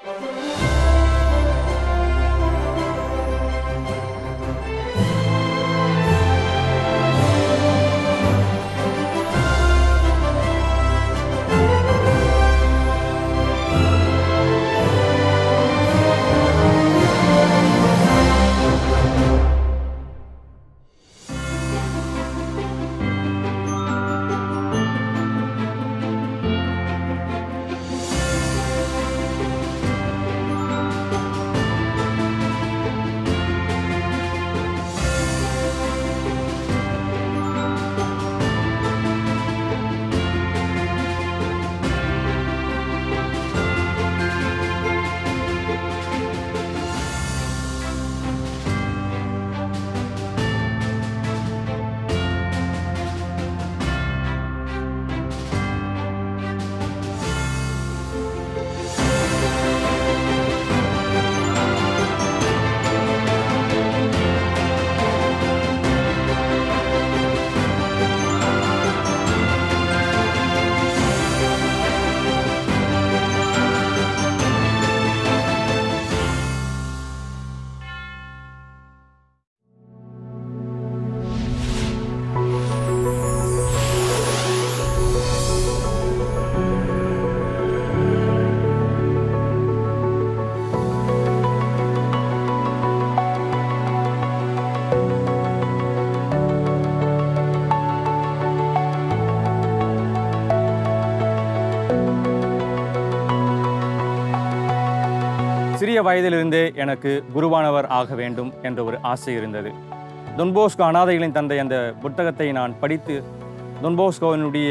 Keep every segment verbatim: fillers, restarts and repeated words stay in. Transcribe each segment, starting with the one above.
சிறிய வயதிலிருந்தே எனக்கு குருவானவர் ஆக வேண்டும் என்ற ஒரு ஆசை இருந்தது. தொன்போஸ்கோ அனாதைகளின் தந்தை அந்த புத்தகத்தை நான் படித்து தொன்போஸ்கோவினுடைய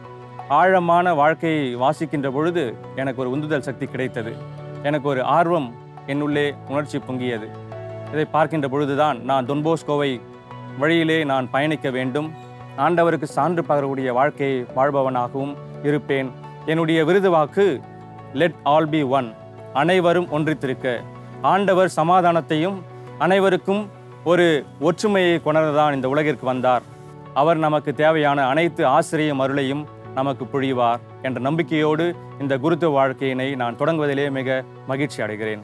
ஆழமான வாழ்க்கையை வாசிக்கின்ற பொழுது எனக்கு ஒரு உந்துதல் சக்தி கிடைத்தது. எனக்கு ஒரு ஆர்வம் என்னுள்ளே உணர்ச்சி பொங்கியது. இதை பார்க்கின்ற பொழுதுதான் நான் தொன்போஸ்கோவை வழியிலே நான் பயணிக்க வேண்டும், ஆண்டவருக்கு சான்று பகரக்கூடிய வாழ்க்கையை வாழ்பவனாகவும் இருப்பேன். என்னுடைய விருது வாக்கு லெட் ஆல் பி ஒன், அனைவரும் ஒன்றித்திருக்க. ஆண்டவர் சமாதானத்தையும் அனைவருக்கும் ஒரு ஒற்றுமையை கொணர்ந்துதான் இந்த உலகிற்கு வந்தார். அவர் நமக்கு தேவையான அனைத்து ஆசிரியம் அருளையும் நமக்கு பொழிவார் என்ற நம்பிக்கையோடு இந்த குருத்துவ வாழ்க்கையினை நான் தொடங்குவதிலே மிக மகிழ்ச்சி அடைகிறேன்.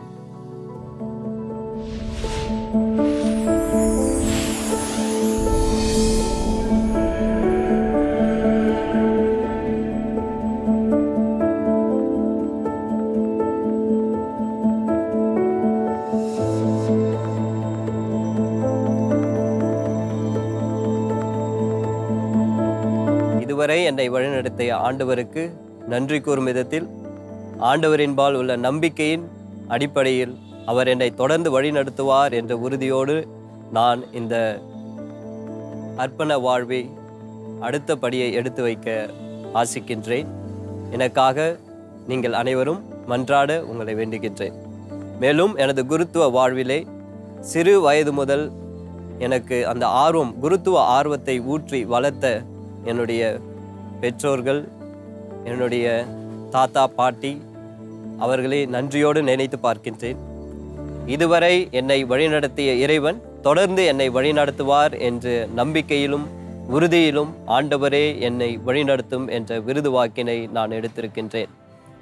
இதுவரை என்னை வழிநடத்திய ஆண்டவருக்கு நன்றி கூறும் விதத்தில், ஆண்டவரின்பால் உள்ள நம்பிக்கையின் அடிப்படையில் அவர் என்னை தொடர்ந்து வழிநடத்துவார் என்ற உறுதியோடு நான் இந்த அர்ப்பண வாழ்வை அடுத்த படியை எடுத்து வைக்க ஆசிக்கின்றேன். எனக்காக நீங்கள் அனைவரும் மன்றாட உங்களை வேண்டுகின்றேன். மேலும் எனது குருத்துவ வாழ்விலே சிறு வயது முதல் எனக்கு அந்த ஆர்வம், குருத்துவ ஆர்வத்தை ஊற்றி வளர்த்த என்னுடைய பெற்றோர்கள், என்னுடைய தாத்தா பாட்டி அவர்களை நன்றியோடு நினைத்து பார்க்கின்றேன். இதுவரை என்னை வழிநடத்திய இறைவன் தொடர்ந்து என்னை வழிநடத்துவார் என்ற நம்பிக்கையிலும் உறுதியிலும் ஆண்டவரே என்னை வழிநடத்தும் என்ற விருது வாக்கினை நான் எடுத்திருக்கின்றேன்.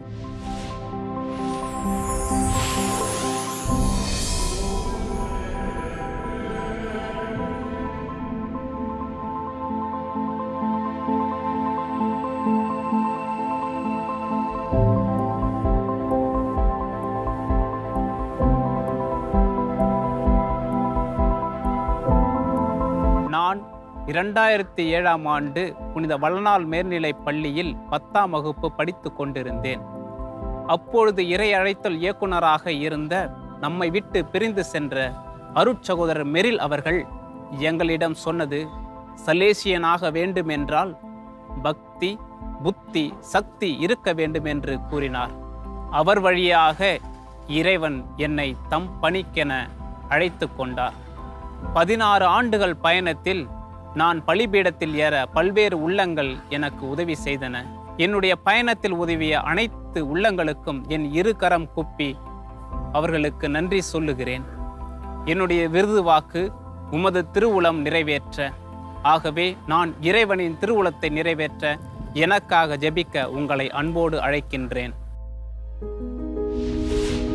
நான் இரண்டாயிரத்தி ஏழாம் ஆண்டு புனித வளநாள் மேல்நிலைப் பள்ளியில் பத்தாம் வகுப்பு படித்து கொண்டிருந்தேன். அப்பொழுது இறை அழைத்தல் இயக்குனராக இருந்த நம்மை விட்டு பிரிந்து சென்ற அருட்சகோதரர் மெரில் அவர்கள் எங்களிடம் சொன்னது, சலேசியனாக வேண்டுமென்றால் பக்தி, புத்தி, சக்தி இருக்க வேண்டும் என்று கூறினார். அவர் வழியாக இறைவன் என்னை தம் பணிக்கென அழைத்து கொண்டார். பதினாறு ஆண்டுகள் பயணத்தில் நான் பலிபீடத்தில் ஏற பல்வேறு உள்ளங்கள் எனக்கு உதவி செய்தன. என்னுடைய பயணத்தில் உதவிய அனைத்து உள்ளங்களுக்கும் என் இரு கரம் கூப்பி அவர்களுக்கு நன்றி சொல்லுகிறேன். என்னுடைய விருது வாக்கு உமது திருவுளம் நிறைவேற்ற. ஆகவே நான் இறைவனின் திருவுளத்தை நிறைவேற்ற எனக்காக ஜெபிக்க உங்களை அன்போடு அழைக்கின்றேன்.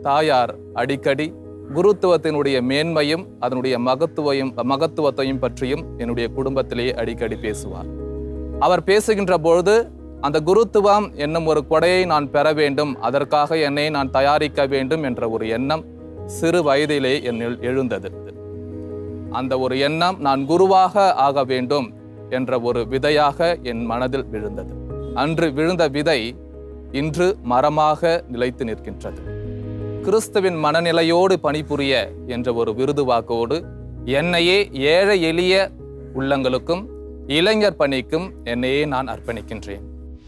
தாயார் அடிக்கடி குருத்துவத்தினுடைய மேன்மையும் அதனுடைய மகத்துவையும் மகத்துவத்தையும் பற்றியும் என்னுடைய குடும்பத்திலேயே அடிக்கடி பேசுவார். அவர் பேசுகின்ற பொழுது அந்த குருத்துவம் என்னும் ஒரு கொடையை நான் பெற வேண்டும், அதற்காக என்னை நான் தயாரிக்க வேண்டும் என்ற ஒரு எண்ணம் சிறு வயதிலே என்னில் எழுந்தது. அந்த ஒரு எண்ணம் நான் குருவாக ஆக வேண்டும் என்ற ஒரு விதையாக என் மனதில் விழுந்தது. அன்று விழுந்த விதை இன்று மரமாக நிலைத்து நிற்கின்றது. கிறிஸ்துவின் மனநிலையோடு பணிபுரிய என்ற ஒரு விருது வாக்கோடு என்னையே ஏழை எளிய உள்ளங்களுக்கும் இளைஞர் பணிக்கும் என்னையே நான் அர்ப்பணிக்கின்றேன்.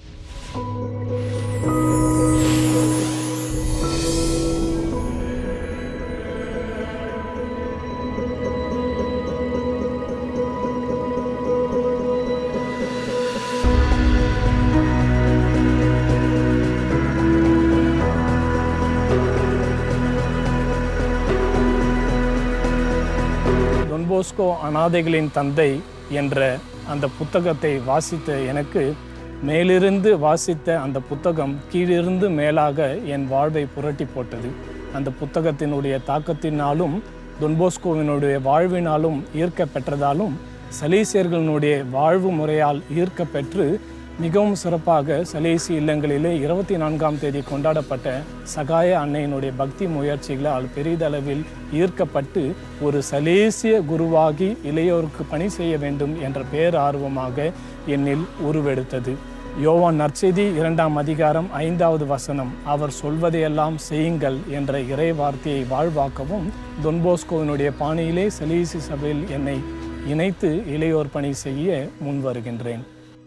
டொன் போஸ்கோ அனாதைகளின் தந்தை என்ற அந்த புத்தகத்தை வாசித்த எனக்கு மேலிருந்து வாசித்த அந்த புத்தகம் கீழிருந்து மேலாக என் வாழ்வை புரட்டி போட்டது. அந்த புத்தகத்தினுடைய தாக்கத்தினாலும் டொன் போஸ்கோவினுடைய வாழ்வினாலும் ஈர்க்க பெற்றதாலும் சலேசியர்களினுடைய வாழ்வு முறையால் ஈர்க்க பெற்று மிகவும் சிறப்பாக சலேசி இல்லங்களிலே இருபத்தி நான்காம் தேதி கொண்டாடப்பட்ட சகாய அன்னையினுடைய பக்தி முயற்சிகளால் பெரிதளவில் ஈர்க்கப்பட்டு ஒரு சலேசிய குருவாகி இளையோருக்கு பணி செய்ய வேண்டும் என்ற பேரார்வமாக என்னில் உருவெடுத்தது. யோவான் நற்செய்தி இரண்டாம் அதிகாரம் ஐந்தாவது வசனம், அவர் சொல்வதையெல்லாம் செய்யுங்கள் என்ற இறை வார்த்தையை வாழ்வாக்கவும் டொன் போஸ்கோவினுடைய பாணியிலே சலேசி சபையில் என்னை இணைத்து இளையோர் பணி செய்ய முன் வருகின்றேன்.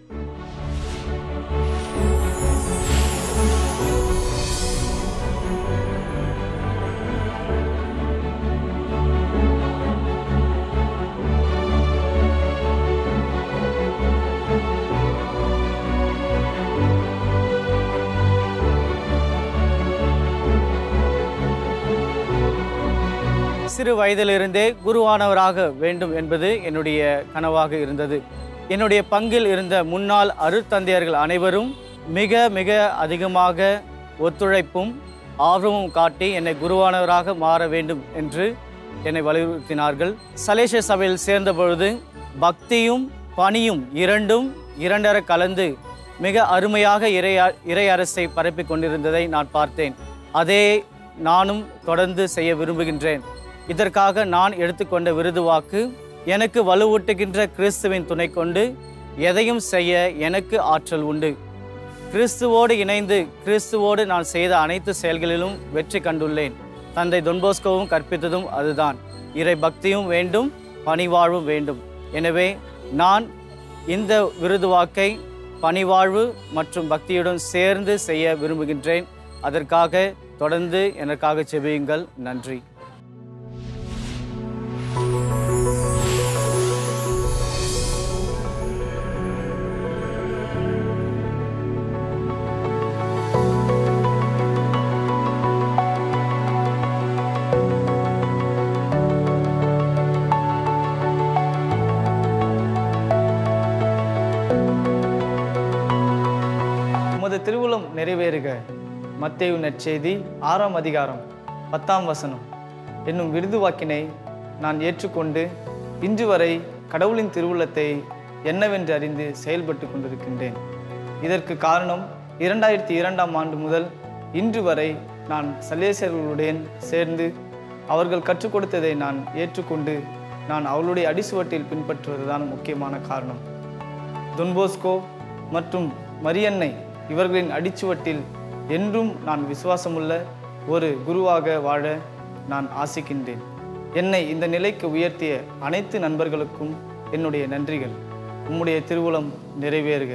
சிறு வயதிலிருந்தே குருவானவராக வேண்டும் என்பது என்னுடைய கனவாக இருந்தது. என்னுடைய பங்கில் இருந்த முன்னாள் அருட்தந்தையர்கள் அனைவரும் மிக மிக அதிகமாக ஒத்துழைப்பும் ஆர்வமும் காட்டி என்னை குருவானவராக மாற வேண்டும் என்று என்னை வலியுறுத்தினார்கள். சலேசிய சபையில் சேர்ந்த பொழுது பக்தியும் பணியும் இரண்டும் இரண்டர கலந்து மிக அருமையாக இறை இறை அரசை பரப்பி கொண்டிருந்ததை நான் பார்த்தேன். அதே நானும் தொடர்ந்து செய்ய விரும்புகின்றேன். இதற்காக நான் எடுத்துக்கொண்ட விருது வாக்கு, எனக்கு வலுவூட்டுகின்ற கிறிஸ்துவின் துணை கொண்டு எதையும் செய்ய எனக்கு ஆற்றல் உண்டு. கிறிஸ்துவோடு இணைந்து கிறிஸ்துவோடு நான் செய்த அனைத்து செயல்களிலும் வெற்றி கண்டுள்ளேன். தந்தை டொன் போஸ்கோவும் கற்பித்ததும் அதுதான். இறை பக்தியும் வேண்டும், பணிவாழ்வும் வேண்டும். எனவே நான் இந்த விருது வாக்கை பணிவாழ்வு மற்றும் பக்தியுடன் சேர்ந்து செய்ய விரும்புகின்றேன். அதற்காக தொடர்ந்து எனக்காக செபியுங்கள். நன்றி. உமது திருவுளம் நிறைவேறுக. மத்தேயு நற்செய்தி ஆறாம் அதிகாரம் பத்தாம் வசனம் என்னும் விருது வாக்கினை நான் ஏற்றுக்கொண்டு இன்று வரை கடவுளின் திருவுளத்தை என்னவென்று அறிந்து செயல்பட்டு கொண்டிருக்கின்றேன். இதற்கு காரணம் இரண்டாயிரத்தி இரண்டாம் ஆண்டு முதல் இன்று வரை நான் சலேசியர்களுடன் சேர்ந்து அவர்கள் கற்றுக் கொடுத்ததை நான் ஏற்றுக்கொண்டு நான் அவளுடைய அடிசுவட்டில் பின்பற்றுவதுதான் முக்கியமான காரணம். டொன் போஸ்கோ மற்றும் மரியன்னை இவர்களின் அடிச்சுவட்டில் என்றும் நான் விசுவாசமுள்ள ஒரு குருவாக வாழ நான் ஆசிக்கின்றேன். என்னை இந்த நிலைக்கு உயர்த்திய அனைத்து நண்பர்களுக்கும் என்னுடைய நன்றிகள். உம்முடைய திருவுளம் நிறைவேறுக.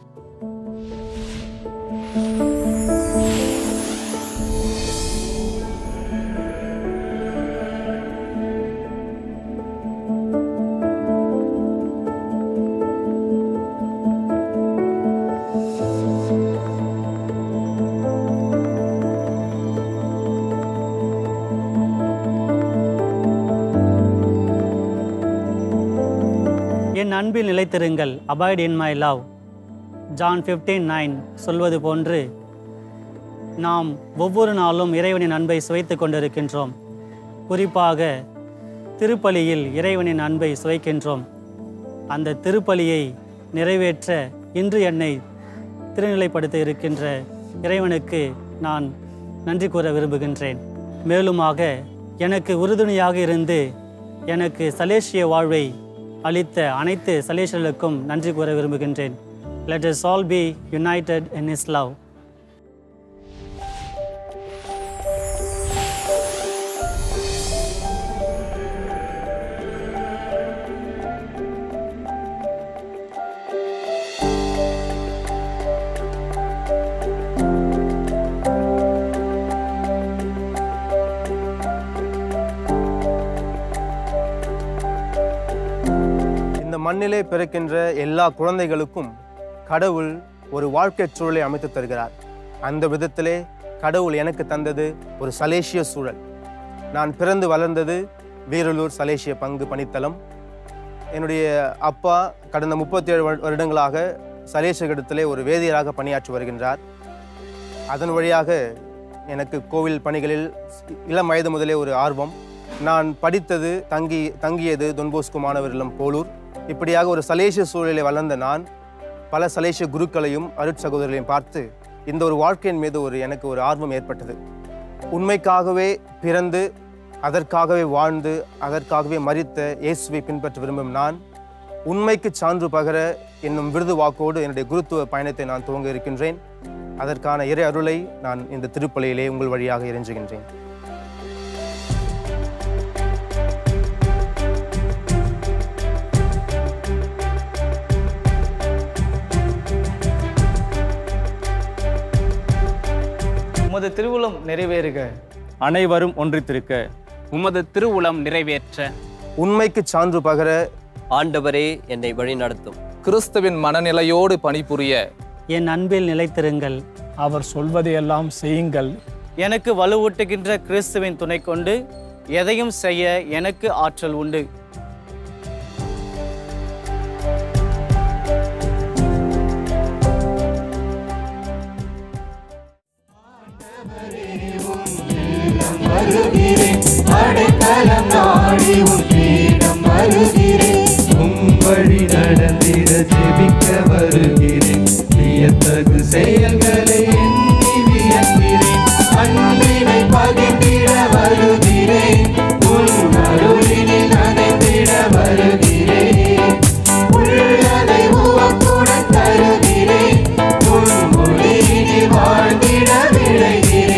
என் அன்பில் நிலைத்திருங்கள், abide in my love. John fifteen nine சொல்வது போன்று நாம் ஒவ்வொரு நாளும் இறைவனின் அன்பை சுவைத்து கொண்டிருக்கின்றோம். குறிப்பாக திருப்பலியில் இறைவனின் அன்பை சுவைக்கின்றோம். அந்த திருப்பலியை நிறைவேற்ற இன்று என்னை திருநிலைப்படுத்த இருக்கின்ற இறைவனுக்கு நான் நன்றி கூற விரும்புகின்றேன். மேலுமாக எனக்கு உறுதுணையாக இருந்து எனக்கு சலேசிய வாழ்வை அளித்த அனைத்து சலேசியர்களுக்கும் நன்றி கூற விரும்புகின்றேன். Let us all be united in His love. மண்ணிலே பிறக்கின்ற எல்லா குழந்தைகளுக்கும் கடவுள் ஒரு வாழ்க்கை சூழலை அமைத்து தருகிறார். அந்த விதத்திலே கடவுள் எனக்கு தந்தது ஒரு சலேசிய சூழல். நான் பிறந்து வளர்ந்தது வீரலூர் சலேசிய பங்கு பணித்தளம். என்னுடைய அப்பா கடந்த முப்பத்தி ஏழு வருடங்களாக சலேசியகத்திலே ஒரு வேதியராக பணியாற்றி வருகின்றார். அதன் வழியாக எனக்கு கோவில் பணிகளில் இளம் வயது முதலே ஒரு ஆர்வம். நான் படித்தது தங்கி தங்கியது தொன்போஸ்கோ மாணவர் இல்லம் போலூர். இப்படியாக ஒரு சலேசிய சூழலை வளர்ந்த நான் பல சலேசிய குருக்களையும் அருட்சகோதரர்களையும் பார்த்து இந்த ஒரு வாழ்க்கையின் மீது ஒரு எனக்கு ஒரு ஆர்வம் ஏற்பட்டது. உண்மைக்காகவே பிறந்து அதற்காகவே வாழ்ந்து அதற்காகவே மரித்த இயேசுவை பின்பற்ற விரும்பும் நான் உண்மைக்கு சான்று பகர என்னும் விருது வாக்கோடு என்னுடைய குருத்துவ பயணத்தை நான் துவங்க இருக்கின்றேன். அதற்கான இறை அருளை நான் இந்த திருப்பலியிலே உங்கள் வழியாக இறைஞ்சுகின்றேன். உமது திருவுளம் நிறைவேறுக. அனைவரும் ஒன்றித்திருக்க. உமது திருவுளம் நிறைவேற்ற. உண்மைக்கு சான்று பகர. ஆண்டவரே என்னை வழி நடத்தும். கிறிஸ்துவின் மனநிலையோடு பணிபுரிய. என் அன்பில் நிலைத்திருங்கள். அவர் சொல்வதையெல்லாம் செய்யுங்கள். எனக்கு வலுவூட்டுகின்ற கிறிஸ்துவின் துணை கொண்டு எதையும் செய்ய எனக்கு ஆற்றல் உண்டு. அடைக்கலம் நாடி உன் பீடம் வருகிறேன். உம் வழி நடந்திட ஜெபிக்க வருகிறேன். வியத்தகு செயல்களை எண்ணி வியக்கிறேன். அன்பினை பகிர்ந்திட வருகிறேன். உன் அருளினில் நனைந்திட வருகிறேன். உள்ளதை உவப்புடன் தருகிறேன். உன் மொழியினில் வாழ்ந்திட விளைகிறேன்.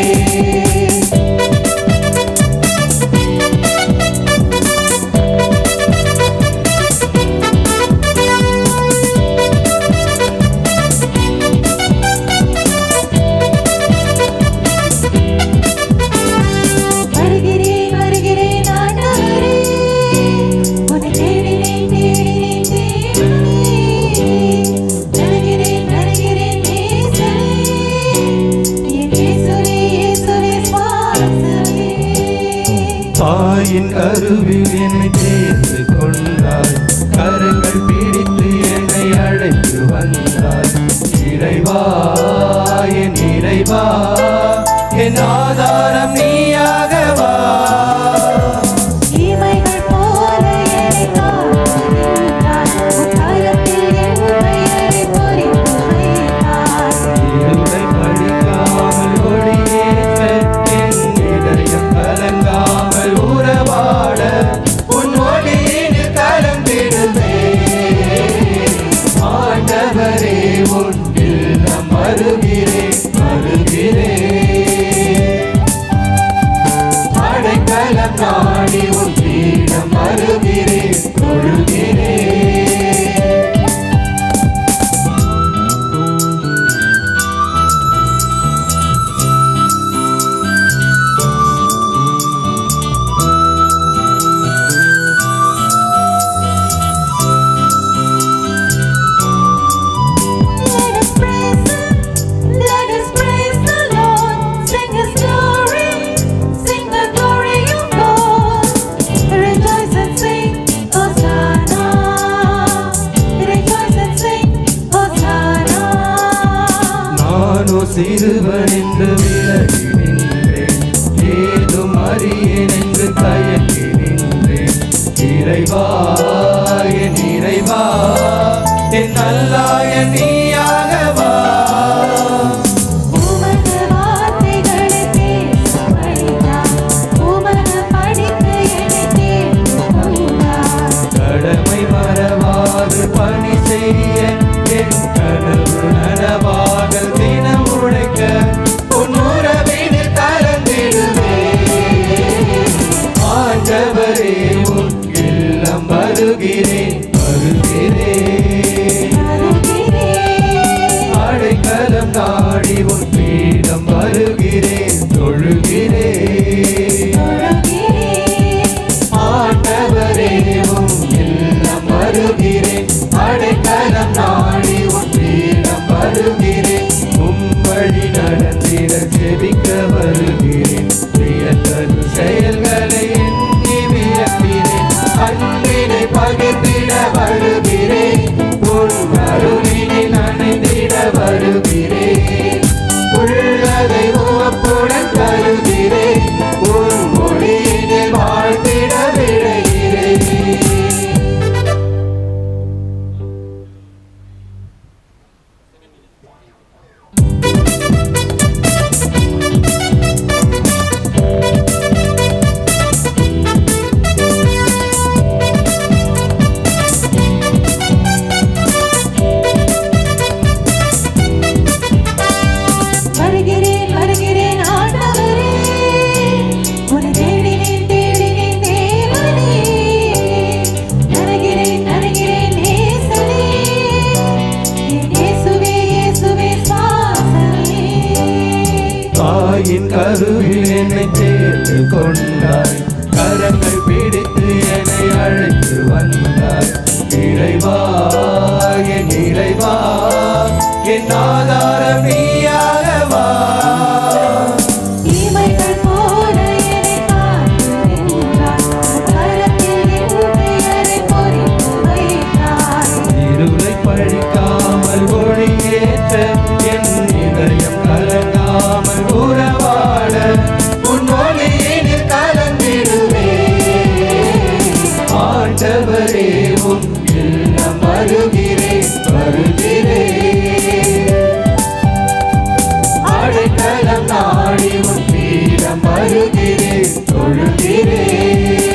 தாயின் கருவில் என்னை சேர்த்து கொண்டாய். கரங்கள் பிடித்து என்னை அழைத்து வந்தாய். இறைவா என் இறைவா என் ஆதாரம் நீயாகவா. படிக்காமல் ஒளியேற்ற என் இதயம் கலங்காமல் உறவாட உன் ஒளியில் கலந்திடுவே. ஆண்டவரே உன் இல்லம் வருகிறேன் வருகிறேன். அடைக்கலம் நாடி உன் பீடம் வருகிறேன் தொழுகிறேன். சிறுவன் என்று விளை இறைவா என் இறைவா என் நல்லாய நீயாகவா உமது வார்த்தைகளை பேசும் வழிதான் உமது படித்து என்னை தேர்ந்து கொண்டார். கடமை மறவாது பணி செய்ய என் கனவு நனவாக தினம் உழைக்க உன் உறவினில் கலந்திடுவே ஆண்டவரே உன் இல்லம் வருகிறேன் வருகிறேன் அடைக்கலம் நாடி உன் பீடம் வருகிறேன் தொழுகிறேன் ஆண்டவரே உன் இல்லம் வருகிறேன் அடைக்கலம் நாடி உன் பீடம் வருகிறேன் உம் வழி நடந்திட செபிக்க வருகிறேன் பிரியத்தரு செயல்களை எண்ணி வியக்கிறேன் அன்பினை பகிர்ந்திட வருகிறேன் உன் அருளினில் நனைந்திட வருகிறேன் உள்ளதை உவப்புடன் தருகிறேன் உன் மொழியினில் வாழ்ந்திட விழைகிறேன். வருகிறேன் வருகிறேன் ஆண்டவரே உன்னை தேடினேன் தேடினேன் தேவனே நரகிறேன் நரகிறேன் நேசனே என் இயேசுவே இயேசுவே சுவாசமே. தாயின் கருவில் என்னை சேர்த்து கொண்டாய் கரங்கள் பிடித்து என்னை அழைத்து வந்தாய் இறைவா என் இறைவா என் ஆதாரம் நீயாகவா தீமைகள் போல என்னை காத்து நின்றாய் கரத்தில் என் பெயரை பொறித்து வைத்தாய். இருளை பழிக்காமல் ஒளியேற்ற என் இதயம் கலங்காமல் உறவாட உன் ஒளியினில் கலந்திடுவே ஆண்டவரே உன் இல்லம் வருகிறேன் வருகிறேன் அடைக்கலம் நாடி உன் பீடம் வருகிறேன் தொழுகிறேன்.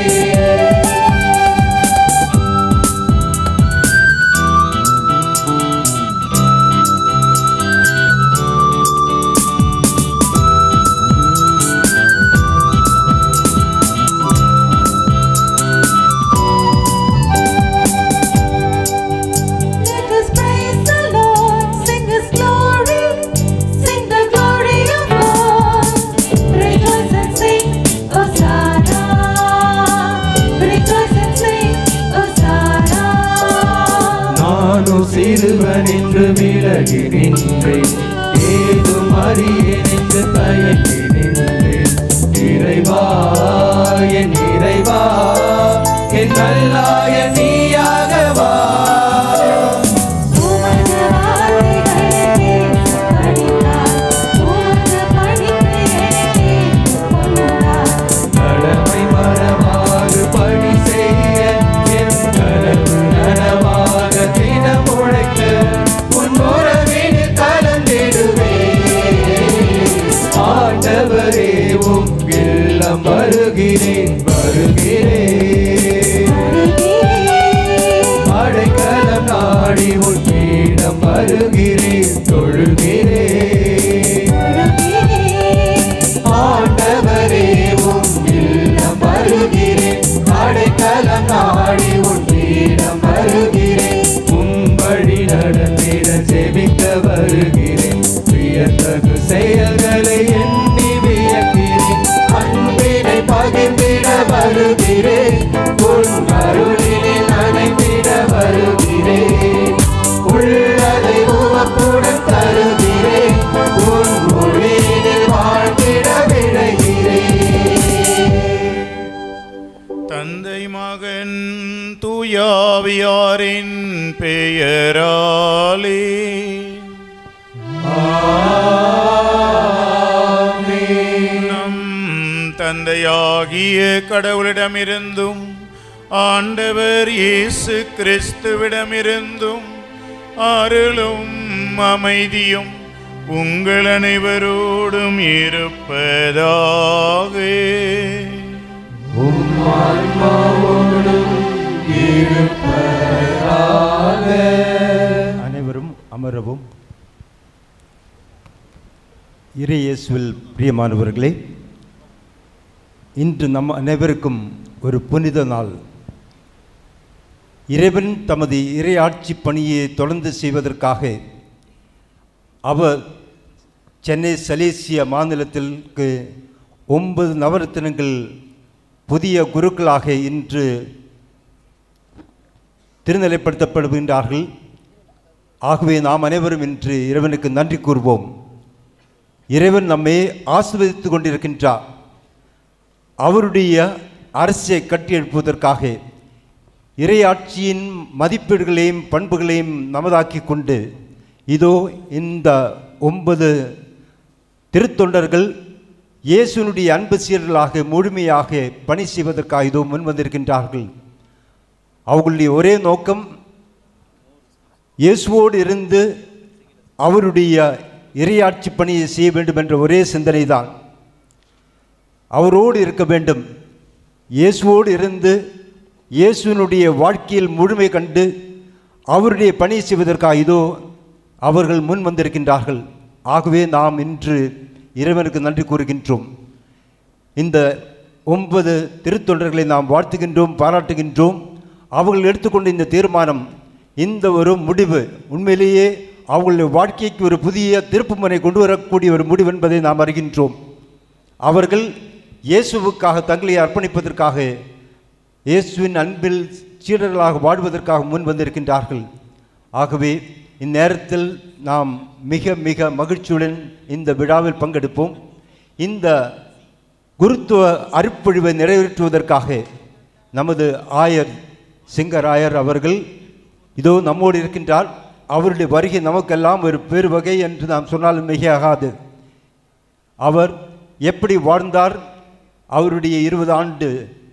Let us praise the Lord, sing His glory, sing the glory of God. Rejoice and sing, Hosanna. Rejoice and sing, Hosanna. நானும் சிறுவன் என்று விலகி நின்றேன் ஏதும் அறியேன் என்று தயங்கி நின்றேன் இறைவா என் இறைவா என் நல்லாய நீயாகவா உமது வார்த்தைகளை பேசும் வழிதான் உமது படித்து என்னை தேர்ந்து கொண்டார். கடமை மறவாது பணி செய்ய என் கனவு நனவாக தினம் உழைக்க உன் உறவினில் கலந்திடுவே ஆண்டவரே உம் இல்லம் வருகிறேன் வருகிறேன் அடைக்கலம் நாடி உன் பீடம் வருகிறேன் தொழுகிறேன் ஆண்டவரே உம் இல்லம் வருகிறேன் அடைக்கலம் நாடி உன் பீடம் வருகிறேன் உம் வழி நடந்திட செபிக்க வருகிறேன் வியத்தகு செயல்களை எண்ணி வியக்கிறேன் அன்பினை பகிர்ந்திட வருகிறேன் உன் அருளினில் நனைந்திட வருகிறேன் உள்ளதை உவப்புடன் தருகிறேன் உன் மொழியினில் வாழ்ந்திட விழைகிறேன். தந்தை மகன் தூயாவியாரின் பெயராலே நம் தந்தையாகிய கடவுளிடமிருந்தும் ஆண்டவர் இயேசு கிறிஸ்துவிடமிருந்தும் அருளும் அமைதியும் உங்கள் அனைவரோடும் இருப்பதாக. அனைவரும் அமரவும். இறையேசுவில் பிரியமானவர்களே, இன்று நம் அனைவருக்கும் ஒரு புனித நாள். இறைவன் தமது இறையாட்சி பணியை தொடர்ந்து செய்வதற்காக அவர் சென்னை சலேசிய மாநிலத்திற்கு ஒன்பது நவரத்தினங்கள் புதிய குருக்களாக இன்று திருநிலைப்படுத்தப்படுகின்றார்கள். ஆகவே நாம் அனைவரும் இன்று இறைவனுக்கு நன்றி கூறுவோம். இறைவன் நம்மை ஆசீர்வதித்து கொண்டிருக்கின்றார். அவருடைய அரசை கட்டியெழுப்புவதற்காக இறையாட்சியின் மதிப்பீடுகளையும் பண்புகளையும் நமதாக்கி கொண்டு இதோ இந்த ஒன்பது திருத்தொண்டர்கள் இயேசுனுடைய அன்பு சீரர்களாக முழுமையாக பணி செய்வதற்காக இதோ முன் வந்திருக்கின்றார்கள். அவர்களுடைய ஒரே நோக்கம் இயேசுவோடு இருந்து அவருடைய இறையாட்சி பணியை செய்ய வேண்டும் என்ற ஒரே சிந்தனை தான். அவரோடு இருக்க வேண்டும். இயேசுவோடு இருந்து இயேசுனுடைய வாழ்க்கையில் முழுமை கண்டு அவருடைய பணி செய்வதற்காக இதோ அவர்கள் முன் வந்திருக்கின்றார்கள். ஆகவே நாம் இன்று இறைவனுக்கு நன்றி கூறுகின்றோம். இந்த ஒன்பது திருத்தொண்டர்களை நாம் வாழ்த்துகின்றோம், பாராட்டுகின்றோம். அவர்கள் எடுத்துக்கொண்ட இந்த தீர்மானம், இந்த ஒரு முடிவு உண்மையிலேயே அவர்களுடைய வாழ்க்கைக்கு ஒரு புதிய திருப்புமுனை கொண்டு வரக்கூடிய ஒரு முடிவு என்பதை நாம் அறிகின்றோம். அவர்கள் இயேசுவுக்காக தங்களை அர்ப்பணிப்பதற்காக, இயேசுவின் அன்பில் சீடர்களாக வாழ்வதற்காக முன் வந்திருக்கின்றார்கள். ஆகவே இந்நேரத்தில் நாம் மிக மிக மகிழ்ச்சியுடன் இந்த விழாவில் பங்கெடுப்போம். இந்த குருத்துவ அருட்பொழிவை நிறைவேற்றுவதற்காக நமது ஆயர் சிங்கராயர் அவர்கள் இதோ நம்மோடு இருக்கின்றார். அவருடைய வருகை நமக்கெல்லாம் ஒரு பெருவகை என்று நாம் சொன்னாலும் மிகையாகாது. அவர் எப்படி வாழ்ந்தார், அவருடைய இருபது ஆண்டு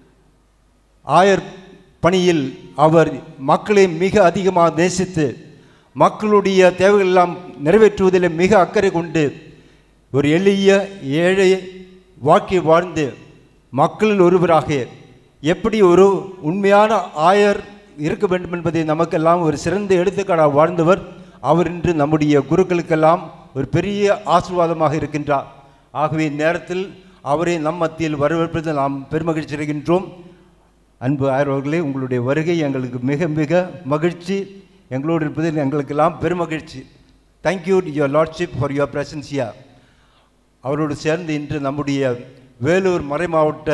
ஆயர் பணியில் அவர் மக்களை மிக அதிகமாக நேசித்து மக்களுடைய தேவைகள் எல்லாம் நிறைவேற்றுவதில் மிக அக்கறை கொண்டு ஒரு எளிய ஏழை வாழ்க்கை வாழ்ந்து மக்களில் ஒருவராக எப்படி ஒரு உண்மையான ஆயர் இருக்க வேண்டும் என்பதை நமக்கெல்லாம் ஒரு சிறந்த எடுத்துக்காட்டாக வாழ்ந்தவர். அவர் இன்று நம்முடைய குருக்களுக்கெல்லாம் ஒரு பெரிய ஆசீர்வாதமாக இருக்கின்றார். ஆகவே நேரத்தில் அவரை நம் மத்தியில் வரவேற்பதில் நாம் பெருமகிழ்ச்சி அடைகின்றோம். அன்பு ஆயர்களே, உங்களுடைய வருகை எங்களுக்கு மிக மிக மகிழ்ச்சி. எங்களோடு இருப்பதில் எங்களுக்கெல்லாம் பெருமகிழ்ச்சி. Thank you your lordship for your presence here. அவரோடு சேர்ந்து இன்று நம்முடைய வேலூர் மறை மாவட்ட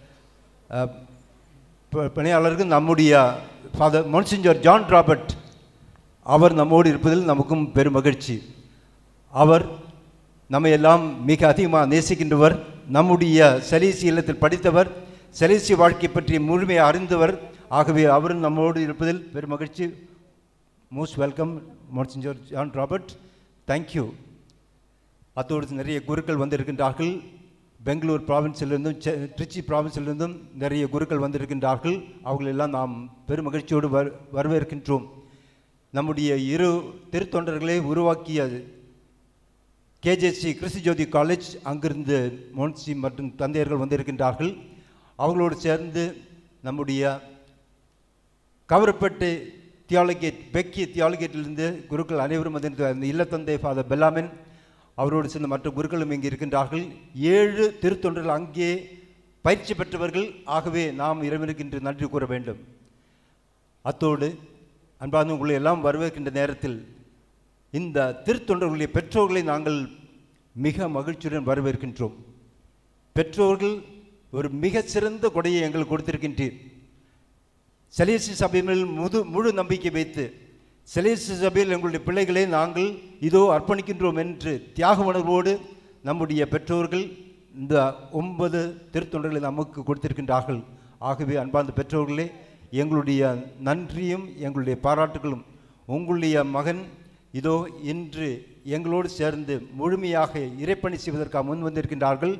பணியாளர்கள் நம்முடைய ஃபாதர் மொன்சிஞ்சர் ஜான் ராபர்ட் அவர் நம்மோடு இருப்பதில் நமக்கும் பெருமகிழ்ச்சி. அவர் நம்மை எல்லாம் மிக அதிகமாக நேசிக்கின்றவர். நம்முடைய சலேசி இல்லத்தில் படித்தவர், சலேசி வாழ்க்கை பற்றி முழுமையாக அறிந்தவர். ஆகவே அவரும் நம்மோடு இருப்பதில் பெருமகிழ்ச்சி. Most welcome monsignor John Robert. Thank you. அத்தோடு நிறைய குருக்கள் வந்திருக்கின்றார்கள். பெங்களூர் ப்ராவின்ஸிலிருந்தும் திருச்சி ப்ராவின்ஸிலிருந்தும் நிறைய குருக்கள் வந்திருக்கின்றார்கள். அவர்களெல்லாம் நாம் பெருமகிழ்ச்சியோடு வர வரவேற்கின்றோம். நம்முடைய இரு திருத்தொண்டர்களை உருவாக்கிய கேஜேசி கிறிஸ்து ஜோதி காலேஜ், அங்கிருந்து மோன்சி மற்றும் தந்தையர்கள் வந்திருக்கின்றார்கள். அவர்களோடு சேர்ந்து நம்முடைய கவரப்பேட்டை தியாலகேட் பெக்கி தியாலகேட்டிலிருந்து குருக்கள் அனைவரும் வந்து அந்த இல்லத்தந்தை ஃபாதர் பெல்லாமின் அவரோடு சேர்ந்த மற்ற குருக்களும் இங்கே இருக்கின்றார்கள். ஏழு திருத்தொண்டர்கள் அங்கே பயிற்சி பெற்றவர்கள். ஆகவே நாம் இறைவனுக்கு இன்று நன்றி கூற வேண்டும். அத்தோடு அன்பார்ந்த உங்களை எல்லாம் வரவேற்கின்ற நேரத்தில் இந்த திருத்தொண்டர்களுடைய பெற்றோர்களை நாங்கள் மிக மகிழ்ச்சியுடன் வரவேற்கின்றோம். பெற்றோர்கள் ஒரு மிக சிறந்த கொடையை எங்களுக்கு கொடுத்திருக்கின்றீர். சலேசி சபையில் முது முழு நம்பிக்கை வைத்து சலேசி சபையில் எங்களுடைய பிள்ளைகளை நாங்கள் இதோ அர்ப்பணிக்கின்றோம் என்று தியாக உணர்வோடு நம்முடைய பெற்றோர்கள் இந்த ஒன்பது திருத்தொண்டர்களை நமக்கு கொடுத்திருக்கின்றார்கள். ஆகவே அன்பார்ந்த பெற்றோர்களே, எங்களுடைய நன்றியும் எங்களுடைய பாராட்டுகளும். உங்களுடைய மகன் இதோ இன்று எங்களோடு சேர்ந்து முழுமையாக இறைப்பணி செய்வதற்காக முன் வந்திருக்கின்றார்கள்.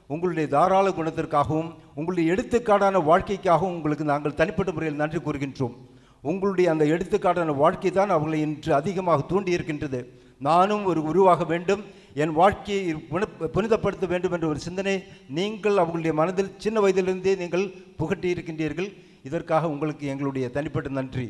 உங்களுடைய தாராள குணத்திற்காகவும் உங்களுடைய எடுத்துக்காட்டான வாழ்க்கைக்காகவும் உங்களுக்கு நாங்கள் தனிப்பட்ட முறையில் நன்றி கூறுகின்றோம். உங்களுடைய அந்த எடுத்துக்காட்டான வாழ்க்கை தான் அவர்களை இன்று அதிகமாக தூண்டி இருக்கின்றது. நானும் ஒரு குருவாக வேண்டும், என் வாழ்க்கையை புனிதப்படுத்த வேண்டும் என்ற ஒரு சிந்தனை நீங்கள் அவர்களுடைய மனதில் சின்ன வயதிலிருந்தே நீங்கள் புகட்டி இருக்கின்றீர்கள். இதற்காக உங்களுக்கு எங்களுடைய தனிப்பட்ட நன்றி.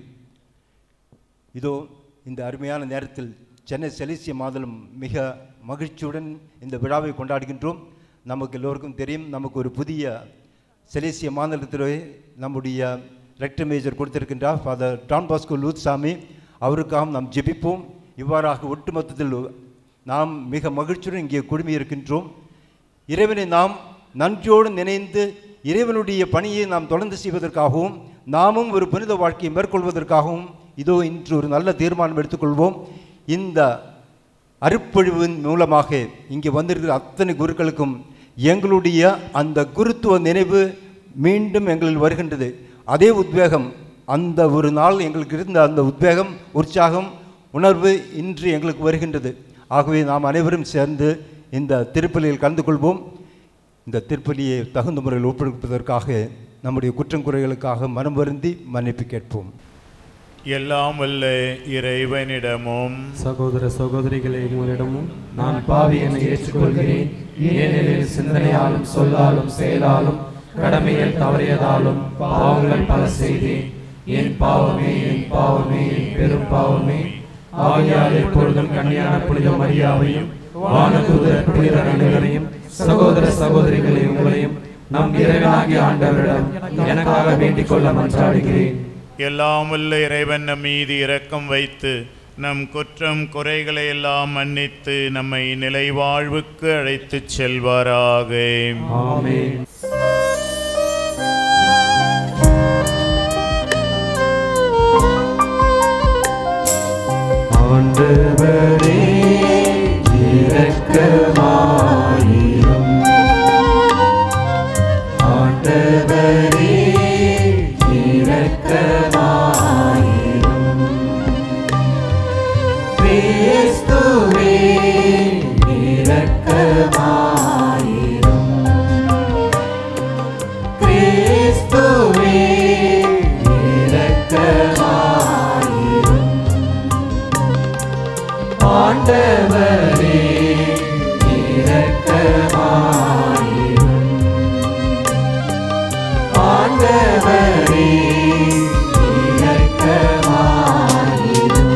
இதோ இந்த அருமையான நேரத்தில் சென்னை செலேசிய மாதலும் மிக மகிழ்ச்சியுடன் இந்த விழாவை கொண்டாடுகின்றோம். நமக்கு எல்லோருக்கும் தெரியும், நமக்கு ஒரு புதிய செலேசிய மாநிலத்திலே நம்முடைய ரெக்டர் மேஜர் கொடுத்திருக்கின்றார் ஃபாதர் டான் பாஸ்கோ லூத்சாமி. அவருக்காகவும் நாம் ஜெபிப்போம். இவ்வாறாக ஒட்டுமொத்தத்தில் நாம் மிக மகிழ்ச்சியுடன் இங்கே குழுமி இருக்கின்றோம். இறைவனை நாம் நன்றியோடு நினைந்து இறைவனுடைய பணியை நாம் தொடர்ந்து செய்வதற்காகவும் நாமும் ஒரு புனித வாழ்க்கையை மேற்கொள்வதற்காகவும் இதோ இன்று ஒரு நல்ல தீர்மானம் எடுத்துக்கொள்வோம். இந்த அருப்பொழிவின் மூலமாக இங்கே வந்திருக்கிற அத்தனை குருக்களுக்கும் எங்களுடைய அந்த குருத்துவ நினைவு மீண்டும் எங்களில் வருகின்றது. அதே உத்வேகம், அந்த ஒரு நாள் எங்களுக்கு இருந்த அந்த உத்வேகம், உற்சாகம், உணர்வு இன்று எங்களுக்கு வருகின்றது. ஆகவே நாம் அனைவரும் சேர்ந்து இந்த திருப்பலியில் கலந்து கொள்வோம். இந்த திருப்பலியை தகுந்த முறையில் ஒப்படைப்பதற்காக நம்முடைய குற்றங்குறைகளுக்காக மனம் வருந்தி மன்னிப்பு கேட்போம். எல்லாம் வல்ல இறைவனிடமும் சகோதர சகோதரிகளே, உங்களிடமும் நான் பாவி என ஏற்றுக்கொள்கிறேன். ஏனெனில் சிந்தனையாலும் சொல்லாலும் செயலாலும் கடமையில் தவறியதாலும் பாவங்கள் பல செய்தேன். என் பாவமே, என் பாவமே, என் பெரும் பாவமே. ஆகையால் எப்பொழுதும் கன்னியான புனித மரியாவையும் வானதூதர் புனிதர் அனைவரையும் சகோதர சகோதரிகளை உங்களையும் நம் இறைவனாகிய ஆண்டவரிடம் எனக்காக வேண்டிக் கொள்ள மன்றாடுகிறேன். எல்லாம் வல்ல இறைவன் நம் மீது இரக்கம் வைத்து நம் குற்றம் குறைகளை எல்லாம் மன்னித்து நம்மை நிலை வாழ்வுக்கு அழைத்துச் செல்வாராக. ஆமென். ஆண்டவரே இரக்கமாயிரும். ஆண்டவரே இரக்கமாயிரும். கிறிஸ்துவே இரக்கமாயிரும். கிறிஸ்துவே இரக்கமாயிரும். ஆண்டவரே இரக்கமாயிரும். ஆண்டவரே இரக்கமாயிரும்.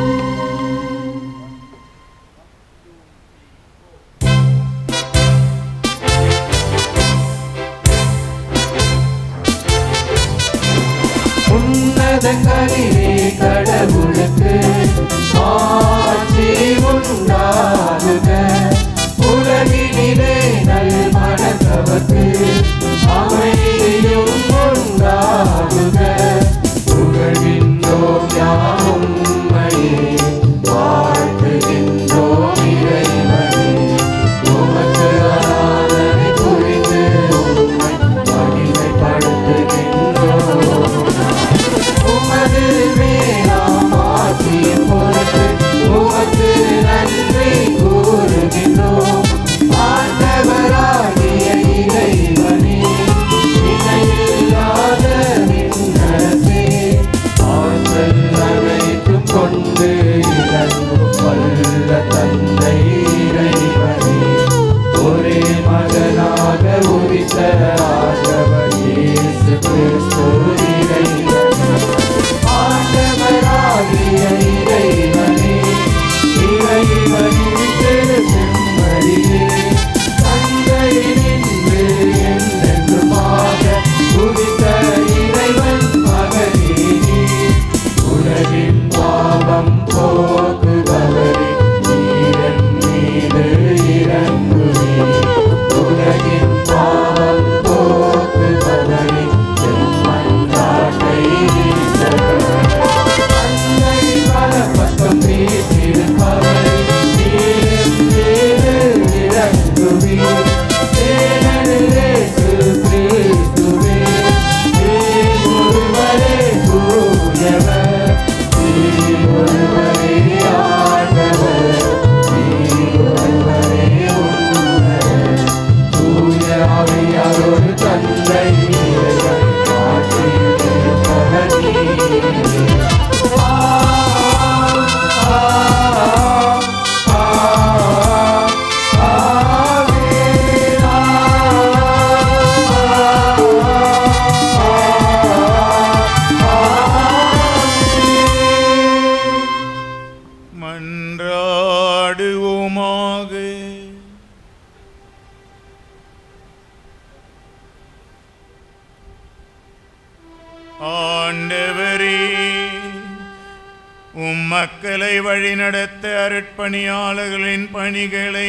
உன்னதங்களிலே கடவுளுக்கு ஆட்சி உண்டாகுக. உலகினிலே நல் மனத்தவர்க்கு அமைதியும் உண்டாகுக. புகழ்கின்றோம் யாவும் உம்மையே, வாழ்த்துகின்றோம் இறைவனே. உமக்கு ஆராதனை புரிந்து உம்மை மகிமைப்படுத்துகின்றோம். உமது மக்களை வழிநடத்த அருட்பணியாளர்களின் பணிகளை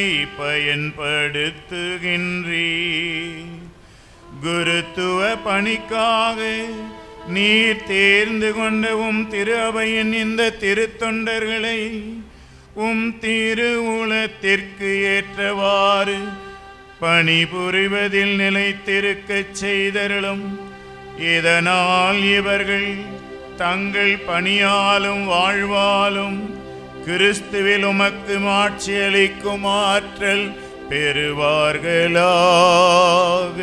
பயன்படுத்துகின்றீர். குருத்துவ பணிக்காக நீர் தேர்ந்து கொண்ட உம் திரு அவையின் இந்த திருத்தொண்டர்களை உம் திரு உலத்திற்கு ஏற்றவாறு பணிபுரிவதில் நிலைத்திருக்கச் செய்தருளும். இதனால் இவர்கள் தங்கள் பணியாலும் வாழ்வாலும் கிறிஸ்துவில் உமக்கு மாட்சி அளிக்கும் ஆற்றல் பெறுவார்களாக.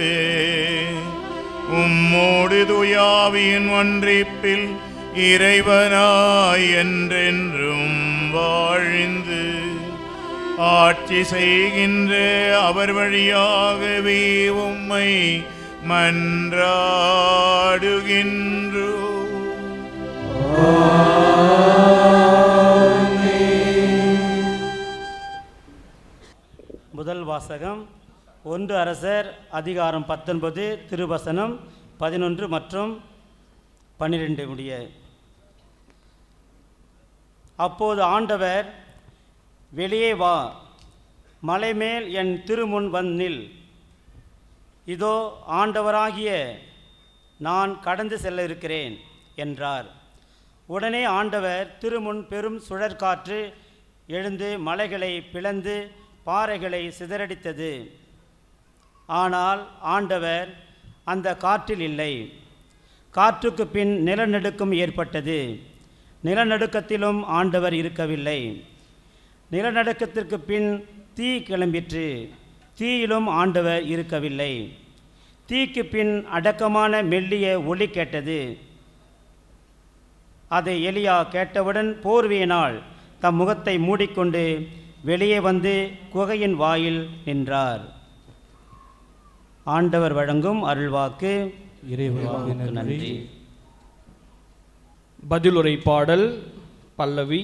உம்மோடு துயாவியின் ஒன்றிப்பில் இறைவனாய் என்றென்றும் வாழ்ந்து ஆட்சி செய்கின்ற அவர் வழியாகவே உம்மை மன்றாடுகின்றோ. முதல் வாசகம் ஒன்று அரசர் அதிகாரம் பத்தொன்பது திருவசனம் பதினொன்று மற்றும் பன்னிரெண்டு முடிய. அப்போது ஆண்டவர், வெளியே வா, மலைமேல் என் திருமுன் வந்தில், இதோ ஆண்டவராகிய நான் கடந்து செல்ல இருக்கிறேன் என்றார். உடனே ஆண்டவர் திருமுன் பெரும் சுழற்காற்று எழுந்து மலைகளை பிளந்து பாறைகளை சிதறடித்தது. ஆனால் ஆண்டவர் அந்த காற்றில் இல்லை. காற்றுக்கு பின் நிலநடுக்கம் ஏற்பட்டது. நிலநடுக்கத்திலும் ஆண்டவர் இருக்கவில்லை. நிலநடுக்கத்திற்கு பின் தீ கிளம்பிற்று. தீயிலும் ஆண்டவர் இருக்கவில்லை. தீக்கு பின் அடக்கமான மெல்லிய ஒலி கேட்டது. அதை எலியா கேட்டவுடன் போர்வையினால் தம் முகத்தை மூடிக்கொண்டு வெளியே வந்து குகையின் வாயில் நின்றார். ஆண்டவர் வழங்கும் அருள்வாக்கு. இறைவனுக்கு நன்றி. பதிலுரை பாடல் பல்லவி.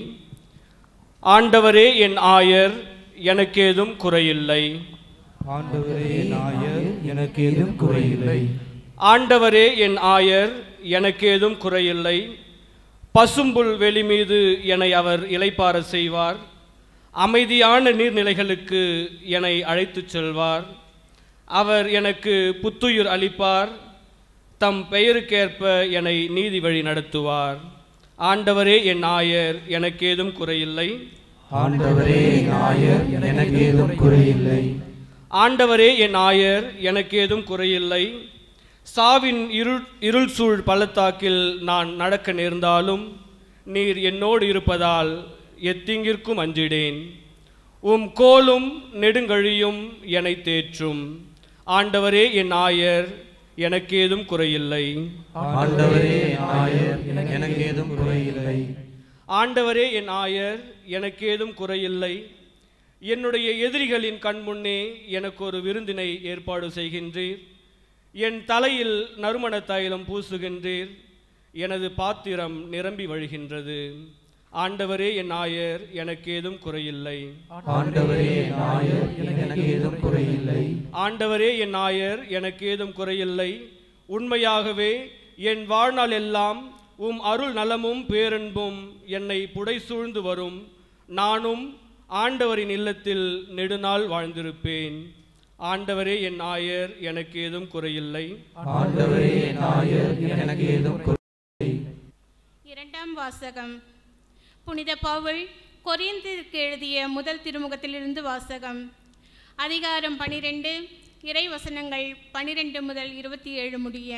ஆண்டவரே என் ஆயர், எனக்கேதும் குறையில்லை. ஆண்டவரே என் ஆயர், எனக்கேதும் குறையில்லை. ஆண்டவரே என் ஆயர், எனக்கேதும் குறையில்லை. பசும்புல் வெளி மீது என்னை அவர் இளைப்பார செய்வார். அமைதியான நீர்நிலைகளுக்கு என்னை அழைத்துச் செல்வார். அவர் எனக்கு புத்துயிர் அளிப்பார். தம் பெயருக்கேற்ப என்னை நீதி வழி நடத்துவார். ஆண்டவரே என் ஆயர், எனக்கேதும் குறையில்லை. ஆண்டவரே என் ஆயர், எனக்கேதும் குறையில்லை. ஆண்டவரே என் ஆயர், எனக்கேதும் குறையில்லை. சாவின் இருள் இருள் சூழ் பள்ளத்தாக்கில் நான் நடக்க நேர்ந்தாலும் நீர் என்னோடு இருப்பதால் எத்தீங்கிற்கும் அஞ்சிடேன். உம் கோலும் நெடுங்கழியும் என்னை தேற்றும். ஆண்டவரே என் ஆயர், எனக்கேதும் குறையில்லை. ஆண்டவரே என் ஆயர், எனக்கேதும் குறையில்லை. ஆண்டவரே என் ஆயர், எனக்கேதும் குறையில்லை. என்னுடைய எதிரிகளின் கண்முன்னே எனக்கு ஒரு விருந்தினை ஏற்பாடு செய்கின்றீர். என் தலையில் நறுமண தைலம் பூசுகின்றீர். எனது பாத்திரம் நிரம்பி வழிகின்றது. ஆண்டவரே என் ஆயர், எனக்கேதும் குறையில்லை. ஆண்டவரே என் ஆயர், எனக்கேதும் குறையில்லை. ஆண்டவரே என் ஆயர், எனக்கேதும் குறையில்லை. உண்மையாகவே என் வாழ்நாள் எல்லாம் உம் அருள் நலமும் பேரன்பும் என்னை புடைசூழ்ந்து வரும். நானும் ஆண்டவரின் இல்லத்தில் நெடுநாள் வாழ்ந்திருப்பேன். ஆண்டவரே என் ஆயர், எனக்கேதும் குறையில்லை. ஆண்டவரே என் ஆயர், எனக்கேதும் குறையில்லை. இரண்டாம் வாசகம். புனித பவுல் கொரிந்தியருக்கு எழுதிய முதல் திருமுகத்திலிருந்து வாசகம். அதிகாரம் பனிரெண்டு, இறை வசனங்கள் பனிரெண்டு முதல் இருபத்தி ஏழு முடிய.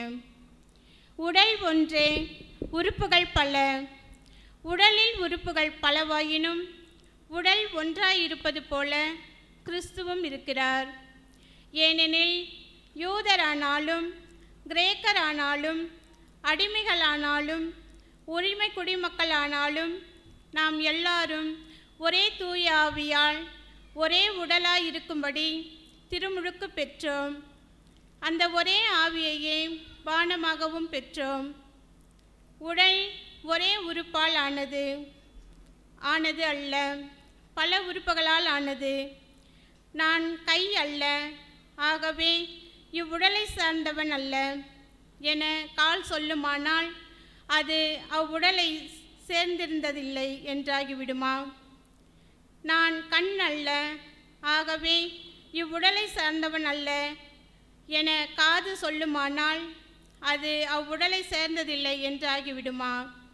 உடல் ஒன்றே, உறுப்புகள் பல. உடலில் உறுப்புகள் பலவாயினும் உடல் ஒன்றாயிருப்பது போல கிறிஸ்துவும் இருக்கிறார். ஏனெனில் யூதரானாலும் கிரேக்கரானாலும் அடிமைகளானாலும் உரிமை குடிமக்களானாலும் நாம் எல்லாரும் ஒரே தூய ஆவியால் ஒரே உடலாய் இருக்கும்படி திருமுழுக்கு பெற்றோம். அந்த ஒரே ஆவியையே பானமாகவும் பெற்றோம். உடல் ஒரே உறுப்பால் ஆனது ஆனது அல்ல, பல உறுப்புகளால் ஆனது. நான் கை அல்ல, ஆகவே இவ்வுடலை சார்ந்தவன் அல்ல என கால் சொல்லுமானால் அது அவ்வுடலை சேர்ந்திருந்ததில்லை என்றாகிவிடுமா? நான் கண் அல்ல, ஆகவே இவ்வுடலை சார்ந்தவன் அல்ல என காது சொல்லுமானால் அது அவ்வுடலை சேர்ந்ததில்லை என்றாகிவிடுமா?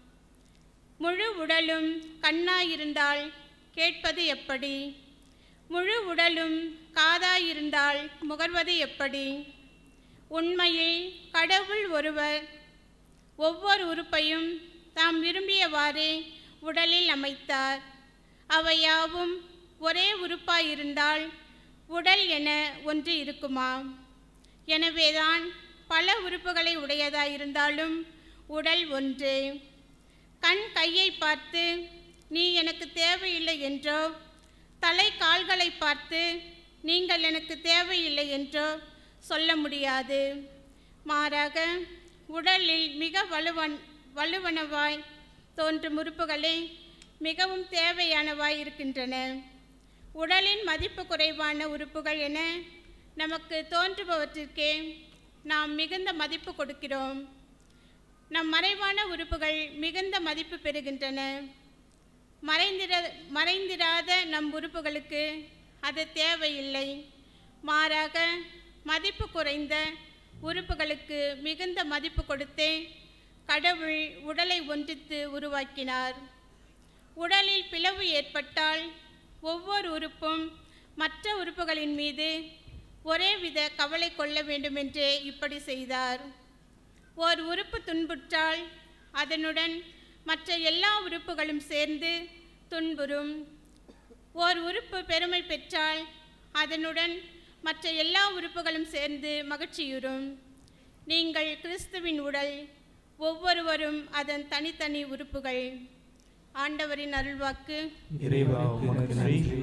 முழு உடலும் கண்ணாயிருந்தால் கேட்பது எப்படி? முழு உடலும் காதாயிருந்தால் முகர்வது எப்படி? உண்மையில் கடவுள் ஒருவர் ஒவ்வொரு உறுப்பையும் தாம் விரும்பியவாறே உடலில் அமைத்தார். அவையாவும் ஒரே உறுப்பாயிருந்தால் உடல் என ஒன்று இருக்குமா? எனவேதான் பல உறுப்புகளை உடையதாயிருந்தாலும் உடல் ஒன்றே. கண் கையை பார்த்து நீ எனக்கு தேவையில்லை என்றோ, தலை கால்களை பார்த்து நீங்கள் எனக்கு தேவையில்லை என்றோ சொல்ல முடியாது. மாறாக உடலில் மிக வலுவன் வலுவனவாய் தோன்றும் உறுப்புகளே மிகவும் தேவையானவாய் இருக்கின்றன. உடலின் மதிப்பு குறைவான உறுப்புகள் என நமக்கு தோன்றுபவற்றிற்கே நாம் மிகுந்த மதிப்பு கொடுக்கிறோம். நம் மறைவான உறுப்புகள் மிகுந்த மதிப்பு பெறுகின்றன. மறைந்திர மறைந்திராத நம் உறுப்புகளுக்கு அது தேவையில்லை. மாறாக மதிப்பு குறைந்த உறுப்புகளுக்கு மிகுந்த மதிப்பு கொடுத்தே கடவுள் உடலை ஒன்றித்து உருவாக்கினார். உடலில் பிளவு ஏற்பட்டால் ஒவ்வொரு உறுப்பும் மற்ற உறுப்புகளின் மீது ஒரே வித கவலை கொள்ள வேண்டுமென்றே இப்படி செய்தார். ஓர் உறுப்பு துன்புற்றால் அதனுடன் மற்ற எல்லா உறுப்புகளும் சேர்ந்து துன்புறும். ஓர் உறுப்பு பெருமை பெற்றால் அதனுடன் மற்ற எல்லா உறுப்புகளும் சேர்ந்து மகிழ்ச்சியுறும். நீங்கள் கிறிஸ்துவின் உடல், ஒவ்வொருவரும் அதன் தனித்தனி உறுப்புகள். ஆண்டவரின் அருள்வாக்கு. இறைவா உமக்கு நன்றி.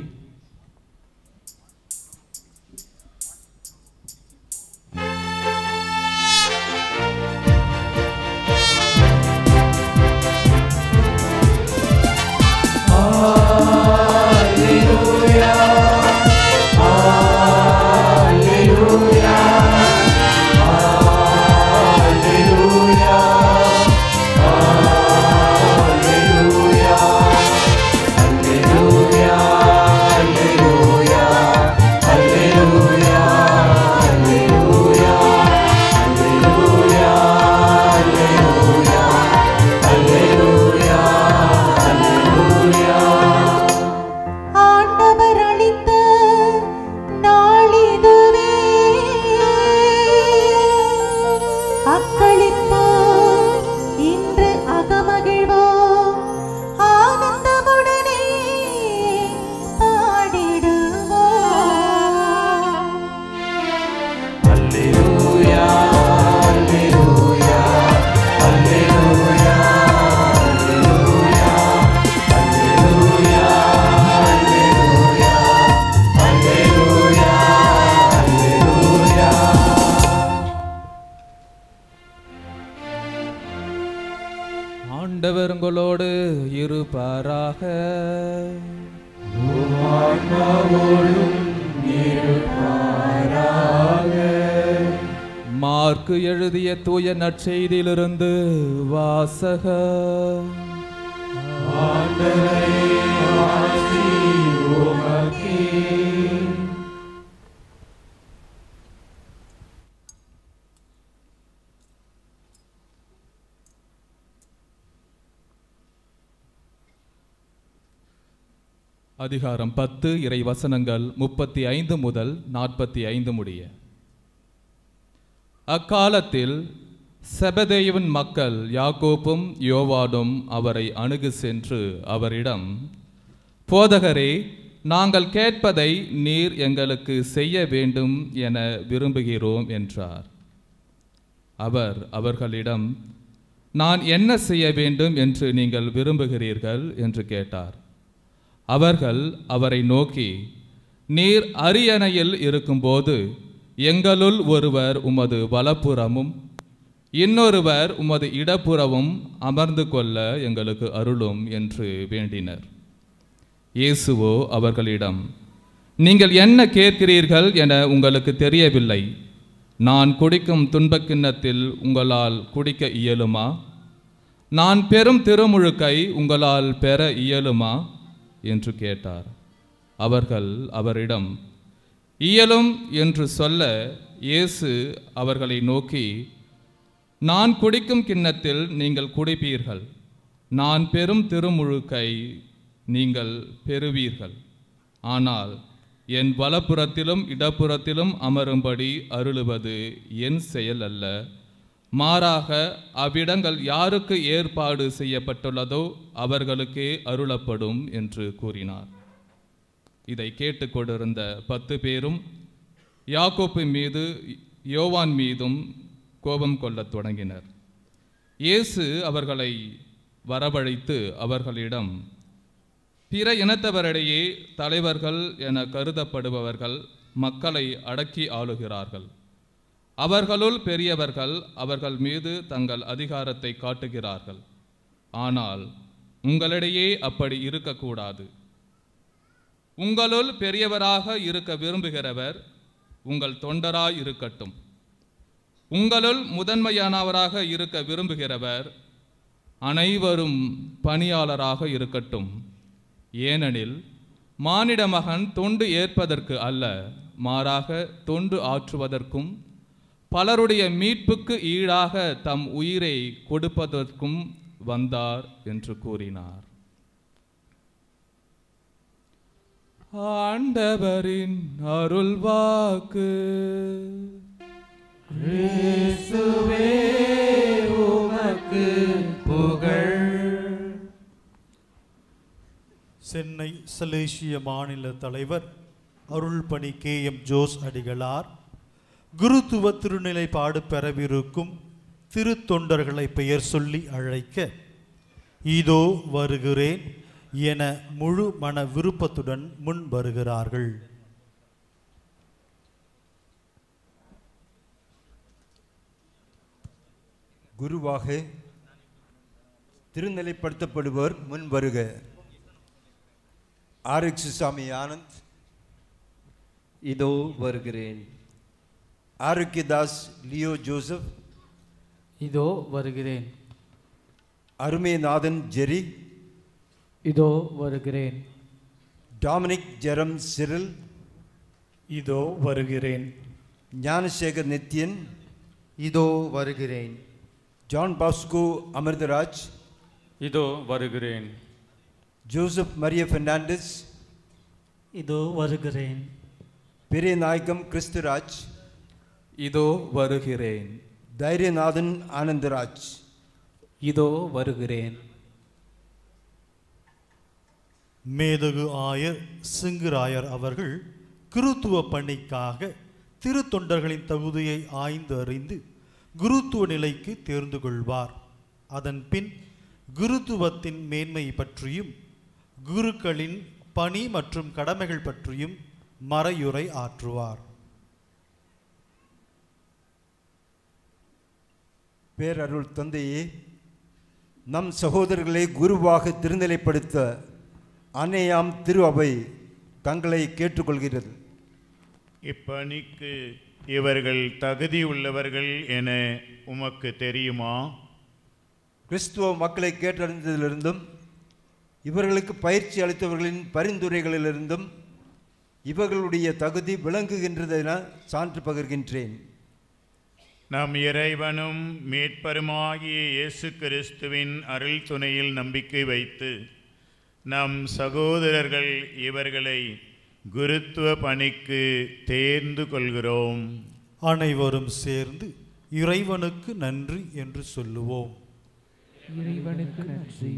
ஆண்டவர் உங்களோடு இருப்பாராக. மார்க்கு எழுதிய தூய நற்செய்தியிலிருந்து வாசகம். அதிகாரம் பத்து, இறை வசனங்கள் முப்பத்தி ஐந்து முதல் நாற்பத்தி ஐந்து முடிய. அக்காலத்தில் செபதேயுவின் மக்கள் யாக்கோப்பும் யோவானும் அவரை அணுகு சென்று அவரிடம், போதகரே, நாங்கள் கேட்பதை நீர் எங்களுக்கு செய்ய வேண்டும் என விரும்புகிறோம் என்றார். அவர் அவர்களிடம், நான் என்ன செய்ய வேண்டும் என்று நீங்கள் விரும்புகிறீர்கள் என்று கேட்டார். அவர்கள் அவரை நோக்கி, நீர் அரியணையில் இருக்கும்போது எங்களுள் ஒருவர் உமது வலப்புறமும் இன்னொருவர் உமது இடப்புறமும் அமர்ந்து கொள்ள எங்களுக்கு அருளும் என்று வேண்டினர். இயேசுவோ அவர்களிடம், நீங்கள் என்ன கேட்கிறீர்கள் என உங்களுக்கு தெரியவில்லை. நான் குடிக்கும் துன்பக் கிண்ணத்தில் உங்களால் குடிக்க இயலுமா? நான் பெரும் திருமுழுக்கை உங்களால் பெற இயலுமா என்று கேட்டார். அவர்கள் அவரிடம் இயலும் என்று சொல்ல இயேசு அவர்களை நோக்கி, நான் குடிக்கும் கிண்ணத்தில் நீங்கள் குடிப்பீர்கள், நான் பெரும் திருமுழுக்கை நீங்கள் பெறுவீர்கள். ஆனால் என் வலப்புறத்திலும் இடப்புறத்திலும் அமரும்படி அருளுவது என் செயல் அல்ல, மாறாக அவ்விடங்கள் யாருக்கு ஏற்பாடு செய்யப்பட்டுள்ளதோ அவர்களுக்கே அருளப்படும் என்று கூறினார். இதை கேட்டுக்கொண்டிருந்த பத்து பேரும் யாக்கோப்பு மீது யோவான் மீதும் கோபம் கொள்ளத் தொடங்கினர். இயேசு அவர்களை வரவழைத்து அவர்களிடம், பிற இனத்தவரிடையே தலைவர்கள் என கருதப்படுபவர்கள் மக்களை அடக்கி ஆளுகிறார்கள். அவர்களுள் பெரியவர்கள் அவர்கள் மீது தங்கள் அதிகாரத்தை காட்டுகிறார்கள். ஆனால் உங்களிடையே அப்படி இருக்கக்கூடாது. உங்களுள் பெரியவராக இருக்க விரும்புகிறவர் உங்கள் தொண்டராய் இருக்கட்டும். உங்களுள் முதன்மையானவராக இருக்க விரும்புகிறவர் அனைவரும் பணியாளராக இருக்கட்டும். ஏனெனில் மானிட மகன் தொண்டு ஏற்பதற்கு அல்ல, மாறாக தொண்டு ஆற்றுவதற்கும் பலருடைய மீட்புக்கு ஈடாக தம் உயிரை கொடுப்பதற்கும் வந்தார் என்று கூறினார். ஆண்டவரின் அருள்வாக்கு. இயேசுவே உமக்கு புகழ். சென்னை சலேசிய மாநில தலைவர் அருள்பணி கே எம் ஜோஸ் அடிகளார் குருத்துவ திருநிலைப்பாடு பெறவிருக்கும் திருத்தொண்டர்களை பெயர் சொல்லி அழைக்க, இதோ வருகிறேன் என முழு மன விருப்பத்துடன் முன் வருகிறார்கள். குருவாக திருநிலைப்படுத்தப்படுவர் முன் வருக. ஆர்.எக்ஸ். சாமி ஆனந்த். இதோ வருகிறேன். Arokiadas Leo Joseph. இதோ வருகிறேன். அருமைநாதன் ஜெரி. இதோ வருகிறேன். Dominic Jerome Cyril. இதோ வருகிறேன். ஞானசேகர் நித்யன். இதோ வருகிறேன். John Bosco Amirtharaj. இதோ வருகிறேன். Joseph Maria Fernandes. இதோ வருகிறேன். பெரியநாயகம் கிறிஸ்துராஜ். இதோ வருகிறேன். தைரியநாதன் ஆனந்தராஜ். இதோ வருகிறேன். மேதகு ஆயர் சிங்குராயர் அவர்கள் குருத்துவ பணிக்காக திருத்தொண்டர்களின் தகுதியை ஆய்ந்து அறிந்து குருத்துவ நிலைக்கு தேர்ந்து கொள்வார். அதன் பின் குருத்துவத்தின் மேன்மை பற்றியும் குருக்களின் பணி மற்றும் கடமைகள் பற்றியும் மறையுரை ஆற்றுவார். பேரருள் தந்தையே, நம் சகோதரர்களை குருவாக திருநிலைப்படுத்த அன்னையாம் திரு அவை தங்களை கேட்டுக்கொள்கிறது. இப்பணிக்கு இவர்கள் தகுதி உள்ளவர்கள் என உமக்கு தெரியுமா? கிறிஸ்துவ மக்களை கேட்டறிந்ததிலிருந்தும் இவர்களுக்கு பயிற்சி அளித்தவர்களின் பரிந்துரைகளிலிருந்தும் இவர்களுடைய தகுதி விளங்குகின்றதென சான்று பகர்கின்றேன். நம் இறைவனும் மீட்பருமாகிய இயேசு கிறிஸ்துவின் அருள் துணையில் நம்பிக்கை வைத்து நம் சகோதரர்கள் இவர்களை குருத்துவ பணிக்கு தேர்ந்து கொள்கிறோம். அனைவரும் சேர்ந்து இறைவனுக்கு நன்றி என்று சொல்லுவோம். இறைவனுக்கு நன்றி.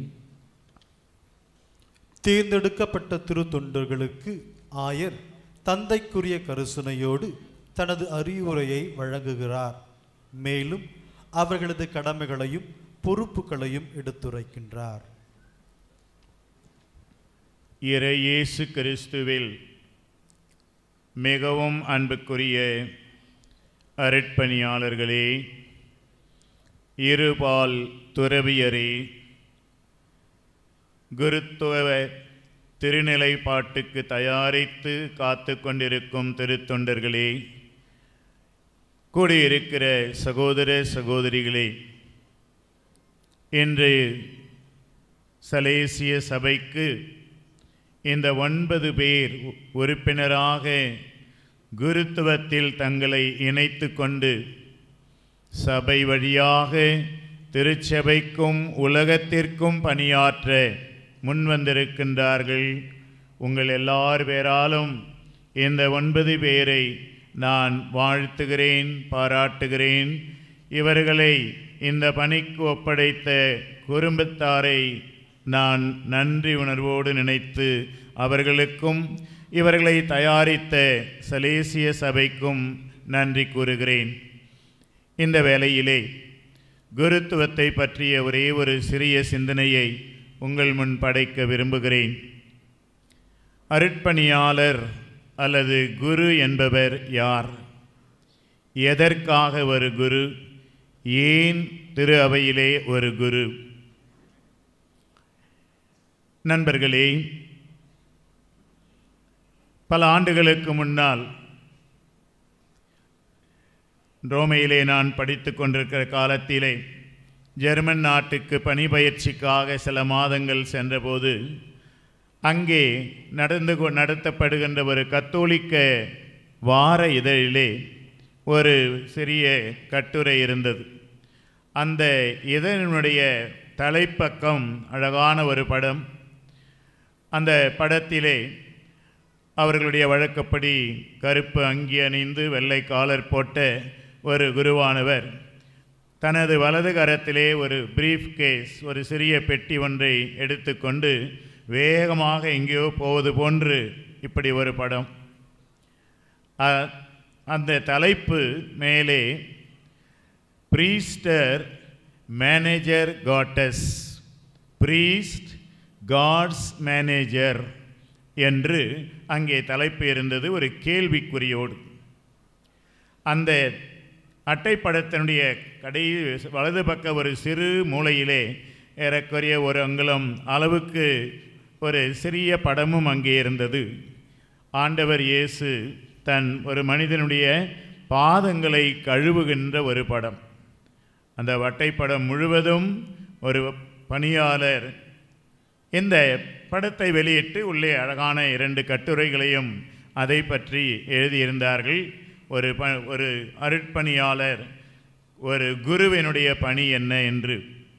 தேர்ந்தெடுக்கப்பட்ட திருத்தொண்டர்களுக்கு ஆயர் தந்தைக்குரிய கருசனையோடு தனது அறிவுரையை வழங்குகிறார். மேலும் அவர்களது கடமைகளையும் பொறுப்புகளையும் எடுத்துரைக்கின்றார். இறை இயேசு கிறிஸ்துவில் மிகவும் அன்புக்குரிய அருட்பணியாளர்களே, இருபால் துறவியரே, குருத்துவ திருநிலைப்பாட்டுக்கு தயாரித்து காத்து கொண்டிருக்கும் திருத்தொண்டர்களே, கூடியிருக்கிற சகோதர சகோதரிகளே, இன்று சலேசிய சபைக்கு இந்த ஒன்பது பேர் உறுப்பினராக குருத்துவத்தில் தங்களை இணைத்து கொண்டு சபை வழியாக திருச்சபைக்கும் உலகத்திற்கும் பணியாற்ற முன்வந்திருக்கின்றார்கள். உங்கள் எல்லார் பேராலும் இந்த ஒன்பது பேரை நான் வாழ்த்துகிறேன், பாராட்டுகிறேன். இவர்களை இந்த பணிக்கு ஒப்படைத்த குடும்பத்தாரை நான் நன்றி உணர்வோடு நினைத்து அவர்களுக்கும் இவர்களை தயாரித்த சலேசிய சபைக்கும் நன்றி கூறுகிறேன். இந்த வேளையிலே குருத்துவத்தை பற்றிய ஒரே ஒரு சிறிய சிந்தனையை உங்கள் முன் படைக்க விரும்புகிறேன். அருட்பணியாளர் அல்லது குரு என்பவர் யார்? எதற்காக ஒரு குரு? ஏன் திரு அவையிலே ஒரு குரு? நண்பர்களே, பல ஆண்டுகளுக்கு முன்னால் ரோமையிலே நான் படித்து கொண்டிருக்கிற காலத்திலே ஜெர்மன் நாட்டுக்கு பணிபயிற்சிக்காக சில மாதங்கள் சென்றபோது அங்கே நடந்து நடத்தப்படுகின்ற ஒரு கத்தோலிக்க வார இதழிலே ஒரு சிறிய கட்டுரை இருந்தது. அந்த இதழினுடைய தலைப்பக்கம் அழகான ஒரு படம். அந்த படத்திலே அவர்களுடைய வழக்கப்படி கருப்பு அங்கி அணிந்து வெள்ளை காலர் போட்ட ஒரு குருவானவர் தனது வலது கரத்திலே ஒரு பிரீஃப் கேஸ், ஒரு சிறிய பெட்டி ஒன்றை எடுத்துக்கொண்டு வேகமாக எங்கேயோ போவது போன்று இப்படி ஒரு படம். அந்த தலைப்பு மேலே priest manager God's, priest God's manager என்று அங்கே தலைப்பு இருந்தது, ஒரு கேள்விக்குறியோடு. அந்த அட்டைப்படத்தினுடைய கடை வலது பக்க ஒரு சிறு மூலையிலே ஏறக்குறைய ஒரு அங்குலம் அளவுக்கு ஒரு சிறிய படமும் அங்கே இருந்தது. ஆண்டவர் இயேசு தன் ஒரு மனிதனுடைய பாதங்களை கழுவுகின்ற ஒரு படம். அந்த வட்டைப்படம் முழுவதும் ஒரு பணியாளர் இந்த படத்தை வெளியிட்டு உள்ளே அழகான இரண்டு கட்டுரைகளையும் அதை பற்றி எழுதியிருந்தார்கள். ஒரு ப ஒரு அருட்பணியாளர், ஒரு குருவினுடைய பணி என்ன என்று.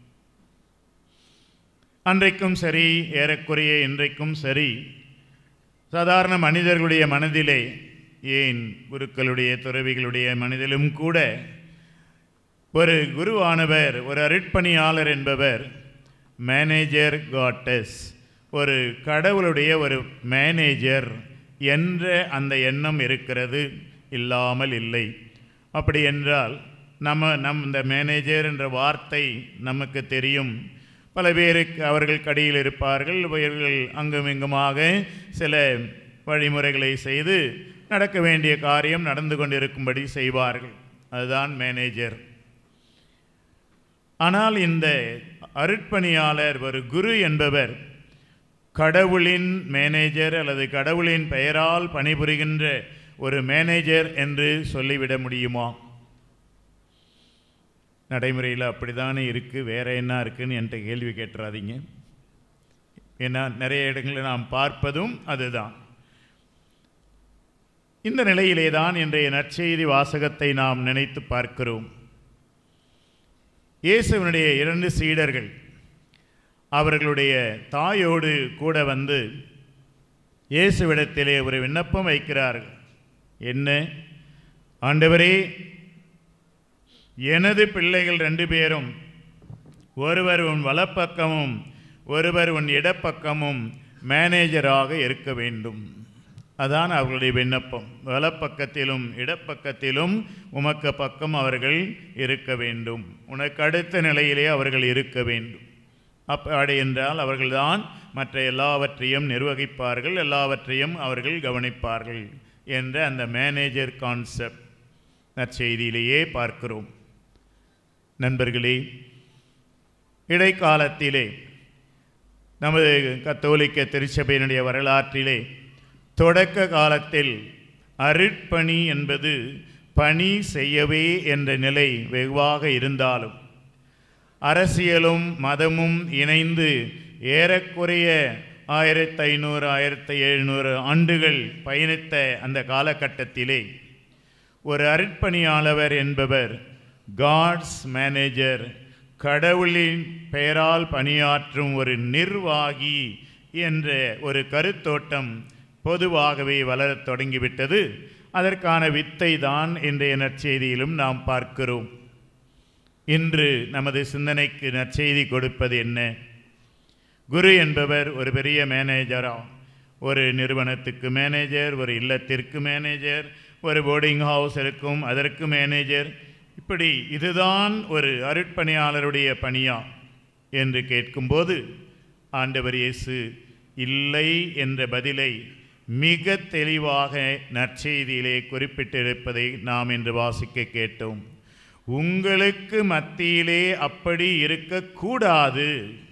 அன்றைக்கும் சரி, ஏறக்குறைய இன்றைக்கும் சரி, சாதாரண மனிதர்களுடைய மனதிலே, ஏன் குருக்களுடைய துறவிகளுடைய மனதிலும் கூட ஒரு குருவானவர், ஒரு அருட்பணியாளர் என்பவர் மேனேஜர் காட்டஸ், ஒரு கடவுளுடைய ஒரு மேனேஜர் என்ற அந்த எண்ணம் இருக்கிறது, இல்லாமல் இல்லை. அப்படி என்றால் நம்ம நம் இந்த மேனேஜர் என்ற வார்த்தை நமக்கு தெரியும். பல பேருக்கு அவர்கள் கடியில் இருப்பார்கள், இவர்கள் அங்கும் இங்குமாக சில வழிமுறைகளை செய்து நடக்க வேண்டிய காரியம் நடந்து கொண்டிருக்கும்படி செய்வார்கள். அதுதான் மேனேஜர். ஆனால் இந்த அருட்பணியாளர், ஒரு குரு என்பவர் கடவுளின் மேனேஜர் அல்லது கடவுளின் பெயரால் பணிபுரிகின்ற ஒரு மேனேஜர் என்று சொல்லிவிட முடியுமா? நடைமுறையில் அப்படித்தானே இருக்குது, வேற என்ன இருக்குன்னு என்கிட்ட கேள்வி கேட்டுறாதீங்க. ஏன்னா நிறைய இடங்களில் நாம் பார்ப்பதும் அதுதான். இந்த நிலையிலே தான் இன்றைய நற்செய்தி வாசகத்தை நாம் நினைத்து பார்க்கிறோம். இயேசுவினுடைய இரண்டு சீடர்கள் அவர்களுடைய தாயோடு கூட வந்து இயேசுவிடத்திலே ஒரு விண்ணப்பம் வைக்கிறார்கள். என்ன? ஆண்டவரே, எனது பிள்ளைகள் ரெண்டு பேரும், ஒருவர் உன் வலப்பக்கமும் ஒருவர் உன் இடப்பக்கமும் மேனேஜராக இருக்க வேண்டும். அதான் அவர்களுடைய விண்ணப்பம். வலப்பக்கத்திலும் இடப்பக்கத்திலும் உமக்கு பக்கம் அவர்கள் இருக்க வேண்டும், உனக்கு அடுத்த நிலையிலே அவர்கள் இருக்க வேண்டும். அப்படி என்றால் அவர்கள்தான் மற்ற எல்லாவற்றையும் நிர்வகிப்பார்கள், எல்லாவற்றையும் அவர்கள் கவனிப்பார்கள் என்ற அந்த மேனேஜர் கான்செப்ட் நற்செய்தியிலேயே பார்க்கிறோம். நண்பர்களே, இடைக்காலத்திலே நமது கத்தோலிக்க திருச்சபையினுடைய வரலாற்றிலே தொடக்க காலத்தில் அருட்பணி என்பது பணி செய்யவே என்ற நிலை வெகுவாக இருந்தாலும் அரசியலும் மதமும் இணைந்து ஏறக்குறைய ஆயிரத்தி ஐநூறு ஆயிரத்தி எழுநூறு ஆண்டுகள் பயணித்த அந்த காலகட்டத்திலே ஒரு அருட்பணியாளர் என்பவர் காட்ஸ் மேனேஜர், கடவுளின் பெயரால் பணியாற்றும் ஒரு நிர்வாகி என்ற ஒரு கருத்தோட்டம் பொதுவாகவே வளரத் தொடங்கிவிட்டது. அதற்கான வித்தை தான் இன்றைய நற்செய்தியிலும் நாம் பார்க்கிறோம். இன்று நமது சிந்தனைக்கு நற்செய்தி கொடுப்பது என்ன? குரு என்பவர் ஒரு பெரிய மேனேஜரா, ஒரு நிறுவனத்துக்கு மேனேஜர், ஒரு இல்லத்திற்கு மேனேஜர், ஒரு போர்டிங் ஹவுஸ் இருக்கும் அதற்கு மேனேஜர், இப்படி இதுதான் ஒரு அருட்பணியாளருடைய பணியா என்று கேட்கும்போது ஆண்டவர் இயேசு இல்லை என்ற பதிலை மிக தெளிவாக நற்செய்தியிலே குறிப்பிட்டிருப்பதை நாம் இன்று வாசிக்க கேட்டோம். உங்களுக்கு மத்தியிலே அப்படி இருக்கக்கூடாது.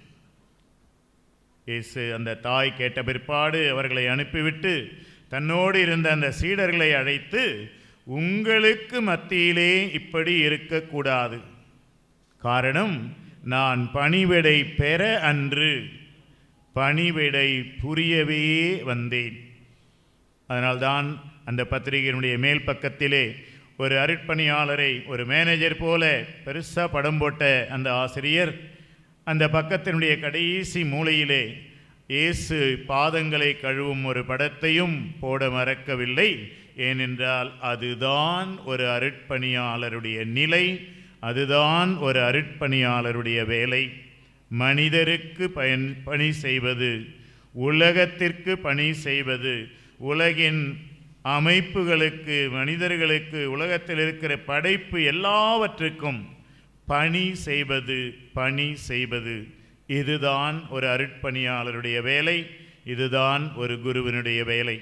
இயேசு அந்த தாய் கேட்ட பிற்பாடு அவர்களை அனுப்பிவிட்டு தன்னோடு இருந்த அந்த சீடர்களை அழைத்து, உங்களுக்கு மத்தியிலே இப்படி இருக்கக்கூடாது. காரணம், நான் பணிவிடை பெற அன்று, பணிவிடை புரியவே வந்தேன். அதனால்தான் அந்த பத்திரிகையினுடைய மேல் பக்கத்திலே ஒரு அருட்பணியாளரை ஒரு மேனேஜர் போல பெருசாக படம் போட்ட அந்த ஆசிரியர் அந்த பக்கத்தினுடைய கடைசி மூலையிலே இயேசு பாதங்களை கழுவும் ஒரு படத்தையும் போட மறக்கவில்லை. ஏனென்றால் அதுதான் ஒரு அருட்பணியாளருடைய நிலை, அதுதான் ஒரு அருட்பணியாளருடைய வேலை. மனிதருக்கு பயன் பணி செய்வது, உலகத்திற்கு பணி செய்வது, உலகின் அமைப்புகளுக்கு, மனிதர்களுக்கு, உலகத்தில் இருக்கிற படைப்பு எல்லாவற்றுக்கும் பணி செய்வது, பணி செய்வது, இதுதான் ஒரு அருட்பணியாளருடைய வேலை, இதுதான் ஒரு குருவினுடைய வேலை.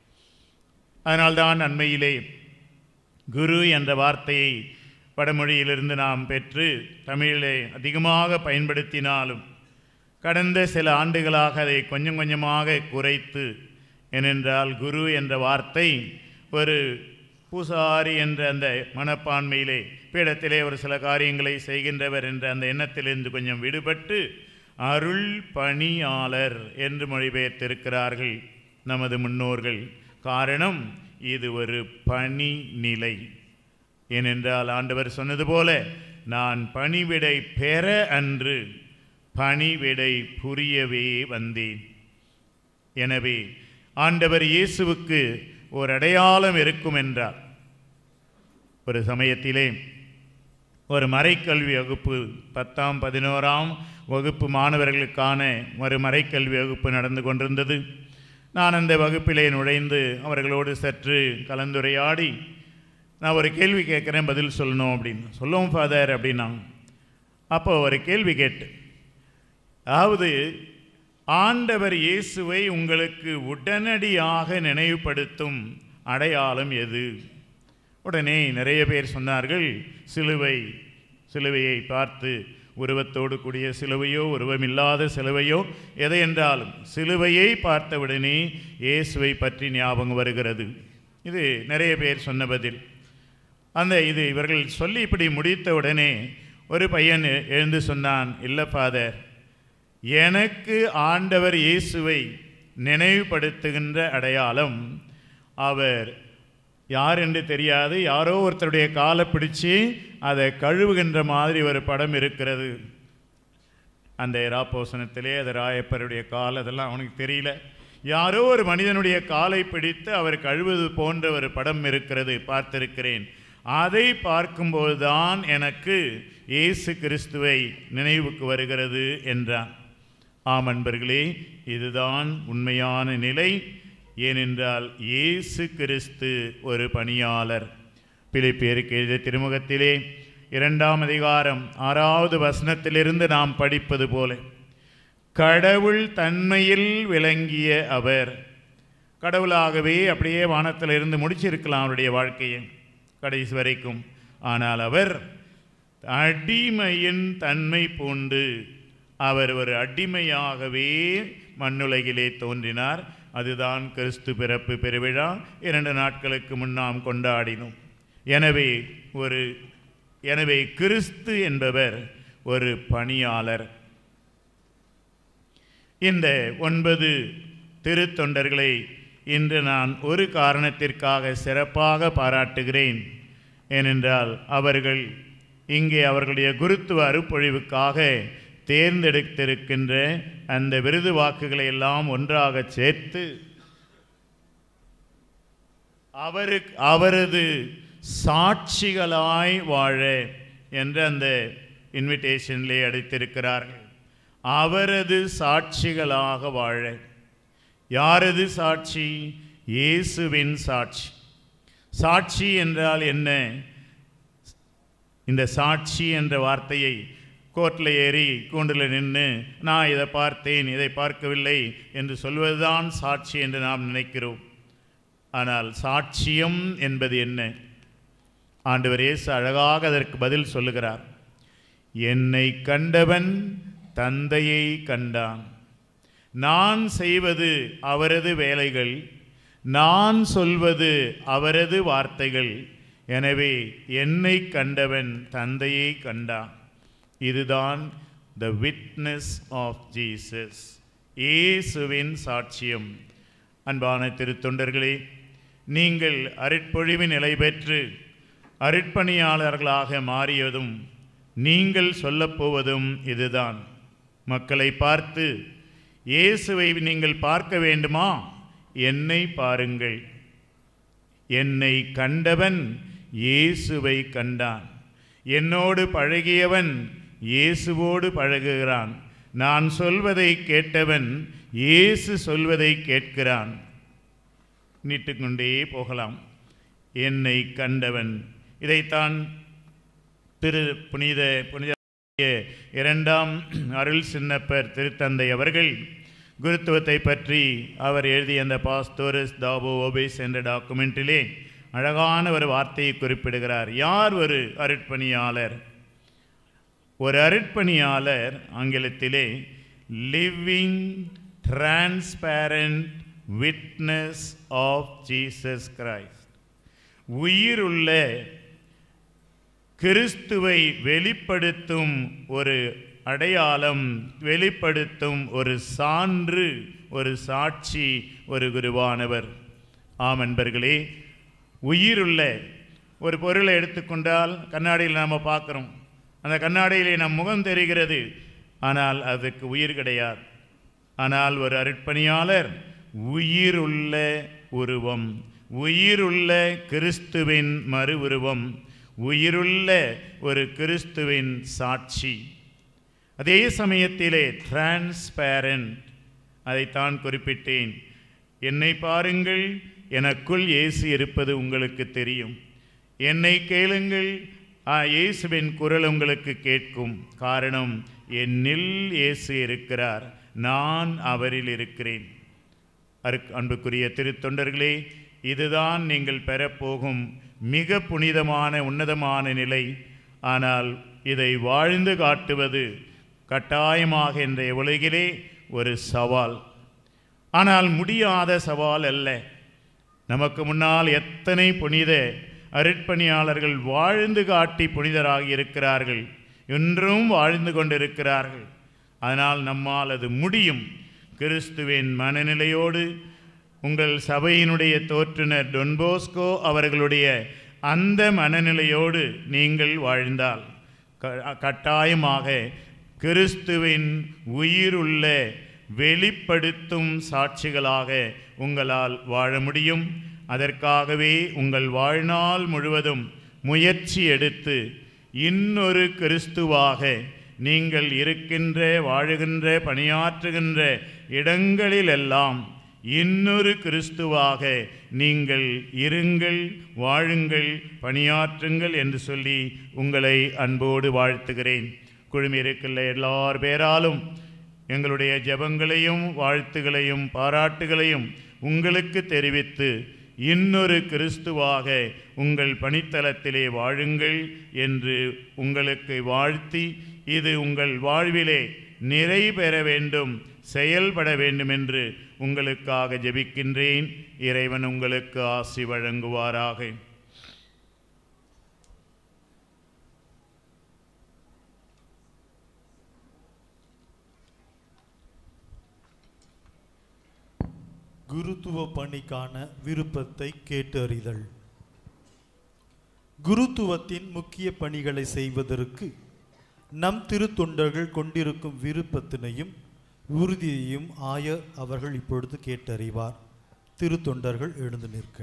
அதனால்தான் அண்மையிலே குரு என்ற வார்த்தையை வடமொழியிலிருந்து நாம் பெற்று தமிழிலே அதிகமாக பயன்படுத்தினாலும் கடந்த சில ஆண்டுகளாக அதை கொஞ்சம் கொஞ்சமாக குறைத்து, ஏனென்றால் குரு என்ற வார்த்தை ஒரு பூசாரி என்ற அந்த மனப்பான்மையிலே பீடத்திலே ஒரு சில காரியங்களை செய்கின்றவர் என்ற அந்த எண்ணத்திலிருந்து கொஞ்சம் விடுபட்டு அருள் பணியாளர் என்று மொழிபெயர்த்திருக்கிறார்கள் நமது முன்னோர்கள். காரணம், இது ஒரு பணி நிலை. ஏனென்றால் ஆண்டவர் சொன்னது போல, நான் பணிவிடை பெற அன்று, பணிவிடை புரியவே வந்தேன். எனவே ஆண்டவர் இயேசுவுக்கு ஒரு அடையாளம் இருக்கும் என்றார். ஒரு சமயத்திலே ஒரு மறைக்கல்வி வகுப்பு, பத்தாம் பதினோராம் வகுப்பு மாணவர்களுக்கான ஒரு மறைக்கல்வி வகுப்பு நடந்து கொண்டிருந்தது. நான் அந்த வகுப்பிலே நுழைந்து அவர்களோடு சற்று கலந்துரையாடி, நான் ஒரு கேள்வி கேட்குறேன், பதில் சொல்லணும் அப்படின்னு. சொல்லுவோம் ஃபாதர் அப்படின்னா. அப்போ ஒரு கேள்வி கேட்டு, அதாவது ஆண்டவர் இயேசுவை உங்களுக்கு உடனடியாக நினைவுபடுத்தும் அடையாளம் எது? உடனே நிறைய பேர் சொன்னார்கள், சிலுவை. சிலுவையை பார்த்து, உருவத்தோடு கூடிய சிலுவையோ உருவமில்லாத சிலுவையோ எதை என்றாலும் சிலுவையை பார்த்தவுடனே இயேசுவை பற்றி ஞாபகம் வருகிறது. இது நிறைய பேர் சொன்ன பதில். அந்த இது இவர்கள் சொல்லி இப்படி முடித்த உடனே ஒரு பையன் எழுந்து சொன்னான், இல்லை ஃபாதர், எனக்கு ஆண்டவர் இயேசுவை நினைவுபடுத்துகின்ற அடையாளம், அவர் யார் என்று தெரியாது, யாரோ ஒருத்தருடைய காலை பிடிச்சி அதை கழுவுகின்ற மாதிரி ஒரு படம் இருக்கிறது. அந்த இராப்போசனத்திலே அது ராயப்பருடைய கால், அதெல்லாம் அவனுக்கு தெரியல. யாரோ ஒரு மனிதனுடைய காலை பிடித்து அவர் கழுவுவது போன்ற ஒரு படம் இருக்கிறது, பார்த்திருக்கிறேன். அதை பார்க்கும்போது தான் எனக்கு இயேசு கிறிஸ்துவை நினைவுக்கு வருகிறது என்றான். ஆம் அன்பர்களே, இதுதான் உண்மையான நிலை. ஏனென்றால் இயேசு கிறிஸ்து ஒரு பணியாளர். பிலிப்பியருக்கு எழுதிய திருமுகத்திலே இரண்டாம் அதிகாரம் ஆறாவது வசனத்திலிருந்து நாம் படிப்பது போல, கடவுள் தன்மையில் விளங்கிய அவர், கடவுளாகவே அப்படியே வானத்தில் இருந்து முடிச்சிருக்கலாம் அவருடைய வாழ்க்கையை கடைசி வரைக்கும். ஆனால் அவர் அடிமையின் தன்மை பூண்டு, அவர் ஒரு அடிமையாகவே மண்ணுலகிலே தோன்றினார். அதுதான் கிறிஸ்து பிறப்பு பெருவிழா. இரண்டு நாட்களுக்கு முன் நாம் கொண்டாடினோம். எனவே ஒரு எனவே கிறிஸ்து என்பவர் ஒரு பணியாளர். இந்த ஒன்பது திருத்தொண்டர்களை இன்று நான் ஒரு காரணத்திற்காக சிறப்பாக பாராட்டுகிறேன். ஏனென்றால் அவர்கள் இங்கே அவர்களுடைய குருத்துவ அருப்பொழிவுக்காக தேர்ந்தெடுத்திருக்கின்ற அந்த விருது வாக்குகளை எல்லாம் ஒன்றாக சேர்த்து அவருக்கு அவரது சாட்சிகளாய் வாழ என்ற அந்த இன்விடேஷனிலே அடைத்திருக்கிறார்கள். அவரது சாட்சிகளாக வாழ. யாரது சாட்சி? இயேசுவின் சாட்சி. சாட்சி என்றால் என்ன? இந்த சாட்சி என்ற வார்த்தையை கோர்ட்டில் ஏறி கூண்டில் நின்று நான் இதை பார்த்தேன், இதை பார்க்கவில்லை என்று சொல்வதுதான் சாட்சி என்று நாம் நினைக்கிறோம். ஆனால் சாட்சியம் என்பது என்ன? ஆண்டவர் இயேசு அழகாக அதற்கு பதில் சொல்லுகிறார். என்னை கண்டவன் தந்தையை கண்டான். நான் செய்வது அவரது வேலைகள், நான் சொல்வது அவரது வார்த்தைகள். எனவே என்னை கண்டவன் தந்தையை கண்டான். இதுதான் த விட்னஸ் ஆஃப் ஜீசஸ், இயேசுவின் சாட்சியம். அன்பான திருத்தொண்டர்களே, நீங்கள் அருட்பொழிவு நிலை பெற்று அருட்பணியாளர்களாக மாறியதும் நீங்கள் சொல்லப்போவதும் இதுதான். மக்களை பார்த்து, இயேசுவை நீங்கள் பார்க்க வேண்டுமா? என்னை பாருங்கள். என்னை கண்டவன் இயேசுவை கண்டான். என்னோடு பழகியவன் இயேசுவோடு பழகுகிறான். நான் சொல்வதை கேட்டவன் இயேசு சொல்வதை கேட்கிறான். நீட்டுக்கொண்டே போகலாம். என்னை கண்டவன். இதைத்தான் திரு புனித புனித இரண்டாம் அருள் சின்னப்பர் திருத்தந்தை அவர்கள் குருத்துவத்தை பற்றி அவர் எழுதிய அந்த பாஸ்தோரஸ் தாபோ ஓபேஸ் என்ற டாக்குமெண்ட்டிலே அழகான ஒரு வார்த்தையை குறிப்பிடுகிறார். யார் ஒரு அருட்பணியாளர்? ஒரு அருட்பணியாளர் ஆங்கிலத்திலே living transparent witness of Jesus Christ, உயிருள்ள கிறிஸ்துவை வெளிப்படுத்தும் ஒரு அடையாளம், வெளிப்படுத்தும் ஒரு சான்று, ஒரு சாட்சி, ஒரு குருவானவர். ஆம் அன்பர்களே, உயிருள்ள ஒரு பொருளை எடுத்துக்கொண்டால் கண்ணாடியில் நாம் பார்க்குறோம். அந்த கண்ணாடியிலே நம் முகம் தெரிகிறது, ஆனால் அதுக்கு உயிர் கிடையாது. ஆனால் ஒரு அருட்பணியாளர் உயிருள்ள உருவம், உயிருள்ள கிறிஸ்துவின் மறு உருவம், உயிருள்ள ஒரு கிறிஸ்துவின் சாட்சி. அதே சமயத்திலே டிரான்ஸ்பேரண்ட், அதைத்தான் குறிப்பிட்டேன். என்னை பாருங்கள், எனக்குள் இயேசு இருப்பது உங்களுக்கு தெரியும். என்னை கேளுங்கள், இயேசுவின் குரல் உங்களுக்கு கேட்கும். காரணம், என்னில் இயேசு இருக்கிறார், நான் அவரில் இருக்கிறேன். அன்புக்குரிய திருத்தொண்டர்களே, இதுதான் நீங்கள் பெறப்போகும் மிக புனிதமான உன்னதமான நிலை. ஆனால் இதை வாழ்ந்து காட்டுவது கட்டாயமாக இன்றைய உலகிலே ஒரு சவால். ஆனால் முடியாத சவால் அல்ல. நமக்கு முன்னால் எத்தனை புனித அருட்பணியாளர்கள் வாழ்ந்து காட்டி புனிதராகி இருக்கிறார்கள், இன்றும் வாழ்ந்து கொண்டிருக்கிறார்கள். அதனால் நம்மால் அது முடியும். கிறிஸ்துவின் மனநிலையோடு உங்கள் சபையினுடைய தோற்றுனர் டொன்போஸ்கோ அவர்களுடைய அந்த மனநிலையோடு நீங்கள் வாழ்ந்தால் கட்டாயமாக கிறிஸ்துவின் உயிருள்ள வெளிப்படுத்தும் சாட்சிகளாக உங்களால் வாழ முடியும். அதற்காகவே உங்கள் வாழ்நாள் முழுவதும் முயற்சி எடுத்து இன்னொரு கிறிஸ்துவாக நீங்கள் இருக்கின்ற, வாழுகின்ற, பணியாற்றுகின்ற இடங்களிலெல்லாம் இன்னொரு கிறிஸ்துவாக நீங்கள் இருங்கள், வாழுங்கள், பணியாற்றுங்கள் என்று சொல்லி உங்களை அன்போடு வாழ்த்துகிறேன். குழுமியிருக்கின்ற எல்லார் பேராலும் எங்களுடைய ஜெபங்களையும் வாழ்த்துகளையும் பாராட்டுகளையும் உங்களுக்கு தெரிவித்து இன்னொரு கிறிஸ்துவாக உங்கள் பணித்தலத்திலே வாழுங்கள் என்று உங்களுக்கு வாழ்த்தி, இது உங்கள் வாழ்விலே நிறைவேற வேண்டும், செயல்பட வேண்டும் என்று உங்களுக்காக ஜெபிக்கின்றேன். இறைவன் உங்களுக்கு ஆசி வழங்குவாராக. குருத்துவ பணிக்கான விருப்பத்தை கேட்டறிதல். குருத்துவத்தின் முக்கிய பணிகளை செய்வதற்கு நம் திருத்தொண்டர்கள் கொண்டிருக்கும் விருப்பத்தினையும் உறுதியையும் ஆயர் அவர்கள் இப்பொழுது கேட்டறிவார். திருத்தொண்டர்கள் எழுந்து நிற்க.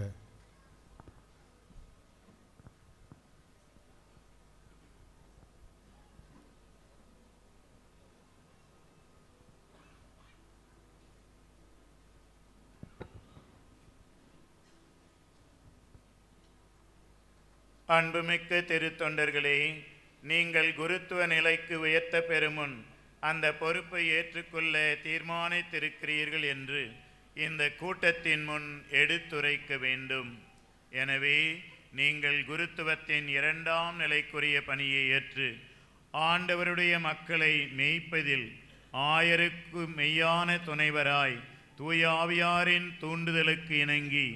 அன்புமிக்க திருத்தொண்டர்களே, நீங்கள் குருத்துவ நிலைக்கு உயர்த்த பெறுமுன் அந்த பொறுப்பை ஏற்றுக்கொள்ள தீர்மானித்திருக்கிறீர்கள் என்று இந்த கூட்டத்தின் முன் எடுத்துரைக்க வேண்டும். எனவே நீங்கள் குருத்துவத்தின் இரண்டாம் நிலைக்குரிய பணியை ஏற்று ஆண்டவருடைய மக்களை மேய்ப்பதில் ஆயருக்கு மெய்யான துணைவராய் தூயாவியாரின் தூண்டுதலுக்கு இணங்கி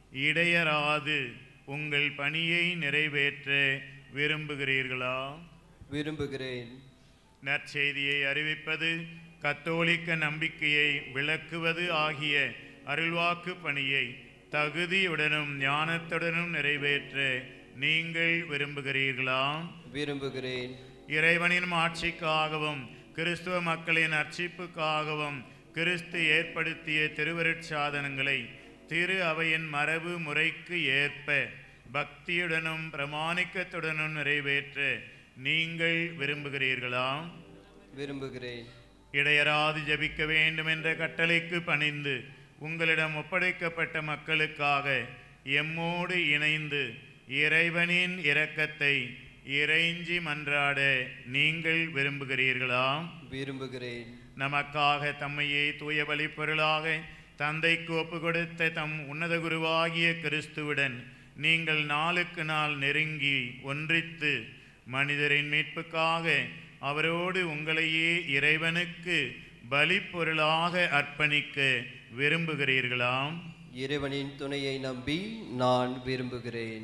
இடையராது உங்கள் பணியை நிறைவேற்ற விரும்புகிறீர்களா? விரும்புகிறேன். நற்செய்தியை அறிவிப்பது, கத்தோலிக்க நம்பிக்கையை விளக்குவது ஆகிய அருள்வாக்கு பணியை தகுதியுடனும் ஞானத்துடனும் நிறைவேற்ற நீங்கள் விரும்புகிறீர்களா? விரும்புகிறேன். இறைவனின் ஆட்சிக்காகவும் கிறிஸ்துவ மக்களின் அர்ச்சிப்புக்காகவும் கிறிஸ்து ஏற்படுத்திய திருவருட்சாதனங்களை திரு அவையின் மரபு முறைக்கு ஏற்ப பக்தியுடனும் பிரமாணிக்கத்துடனும் நிறைவேற்ற நீங்கள் விரும்புகிறீர்களா? விரும்புகிறேன். இடையராது ஜபிக்க வேண்டும் என்ற கட்டளைக்கு பணிந்து உங்களிடம் ஒப்படைக்கப்பட்ட மக்களுக்காக எம்மோடு இணைந்து இறைவனின் இரக்கத்தை இறைஞ்சி மன்றாட நீங்கள் விரும்புகிறீர்களா? விரும்புகிறேன். நமக்காக தம்மையே தூய பலிப்பொருளாக தந்தைக்கு ஒப்பு கொடுத்த தம் உன்னத குருவாகிய கிறிஸ்துவுடன் நீங்கள் நாளுக்கு நாள் நெருங்கி ஒன்றித்து மனிதரின் மீட்புக்காக அவரோடு உங்களையே இறைவனுக்கு பலிப்பொருளாக அர்ப்பணிக்க விரும்புகிறீர்களா? இறைவனின் துணையை நம்பி நான் விரும்புகிறேன்.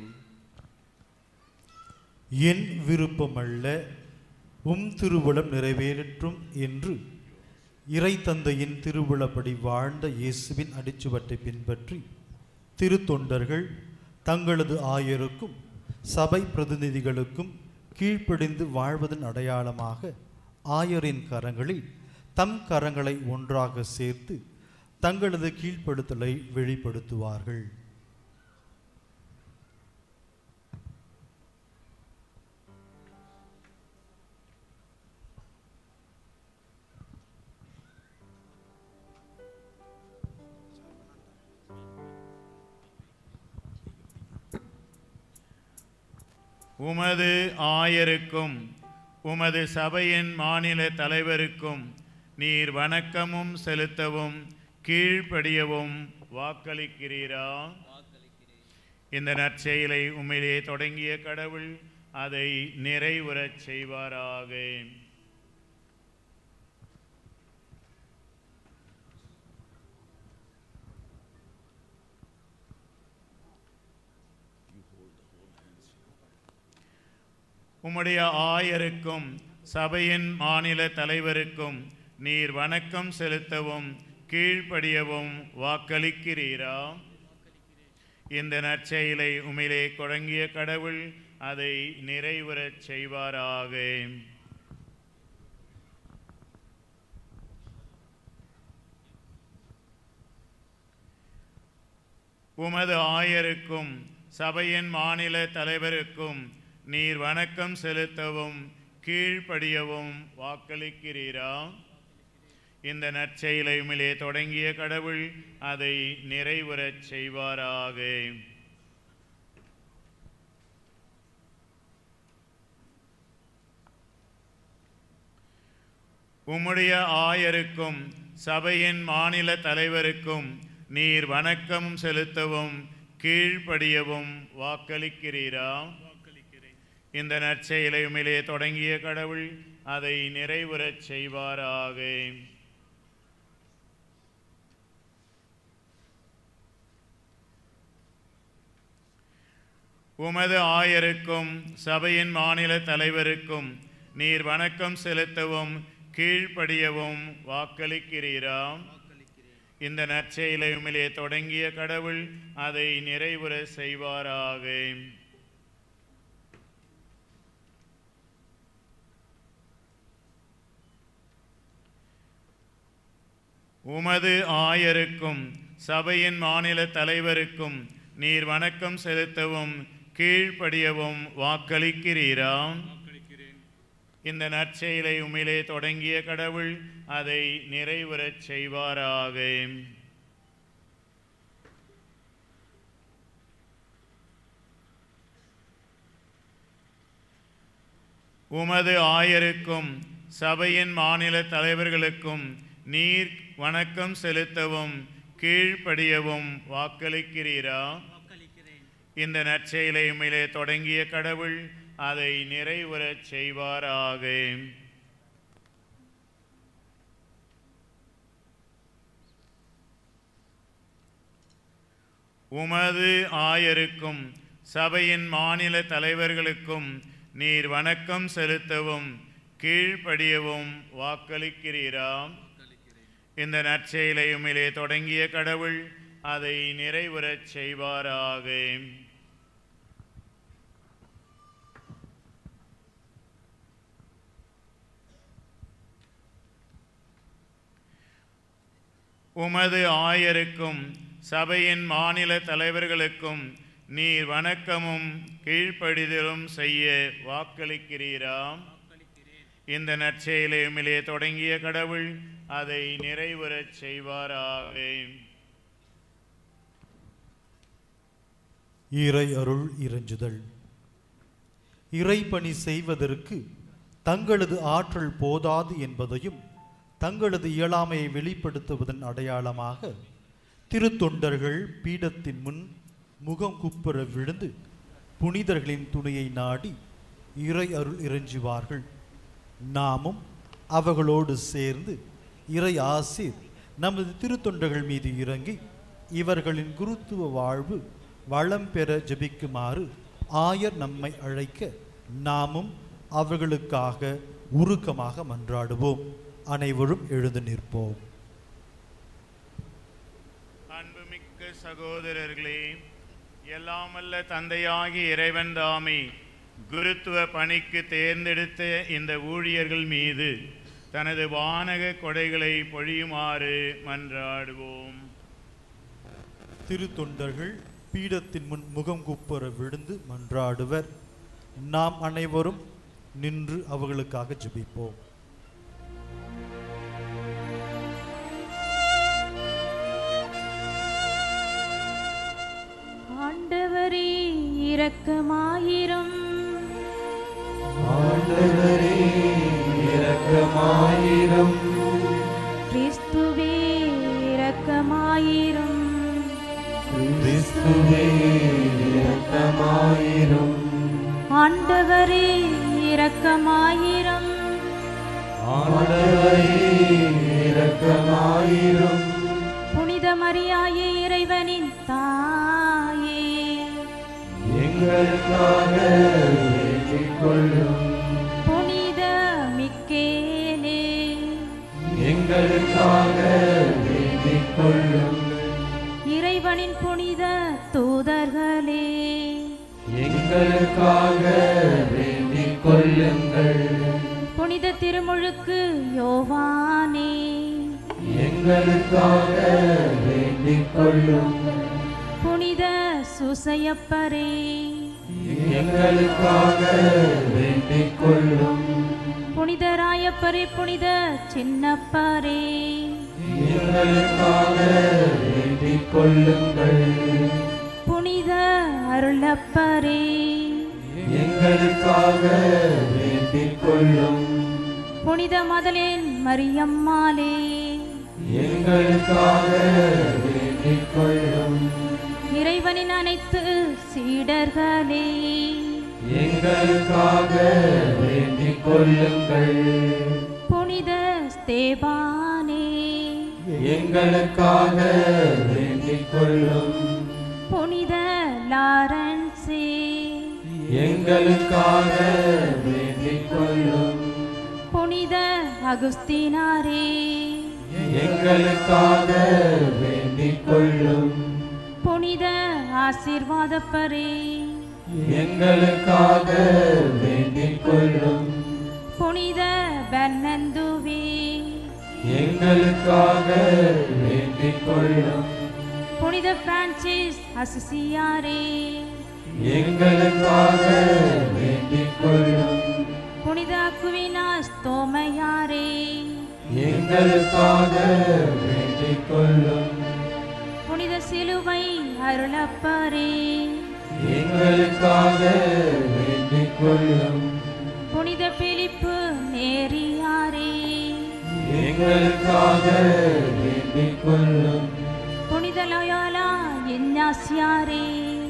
என் விருப்பமல்ல, உம் திருவுளம் நிறைவேற்றும் என்று இறை தந்தையின் திருவுளப்படி வாழ்ந்த இயேசுவின் அடிச்சுவட்டை பின்பற்றி திருத்தொண்டர்கள் தங்களது ஆயருக்கும் சபை பிரதிநிதிகளுக்கும் கீழ்ப்படிந்து வாழ்வதன் அடையாளமாக ஆயரின் கரங்களில் தம் கரங்களை ஒன்றாக சேர்த்து தங்களது கீழ்ப்படுத்தலை வெளிப்படுத்துவார்கள். உமது ஆயருக்கும் உமது சபையின் மாநில தலைவருக்கும் நீர் வணக்கமும் செலுத்தவும் கீழ்ப்படியவும் வாக்களிக்கிறீரா? இந்த நற்செயலை உம்மிலே தொடங்கிய கடவுள் அதை நிறைவுறச் செய்வாராக. உம்முடைய ஆயருக்கும் சபையின் மாநில தலைவருக்கும் நீர் வணக்கம் செலுத்தவும் கீழ்ப்படியவும் வாக்களிக்கிறீரா? இந்த நற்செயலை உம்மிலே தொடங்கிய கடவுள் அதை நிறைவுறச் செய்வாராக. உமது ஆயருக்கும் சபையின் மாநில தலைவருக்கும் நீர் வணக்கம் செலுத்தவும் கீழ்ப்படியவும் வாக்களிக்கிறீரா? இந்த நற்செயலை உம்மிலே தொடங்கிய கடவுள் அதை நிறைவுறச் செய்வாராக. உம்முடைய ஆயருக்கும் சபையின் மாநில தலைவருக்கும் நீர் வணக்கம் செலுத்தவும் கீழ்ப்படியவும் வாக்களிக்கிறீரா? இந்த நற்செயலை உம்மிலே தொடங்கிய கடவுள் அதை நிறைவுறச் செய்வாராக. உமது ஆயருக்கும் சபையின் மாநில தலைவருக்கும் நீர் வணக்கம் செலுத்தவும் கீழ்ப்படியவும் வாக்களிக்கிறீரா? இந்த நற்செயலை உம்மிலே தொடங்கிய கடவுள் அதை நிறைவுற செய்வாராக. உமது ஆயருக்கும் சபையின் மாநில தலைவருக்கும் நீர் வணக்கம் செலுத்தவும் கீழ்ப்படியவும் வாக்களிக்கிறீரா? இந்த நற்செயலை உம்மிலே தொடங்கிய கடவுள் அதை நிறைவுறச் செய்வாராக. உமது ஆயருக்கும் சபையின் மாநில தலைவர்களுக்கும் நீர் வணக்கம் செலுத்தவும் கீழ்ப்படியவும் வாக்களிக்கிறீரா? இந்த நற்செயலை உம்மிலே தொடங்கிய கடவுள் அதை நிறைவுறச் செய்வாராக. உமது ஆயருக்கும் சபையின் மாநில தலைவர்களுக்கும் நீர் வணக்கம் செலுத்தவும் கீழ்ப்படியவும் வாக்களிக்கிறீரா? இந்த நற்செயலை உம்மிலே தொடங்கிய கடவுள் அதை நிறைவுறச் செய்வாராக. உமது ஆயருக்கும் சபையின் மாநில தலைவர்களுக்கும் நீர் வணக்கமும் கீழ்ப்படிதலும் செய்ய வாக்களிக்கிறீரா? இந்த நற்செயலை உம்மிலே தொடங்கிய கடவுள் அதை நிறைவுறச் செய்வாராக. இறை அருள் இறைஞ்சுதல். இறைப்பணி செய்வதற்கு தங்களது ஆற்றல் போதாது என்பதையும் தங்களது இயலாமையை வெளிப்படுத்துவதன் அடையாளமாக திருத்தொண்டர்கள் பீடத்தின் முன் முகம் குப்புற விழுந்து புனிதர்களின் துணையை நாடி இறை அருள் இறைஞ்சுவார்கள். நாமும் அவர்களோடு சேர்ந்து இறை ஆசீர் நமது திருத்தொண்டர்கள் மீது இறங்கி இவர்களின் குருத்துவ வாழ்வு வளம் பெற ஜெபிக்குமாறு ஆயர் நம்மை அழைக்க நாமும் அவர்களுக்காக உருக்கமாக மன்றாடுவோம். அனைவரும் எழுந்து நிற்போம். அன்புமிக்க சகோதரர்களே, எல்லாமல்ல தந்தையாகி இறைவன் தாமே குருத்துவ பணிக்கு தேர்ந்தெடுத்த இந்த ஊழியர்கள் மீது தனது வானக கொடைகளை பொழியுமாறு மன்றாடுவோம். திருத்தொண்டர்கள் பீடத்தின் முன் முகம் குப்புற விழுந்து மன்றாடுவர். நாம் அனைவரும் நின்று அவர்களுக்காக ஜெபிப்போம். ஆண்டவரே இரக்கமாயிரும். ஆண்டவரே இரக்கமாயிரும். கிறிஸ்துவே இரக்கமாயிரும். கிறிஸ்துவே இரக்கமாயிரும். ஆண்டவரே இரக்கமாயிரும். ஆண்டவரே இரக்கமாயிரும். புனித மரியாயே இறைவனின் தாயே, எங்களுக்காக வேண்டிக் கொள்ளும். புனித மிக்கேலே, எங்களுக்காக வேண்டிக் கொள்ளும். இறைவனின் புனித தூதர்களே, எங்களுக்காக வேண்டிக் கொள்ளுங்கள். புனித திருமுழுக்கு யோவானே, எங்களுக்காக வேண்டிக் கொள்ளும். புனித சுசையப்பரே, எங்களுக்காக வேண்டிக் கொள்ளும். புனித ராயப்பரே, புனித சின்னப்பரே, எங்களுக்காக வேண்டிக் கொள்ளுங்கள். புனித அருளப்பரே, எங்களுக்காக வேண்டிக் கொள்ளும். புனித மதலேன் மரியம்மாளே, எங்களுக்காக வேண்டிக் கொள்ளும். இறைவனின் அனைத்து சீடர்களே, எங்களுக்காக வேண்டிக் கொள்ளுங்கள். புனித ஸ்தேபானே, எங்களுக்காக வேண்டிக் கொள்ளும். புனித லாரன்சே, எங்களுக்காக வேண்டிக் கொள்ளும். புனித அகுஸ்தினாரே, எங்களுக்காக வேண்டிக் கொள்ளும். புனித ஆசீர்வாதப்பரே எங்களுக்காக வேண்டிக் கொள்ளும். புனித பெர்னந்துவே எங்களுக்காக வேண்டிக் கொள்ளும். புனித பிரான்சிஸ் அசிசியாரே எங்களுக்காக வேண்டிக் கொள்ளும். புனித அக்குவினாஸ் தோமையாரே எங்களுக்காக வேண்டிக் கொள்ளும். புனித சிலுவை அருளப்பரே எங்களுக்காக வேண்டிக் கொள்ளும். புனித பிலிப்பு நேரியாரே எங்களுக்காக வேண்டிக் கொள்ளும். புனித லயோலா இன்னாசியாரே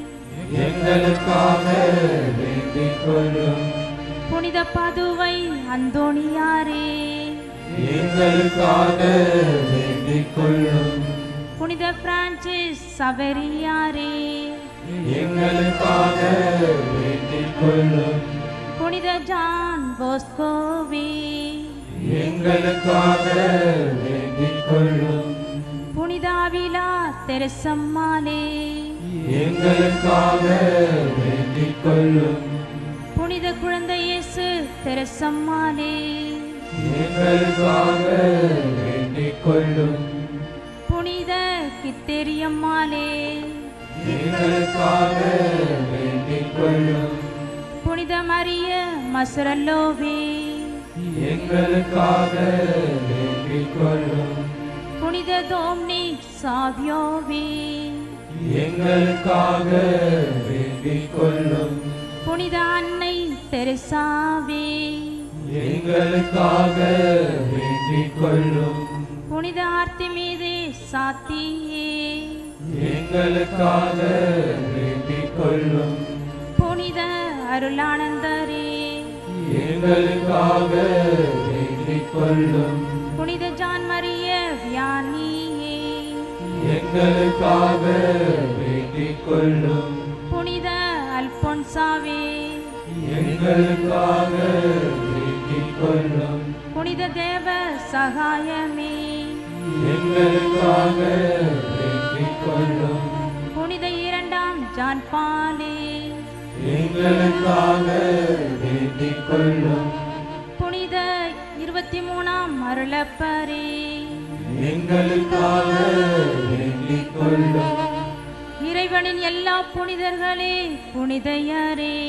எங்களுக்காக வேண்டிக் கொள்ளும். புனித பதுவை அந்தோணியாரே எங்களுக்காக வேண்டிக் கொள்ளும். புனித பிரான்சிஸ் சவேரியாரே எங்களுக்காக வேண்டிக் கொள்ளும். புனித ஜான் போஸ்கோவே எங்களுக்காக வேண்டிக் கொள்ளும். புனித அவிலா தெரசம்மாளே எங்களுக்காக வேண்டிக் கொள்ளும். புனித குழந்தை இயேசு தெரசம்மாளே எங்களுக்காக வேண்டிக் கொள்ளும். புனித கித்தேரியம்மாளே எங்களுக்காக வேண்டிக் கொள்ளும். புனித மரிய மசரல்லோவே எங்களுக்காக வேண்டிக் கொள்ளும். புனித டோம்னிக் சாவியோவே எங்களுக்காக வேண்டிக் கொள்ளும். புனித அன்னை தெரசாவே எங்களுக்காக வேண்டிக் கொள்ளும். புனித ஆர்த்திமீதே சாத்தியே எங்களுக்காக வேண்டிக் கொள்ளும். புனித அருளானந்தரே எங்களுக்காக வேண்டிக் கொள்ளும். புனித ஜான் மரிய வியானியே எங்களுக்காக வேண்டிக் கொள்ளும். புனித அல்பொன்சாவே எங்களுக்காக வேண்டிக் கொள்ளும். புனித தேவ சகாயமே எங்களுக்காக வேண்டிக் கொள்ளும். புனித இரண்டாம் ஜான் பாலே எங்களுக்காக வேண்டிக் கொள்ளும். புனித இருபத்தி மூணாம் அருளப்பரே எங்களுக்காக வேண்டிக் கொள்ளும். இறைவனின் எல்லா புனிதர்களே புனிதையரே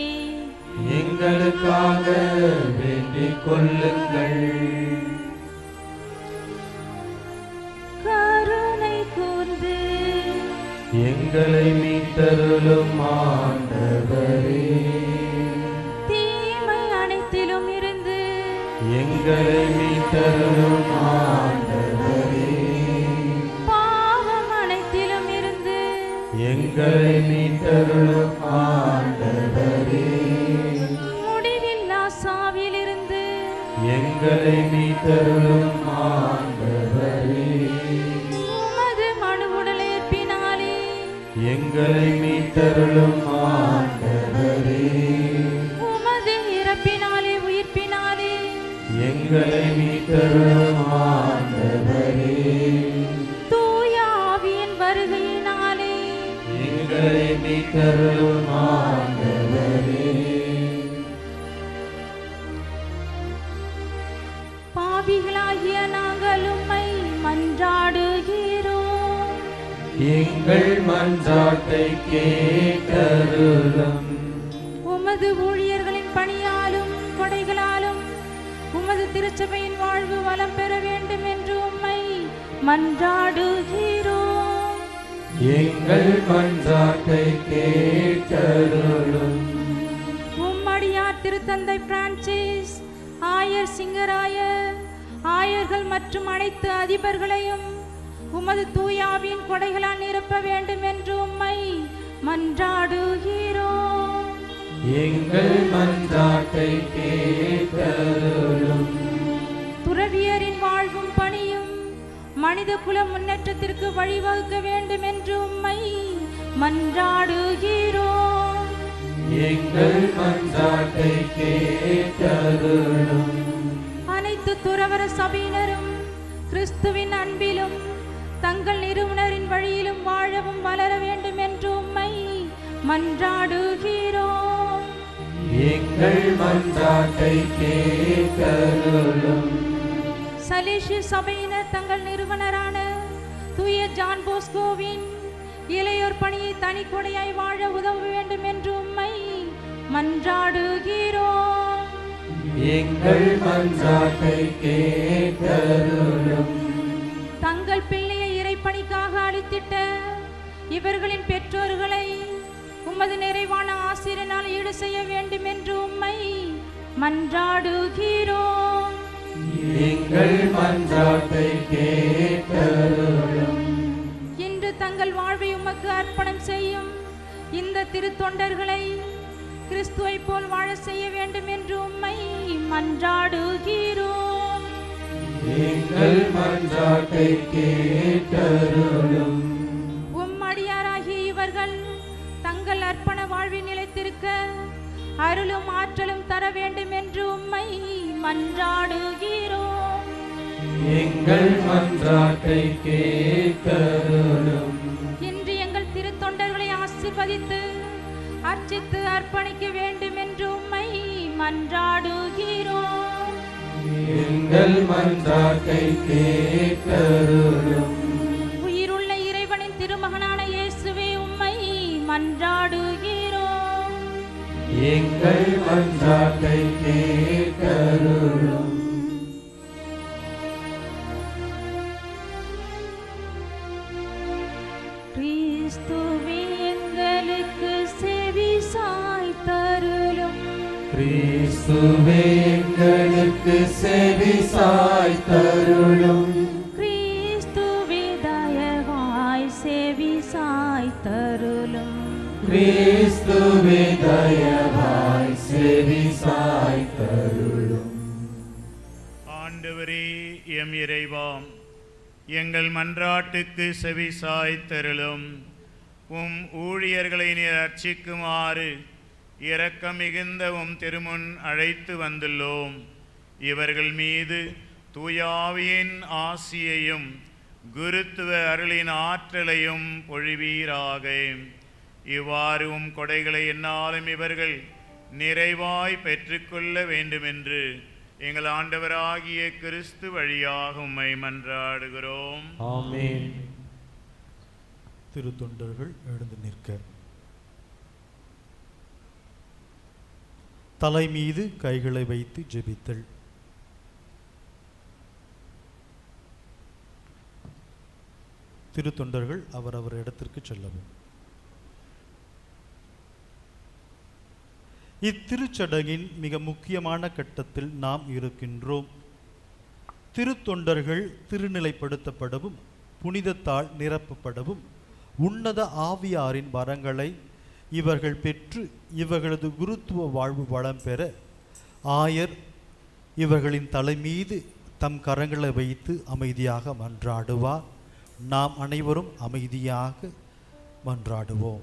எங்களுக்காக வேண்டிக் கொள்ளுங்கள். கருணை கூர்ந்து எங்களை மீட்டருளும் ஆண்டவரே. தீமை அனைத்திலும் இருந்து எங்களை மீட்டருளும் ஆண்டவரே. பாவம் அனைத்திலும் இருந்து எங்களை மீட்டருளும் ஆண்டவரே. முடிவில்லா சாவிலிருந்து எங்களை மீட்டருளும் ஆண்டவரே. உமது மனு உடலேற்பினாலே எங்களை மீட்டருளும் ஆண்டவரே. உமது இறப்பினாலே உயிர்ப்பினாலே எங்களை மீட்டருளும் ஆண்டவரே. தூய ஆவியின் வருகையினாலே எங்களை மீட்டருளும் ஆண்டவரே. பாவிகளாகிய நாங்கள் உம்மை மன்றாடுகிறோம். எங்கள் மன்றாட்டை கேட்டருளும். உமது ஊழியர்களின் பணியாலும் கொடைகளாலும் உமது திருச்சபையின் வாழ்வு வளம் பெற வேண்டும் என்று உம்மை மன்றாடுகிறோம். எங்கள் மன்றாட்டை கேட்டருளும். உம்மடியார் திருத்தந்தை பிரான்சிஸ், ஆயர் சிங்கராயர், ஆயர்கள் மற்றும் அனைத்து அதிபர்களையும் உமது தூயாவின் கொடைகளால் நிரப்ப வேண்டும் என்று உம்மை மன்றாடுகிறோம். எங்கள் மன்றாட்டை கேட்டருளும். துறவியரின் வாழ்வும் பணியும் மனித குல முன்னேற்றத்திற்கு வழிவகுக்க வேண்டும் என்று உம்மை மன்றாடுகிறோம். எங்கள் மன்றாட்டை கேட்டருளும். அனைத்து துறவர சபையினரும் கிறிஸ்துவின் அன்பிலும் தங்கள் நிறுவனரின் வழியிலும் வாழவும் வளர வேண்டும் என்று உம்மை மன்றாடுகிறோம். எங்கள் மன்றாட்டை கேட்டருளும். சலேசிய சபையினர் தங்கள் நிறுவனரான தூய ஜான் போஸ்கோவின் இளையோர் பணியை தனிக்கொடையாய் வாழ உதவ வேண்டும் என்று உம்மை மன்றாடுகிறோம். எங்கள் மன்றாட்டை கேட்டருளும். தங்கள் பிள்ளையை இறைப்பணிக்காக அளித்திட்ட இவர்களின் பெற்றோர்களை உமது நிறைவான ஆசிரியனால் ஈடு செய்ய வேண்டும் என்று உம்மை மன்றாடுகிறோம். எங்கள் மன்றாட்டை கேட்டருளும். இன்று தங்கள் வாழ்வை உமக்கு அர்ப்பணம் செய்யும் இந்த திருத்தொண்டர்களை கிறிஸ்துவை போல் வாழ செய்ய வேண்டும் என்று உம்மை மன்றாடுகிறோம். எங்கள் மன்றாட்டை கேட்டருளும். உம் அடியாராகிய இவர்கள் தங்கள் அர்ப்பண வாழ்வில் நிலைத்திருக்க அருளும் ஆற்றலும் தர வேண்டும் என்று உம்மை மன்றாடுகிறோம். எங்கள் மன்றாட்டை கேட்டருளும். இன்று எங்கள் திருத்தொண்டர்களை ஆசீர்வதித்து அர்ச்சித்து அர்ப்பணிக்க வேண்டும் என்று உம்மை மன்றாடுகிறோம். எங்கள் மன்றாட்டை கேட்டருளும். உயிருள்ள இறைவனின் திருமகனான இயேசுவே உம்மை மன்றாடுகிறோம். எங்கள் மன்றாட்டை கேட்டருளும். கிறிஸ்துவே எங்களுக்கு செவி சாய்த்தருளும். கிறிஸ்துவே எங்களுக்கு செவி சாய்த்தருளும். கிறிஸ்துவே தயவாய் செவி சாய்த்தருளும். கிறிஸ்துவே தயவாய் செவி சாய்த்தருளும். ஆண்டவரே எம் இறைவாம், எங்கள் மன்றாட்டுக்கு செவி சாய்த்தருளும். உம் ஊழியர்களை நீர் அர்ச்சிக்குமாறு இரக்கம் மிகுந்த உம் திருமுன் அழைத்து வந்துள்ளோம். இவர்கள் மீது தூயாவியின் ஆசியையும் குருத்துவ அருளின் ஆற்றலையும் பொழிவீராக. இவ்வாறு உம் கொடைகளை என்னாலும் இவர்கள் நிறைவாய் பெற்றுக்கொள்ள வேண்டுமென்று எங்கள் ஆண்டவராகிய கிறிஸ்து வழியாக உம்மை மன்றாடுகிறோம். ஆமென். திருத்தொண்டர்கள் எழுந்து நிற்க. தலை மீது கைகளை வைத்து ஜெபித்தல். திருத்தொண்டர்கள் அவரவர் இடத்திற்கு செல்லவும். இத்திருச்சடங்கின் மிக முக்கியமான கட்டத்தில் நாம் இருக்கின்றோம். திருத்தொண்டர்கள் திருநிலைப்படுத்தப்படவும் புனிதத்தால் நிரப்பப்படவும் உன்னத ஆவியாரின் வரங்களை இவர்கள் பெற்று இவர்களது குருத்துவ வாழ்வு வளம் பெற ஆயர் இவர்களின் தலைமீது தம் கரங்களை வைத்து அமைதியாக மன்றாடுவார். நாம் அனைவரும் அமைதியாக மன்றாடுவோம்.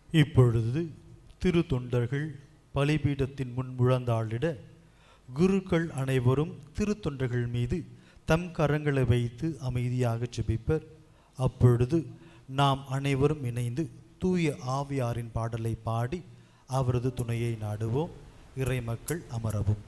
இப்பொழுது திரு தொண்டர்கள் பலிபீடத்தின் முன் முழந்தாளிட குருக்கள் அனைவரும் திருத்தொண்டர்கள் மீது தம் கரங்களை வைத்து அமைதியாக ஜெபிப்பர். அப்பொழுது நாம் அனைவரும் இணைந்து தூய ஆவியாரின் பாடலை பாடி அவரது துணையை நாடுவோம். இறை மக்கள் அமரவும்.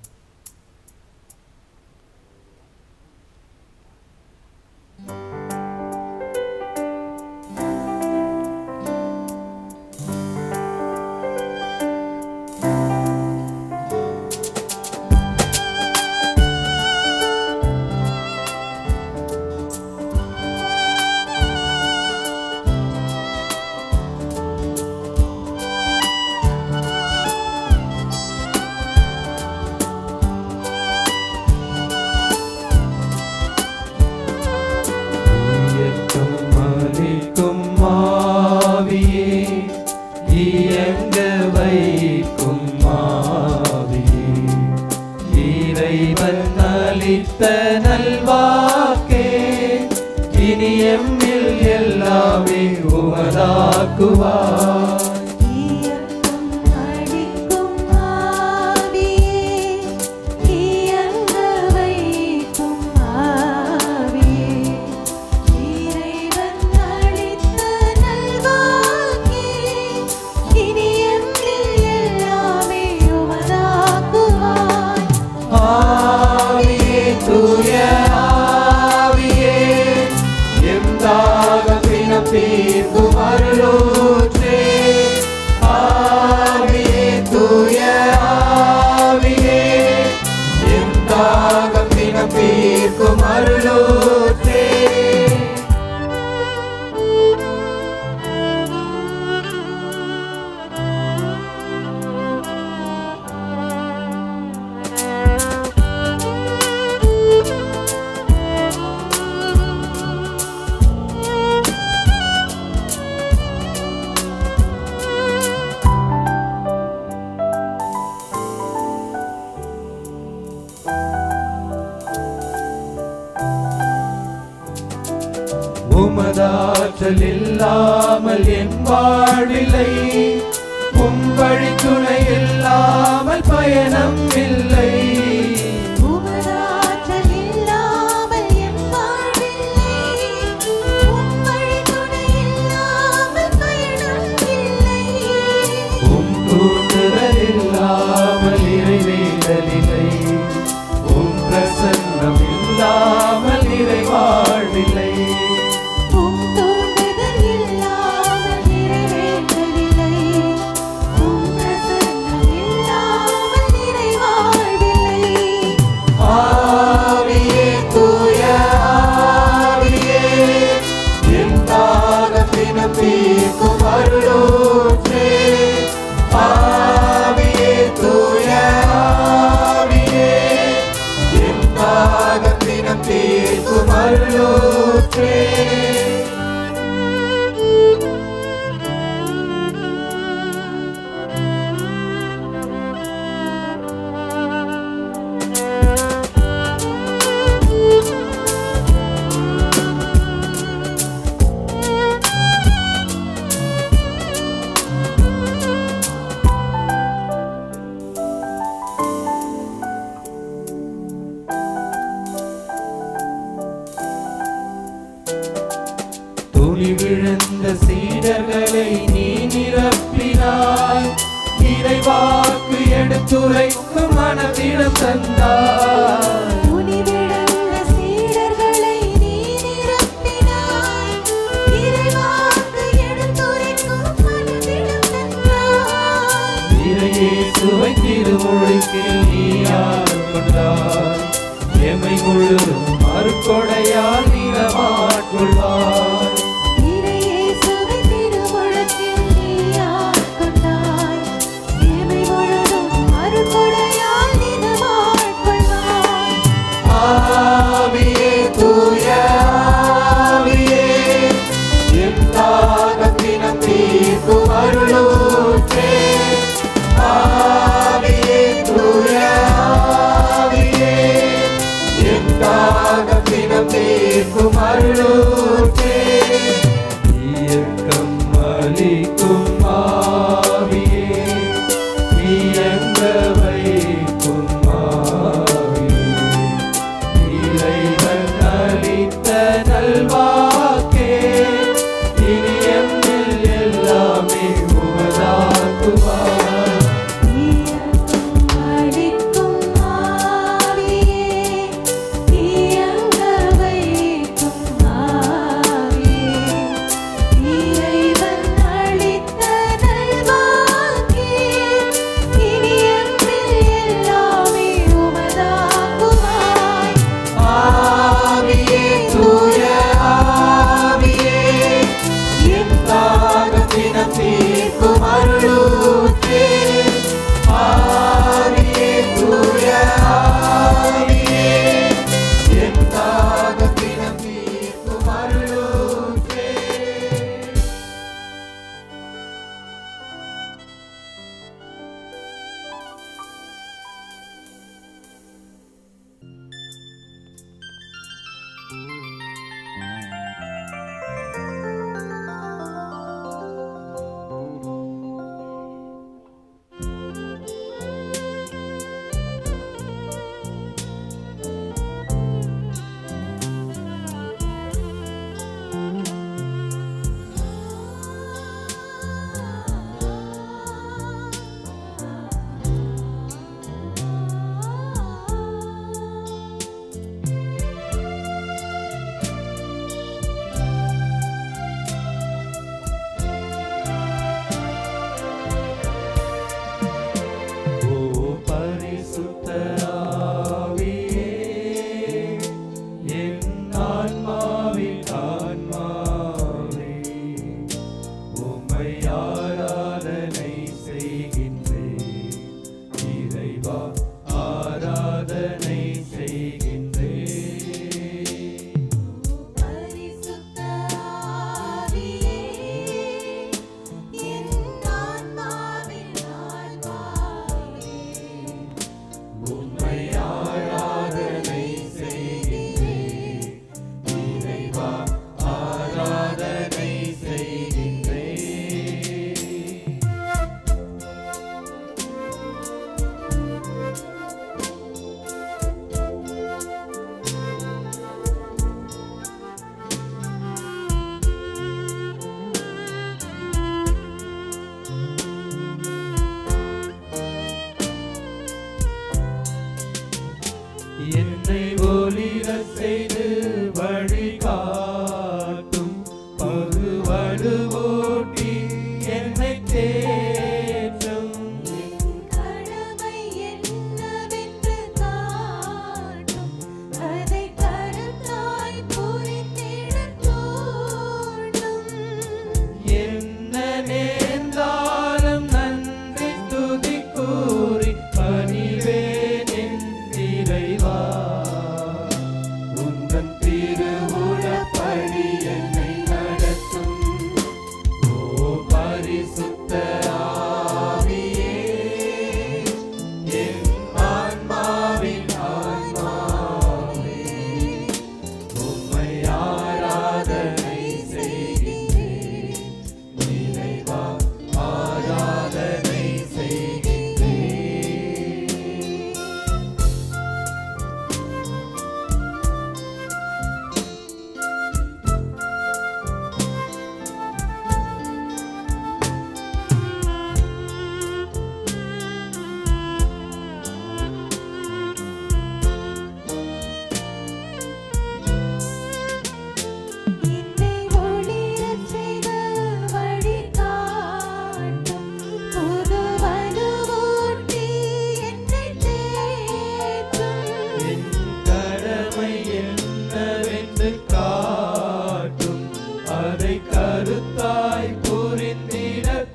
உமதாற்றல் இல்லாமல் என் வாழ்வில்லை, உம் வழி துணை இல்லாமல் பயணம் இல்லை. உமதாற்றல் இல்லாமல் என் வாழ்வில்லை, உம் வழி துணை இல்லாமல் பயணம் இல்லை. உம் தூண்டுதல் இல்லாமல் இறைவேண்டலில்லை, உம் பிரசன்னம் இல்லாமல் இறை வாழ்வில்லை. விழுந்த சீடர்களை நீ நிரப்பினாய், இறைவாக்கு எடுத்துரைக்கும் மனதிடம் தந்தாய். விழுந்த சீடர்களை நீ நிரப்பினாய், இறைவாக்கு எடுத்துரைக்கும் மனதிடம் தந்தாய். இறையேசுவை திருமுழுக்கில் நீ ஆட்கொண்டாய், எமை முழுதும் அருட்கொடையால் நிலமாட்கொள்வாய். ஆவியே தூய ஆவியே, என் தாகத்தினம் தீர்க்கும் அருளூற்றே. ஆவியே தூய ஆவியே, என் தாகத்தினம் தீர்க்கும் அருளூற்றே. இயக்கம் அளிக்கும்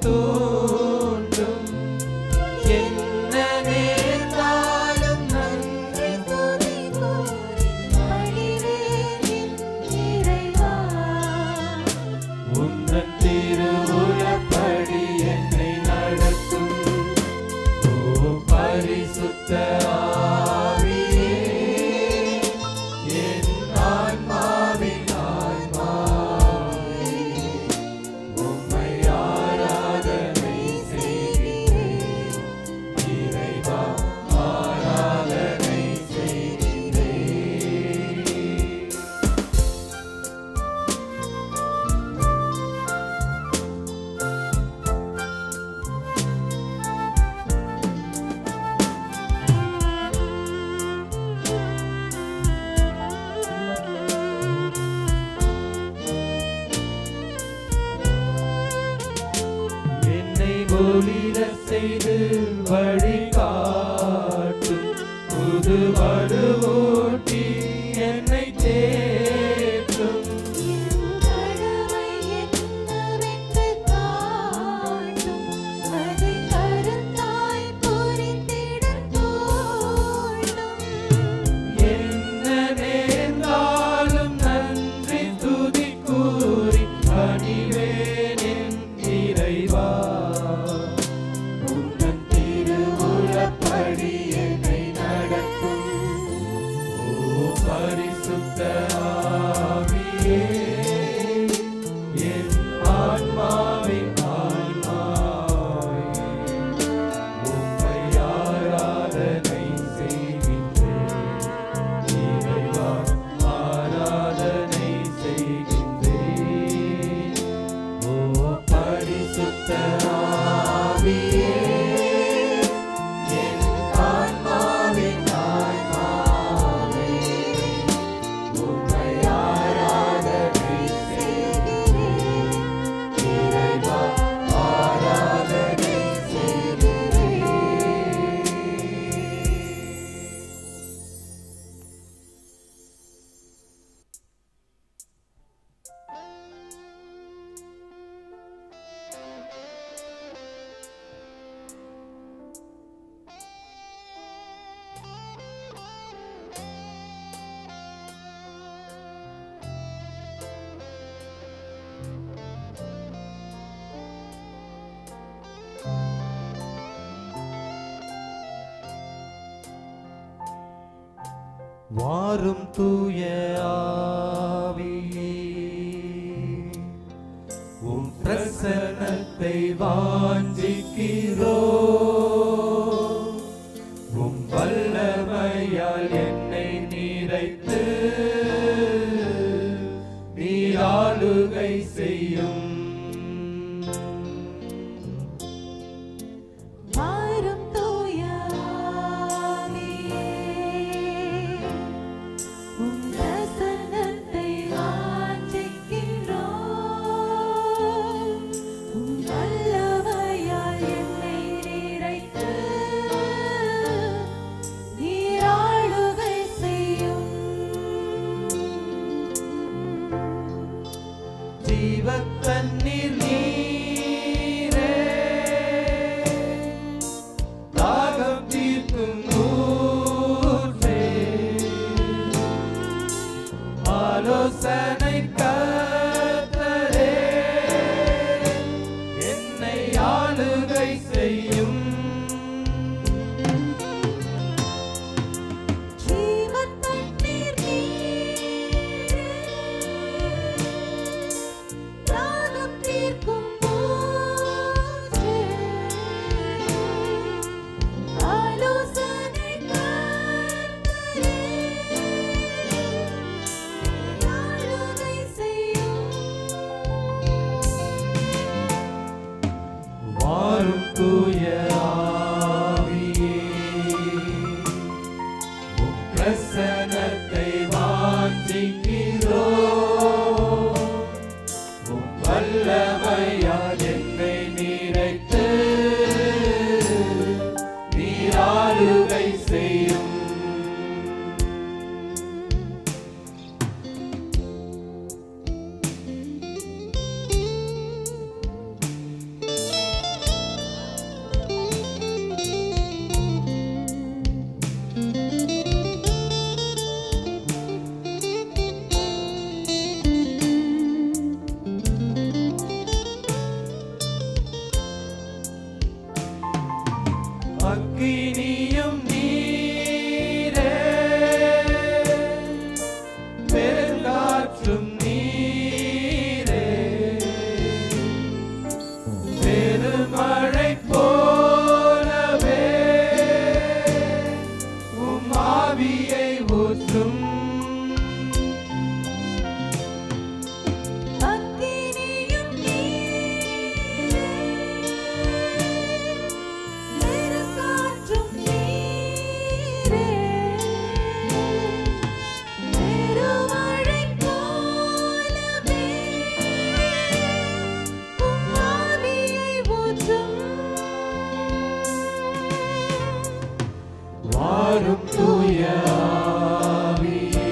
தோன்றும் என்ன நேர்ந்தாலும் நன்றி துதி கூறி பணிவேன் இறைவா உந்தன் திருவுளப்படி என்னை நடத்தும் ஓ பரிசுத்த ஆவியே என் ஆன்மாவின் ஆன்மாவே உம்மை ஆராதனை செய்கிறேன் இறைவா ஆராதனை செய்கிறேன் என்னை ஒளிரச் செய்து வழிகாட்டும் புது வலுவூட்டி என்னை தேற்றும் கடமை என்னவென்று காட்டும் அதை கருத்தாய் புரிந்திடத் தோன்றும் என்ன நேர்ந்தாலும் நன்றி துதி கூறி பணிவேன் என் இறைவா உந்தன் திருவுளப்படி என்னை நடத்தும் ஓ பரிசுத்த ஆவியே என் ஆன்மாவின் ஆன்மாவே உம்மை ஆராதனை செய்கின்றேன் இறைவா ஆராதனை செய்கின்றேன் ஓ பரிசுத்த ஆவியே என் ஆன்மாவின் ஆன்மாவே உம்மை ஆராதனை செய்கின்றேன் இறைவா ஆராதனை செய்கின்றேன் வாரும் தூய ஆவியே உம் பிரசன்னத்தை வாஞ்சிக்கிறோ உம் வல்லமையால் என்னை நிறைத்து நீர் ஆளுகை செய்யும் வாரும் தூய ஆவியே உம் பிரசன்னத்தை வாஞ்சிக்கிறோம் உம் வல்லமையால் என்னை நிறைத்து நீர் ஆளுகை செய்யும் ஜீவத்தண்ணீர் நீரே தாகம் தீர்க்கும் ஊற்றே ஆலோசனை கர்த்தரே என்னை ஆளுகை செய்யும் ஜீவத்தண்ணீர் நீரே தாகம் தீர்க்கும் ஊற்றே ஆலோசனை கர்த்தரே ஆளுகை செய்யும் வாரும் தூய ஆவியே உம் பிரசன்னத்தை வாஞ்சிக்கிறோ உம் வல்லமையால் என்னை நிறைத்து நீர் ஆளுகை செய்யும் அக்கினியும் நீரே பெருங்காற்றும் நீரே பெருமழை போலவே உம் ஆவியை ஊற்றும் வாரும் தூய ஆவியே,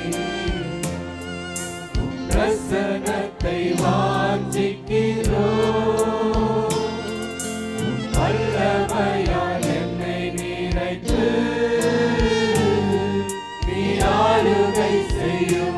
உம் பிரசன்னத்தை வாஞ்சிக்கிறோம். உம் வல்லமையால் என்னை நிறைத்து நீ ஆளுகை செய்யும்.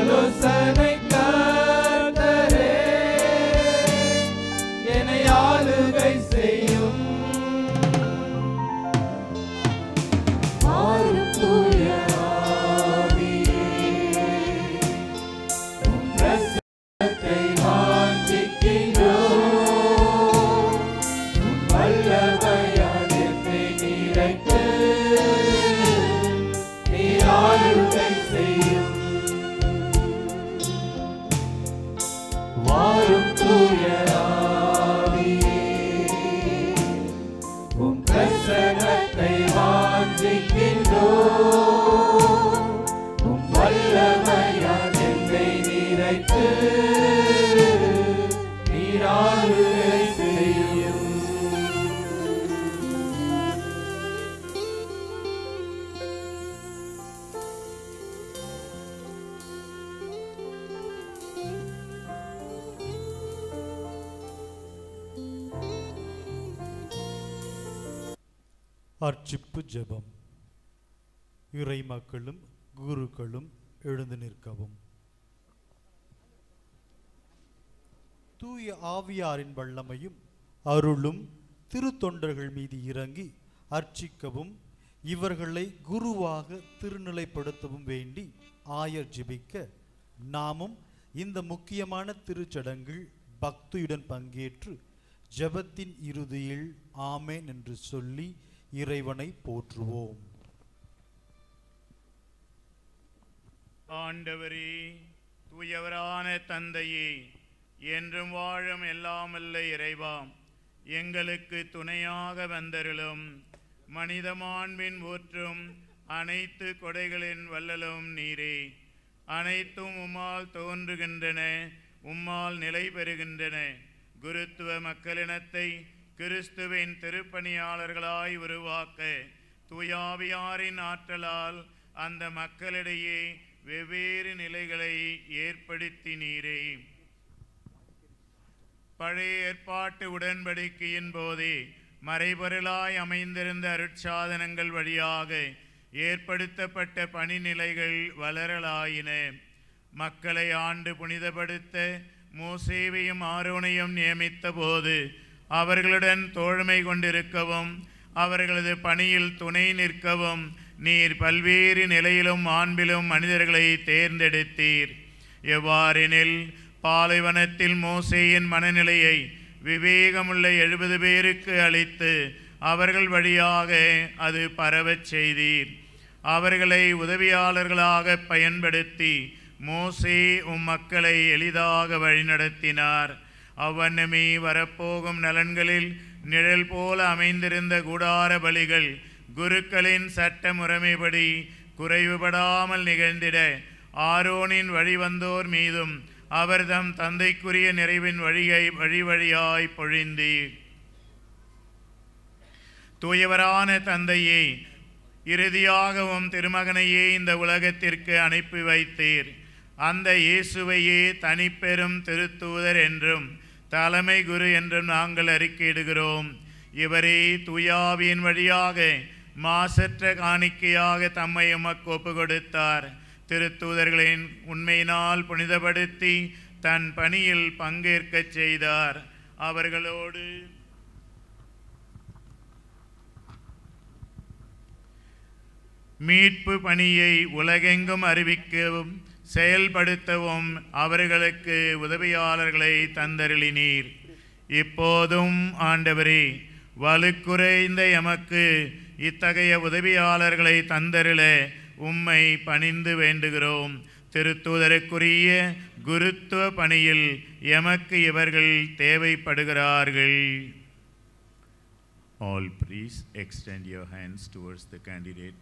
ஆலோசனை கர்த்தரே என்னை ஆளுகை செய்யும். மாறும் தூய ஆவியே, உம் பிரசன்னத்தை வாஞ்சிக்கின்றோம். உம் வல்லமையால் என்னை நிறைத்து நீர் ஆளுகை செய்யும். வாரும் தூய ஆவியே, உம் பிரசன்னத்தை வாஞ்சிக்கின்றோம். உம் வல்லமையால் என்னை நிறைத்து நீர் ஆளுகை செய்யும். அர்ச்சிப்பு ஜெபம். இறை மக்களும் குருக்களும் எழுந்து நிற்கவும். தூய ஆவியாரின் வல்லமையும் அருளும் திருத்தொண்டர்கள் மீது இறங்கி அர்ச்சிக்கவும் இவர்களை குருவாக திருநிலைப்படுத்தவும் வேண்டி ஆயர் ஜெபிக்க நாமும் இந்த முக்கியமான திருச்சடங்கில் பக்தியுடன் பங்கேற்று ஜெபத்தின் இறுதியில் ஆமேன் என்று சொல்லி இறைவனை போற்றுவோம். ஆண்டவரே, தூயவரான தந்தையே, என்றும் வாழும் எல்லாமல்ல இறைவாம், எங்களுக்கு துணையாக வந்தருளும். மனித மாண்பின் ஊற்றும் அனைத்து கொடைகளின் வல்லலும் நீரே. அனைத்தும் உம்மால் தோன்றுகின்றன, உம்மால் நிலை பெறுகின்றன. குருத்துவ மக்களினத்தை கிறிஸ்துவின் திருப்பணியாளர்களாய் உருவாக்க தூயாவியாரின் ஆற்றலால் அந்த மக்களிடையே வெவ்வேறு நிலைகளை ஏற்படுத்தினீரே. பழைய ஏற்பாட்டு உடன்படிக்கையின் போதே மறைபொருளாய் அமைந்திருந்த அருட்சாதனங்கள் வழியாக ஏற்படுத்தப்பட்ட பணிநிலைகள் வளரலாயின. மக்களை ஆண்டு புனிதப்படுத்த மோசேவையும் ஆரோனையும் நியமித்த போது அவர்களுடன் தோழமை கொண்டிருக்கவும் அவர்களது பணியில் துணை நிற்கவும் நீர் பல்வேறு நிலையிலும் ஆண்பிலும் மனிதர்களை தேர்ந்தெடுத்தீர். எவ்வாறெனில் பாலைவனத்தில் மோசேயின் மனநிலையை விவேகமுள்ள எழுபது பேருக்கு அளித்து அவர்கள் வழியாக அது பரவச் செய்தீர். அவர்களை உதவியாளர்களாக பயன்படுத்தி மோசே உம் மக்களை எளிதாக வழிநடத்தினார். அவ்வண்ணமே வரப்போகும் நலன்களில் நிழல் போல அமைந்திருந்த கூடார பலிகள் குருக்களின் சட்ட முறைமைப்படி குறைவுபடாமல் நிகழ்ந்திட ஆரோனின் வழிவந்தோர் மீதும் அவர் தம் தந்தைக்குரிய நிறைவின் வழியை வழி வழியாய் பொழிந்தீர். தூயவரான தந்தையே, இறுதியாகவும் திருமகனையே இந்த உலகத்திற்கு அனுப்பி வைத்தீர். அந்த இயேசுவையே தனிப்பெரும் திருத்தூதர் என்றும் தலைமை குரு என்றும் நாங்கள் அறிக்கையிடுகிறோம். இவரே தூயாவியின் வழியாக மாசற்ற காணிக்கையாக தம்மை உமக்கு ஒப்பு கொடுத்தார். திருத்தூதர்களின் உண்மையினால் புனிதப்படுத்தி தன் பணியில் பங்கேற்கச் செய்தார். அவர்களோடு மீட்பு பணியை உலகெங்கும் அறிவிக்கவும் செயல்படுத்தவும் அவர்களுக்கு உதவியாளர்களை தந்தருளினீர். இப்போதும் ஆண்டவரே, வலுக்குறைந்த எமக்கு இத்தகைய உதவியாளர்களை தந்தருள உம்மை பணிந்து வேண்டுகிறோம். திருத்தூதருக்குரிய குருத்துவ பணியில் எமக்கு இவர்கள் தேவைப்படுகிறார்கள். All priests, extend your hands towards the candidate.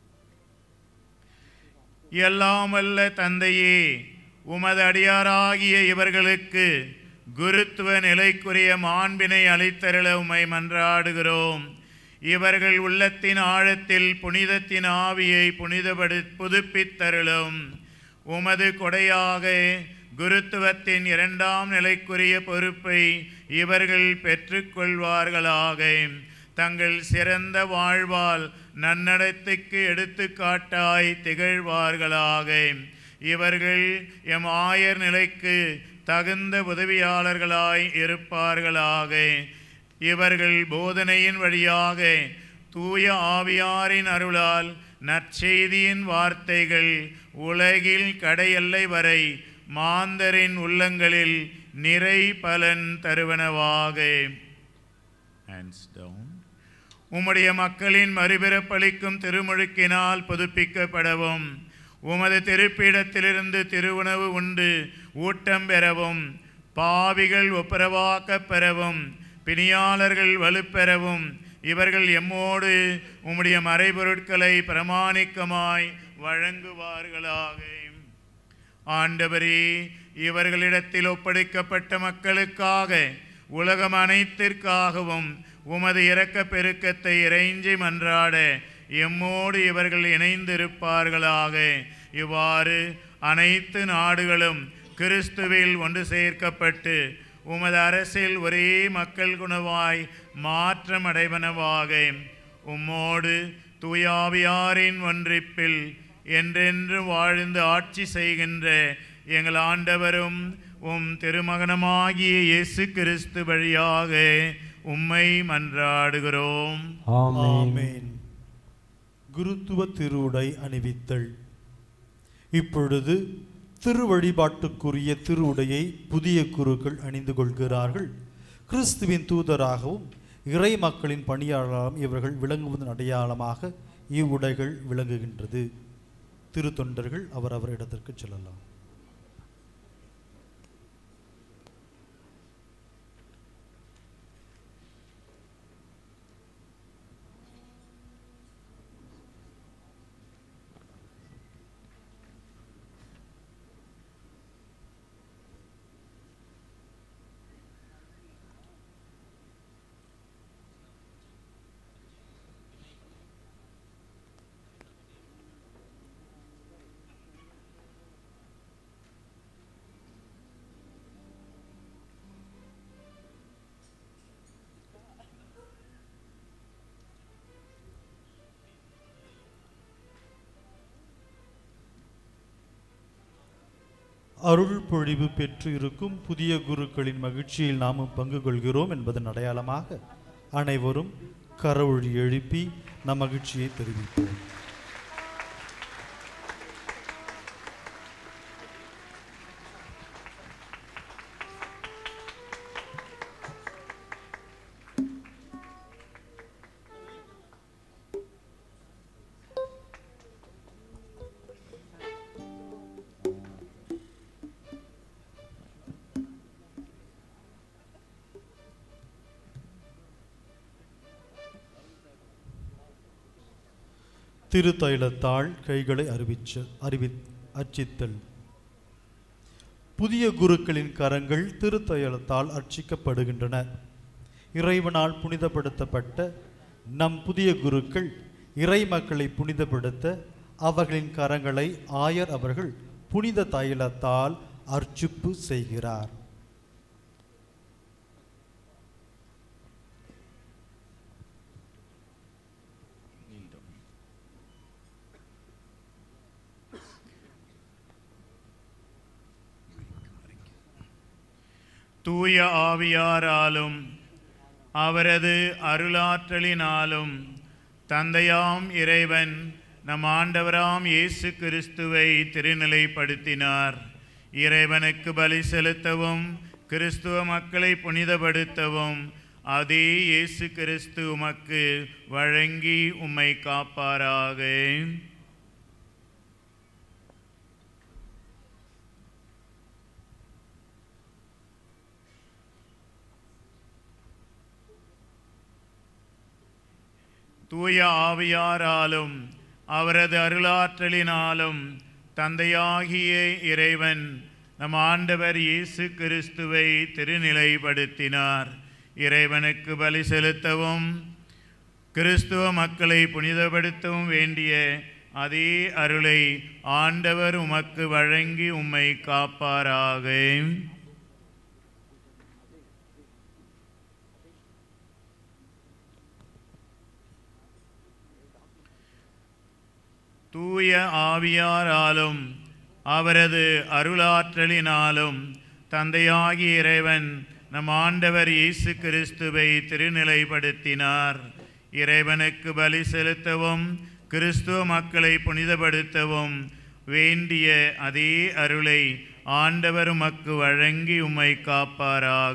எல்லாம் வல்ல தந்தையே, உமது அடியாராகிய இவர்களுக்கு குருத்துவ நிலைக்குரிய மாண்பினை அளித்தருள உம்மை மன்றாடுகிறோம். இவர்கள் உள்ளத்தின் ஆழத்தில் புனிதத்தின் ஆவியை புனிதப்படு புதுப்பித்தருளும். உமது கொடையாக குருத்துவத்தின் இரண்டாம் நிலைக்குரிய பொறுப்பை இவர்கள் பெற்றுக்கொள்வார்களாக. தங்கள் சிறந்த வாழ்வால் நன்னடத்தைக்கு எடுத்துக்காட்டாய் திகழ்வார்களாக. இவர்கள் எம் ஆயர் நிலைக்கு தகுந்த உதவியாளர்களாய் இருப்பார்களாக. இவர்கள் போதனையின் வழியாக தூய ஆவியாரின் அருளால் நற்செய்தியின் வார்த்தைகள் உலகில் கடையெல்லை வரை மாந்தரின் உள்ளங்களில் நிறை பலன் தருவனவாக. உம்முடைய மக்களின் மறுபிறப்பளிக்கும் திருமுழுக்கினால் புதுப்பிக்கப்படவும், உமது திருப்பீடத்திலிருந்து திருவுணவு உண்டு ஊட்டம் பெறவும், பாவிகள் ஒப்புரவாக்கப் பெறவும், பிணியாளர்கள் வலுப்பெறவும், இவர்கள் எம்மோடு உம்முடைய மறைபொருட்களை பிரமாணிக்கமாய் வழங்குவார்களாக. ஆண்டவரே, இவர்களிடத்தில் ஒப்படைக்கப்பட்ட மக்களுக்காக, உலகம் அனைத்திற்காகவும் உமது இரக்க பெருக்கத்தை இறைஞ்சி மன்றாட எம்மோடு இவர்கள் இணைந்திருப்பார்களாக. இவ்வாறு அனைத்து நாடுகளும் கிறிஸ்துவில் ஒன்று சேர்க்கப்பட்டு உமது அரசில் ஒரே மக்கள் குணவாய் மாற்றம் அடைவனவாக. உம்மோடு தூயாவியாரின் ஒன்றிப்பில் என்றென்று வாழ்ந்து ஆட்சி செய்கின்ற எங்கள் ஆண்டவரும் உம் திருமகனமாகிய இயேசு கிறிஸ்து வழியாக உம்மை மன்றாடுகிறோம். ஆமென். குருத்துவ திருவுடை அணிவித்தல். இப்பொழுது திருவழிபாட்டுக்குரிய திருவுடையை புதிய குருக்கள் அணிந்து கொள்கிறார்கள். கிறிஸ்துவின் தூதராகவும் இறை மக்களின் பணியாளராகவும் இவர்கள் விளங்குவதன் அடையாளமாக இவ்வுடைகள் விளங்குகின்றது. திருத்தொண்டர்கள் அவர் அவர் இடத்திற்கு செல்லலாம். அருள் பொழிவு பெற்று இருக்கும் புதிய குருக்களின் மகிழ்ச்சியில் நாமும் பங்கு கொள்கிறோம் என்பதன் அடையாளமாக அனைவரும் கரவொலி எழுப்பி நம் மகிழ்ச்சியை தெரிவிப்போம். திருத்தைலத்தால் கைகளை அறிவிச்ச அறிவி அர்ச்சித்தல். புதிய குருக்களின் கரங்கள் திருத்தைலத்தால் அர்ச்சிக்கப்படுகின்றன. இறைவனால் புனிதப்படுத்தப்பட்ட நம் புதிய குருக்கள் இறை மக்களை புனிதப்படுத்த அவர்களின் கரங்களை ஆயர் அவர்கள் புனித தைலத்தால் அர்ச்சிப்பு செய்கிறார். தூய ஆவியாராலும் அவரது அருளாற்றலினாலும் தந்தையாம் இறைவன் நம் ஆண்டவராம் இயேசு கிறிஸ்துவை திருநிலைப்படுத்தினார். இறைவனுக்கு பலி செலுத்தவும் கிறிஸ்துவ மக்களை புனிதப்படுத்தவும் அதே இயேசு கிறிஸ்து உமக்கு வழங்கி உம்மை காப்பாராக. தூய ஆவியாராலும் அவரது அருளாற்றலினாலும் தந்தையாகிய இறைவன் நம் ஆண்டவர் இயேசு கிறிஸ்துவை திருநிலைப்படுத்தினார். இறைவனுக்கு பலி செலுத்தவும் கிறிஸ்துவ மக்களை புனிதப்படுத்தவும் வேண்டிய அதே அருளை ஆண்டவர் உமக்கு வழங்கி உம்மை காப்பாராக. தூய ஆவியாராலும் அவரது அருளாற்றலினாலும் தந்தையாகிய இறைவன் நம் ஆண்டவர் இயேசு கிறிஸ்துவை திருநிலைப்படுத்தினார். இறைவனுக்கு பலி செலுத்தவும் கிறிஸ்துவ மக்களை புனிதப்படுத்தவும் வேண்டிய அதே அருளை ஆண்டவர் உமக்கு வழங்கி உம்மை காப்பாராக.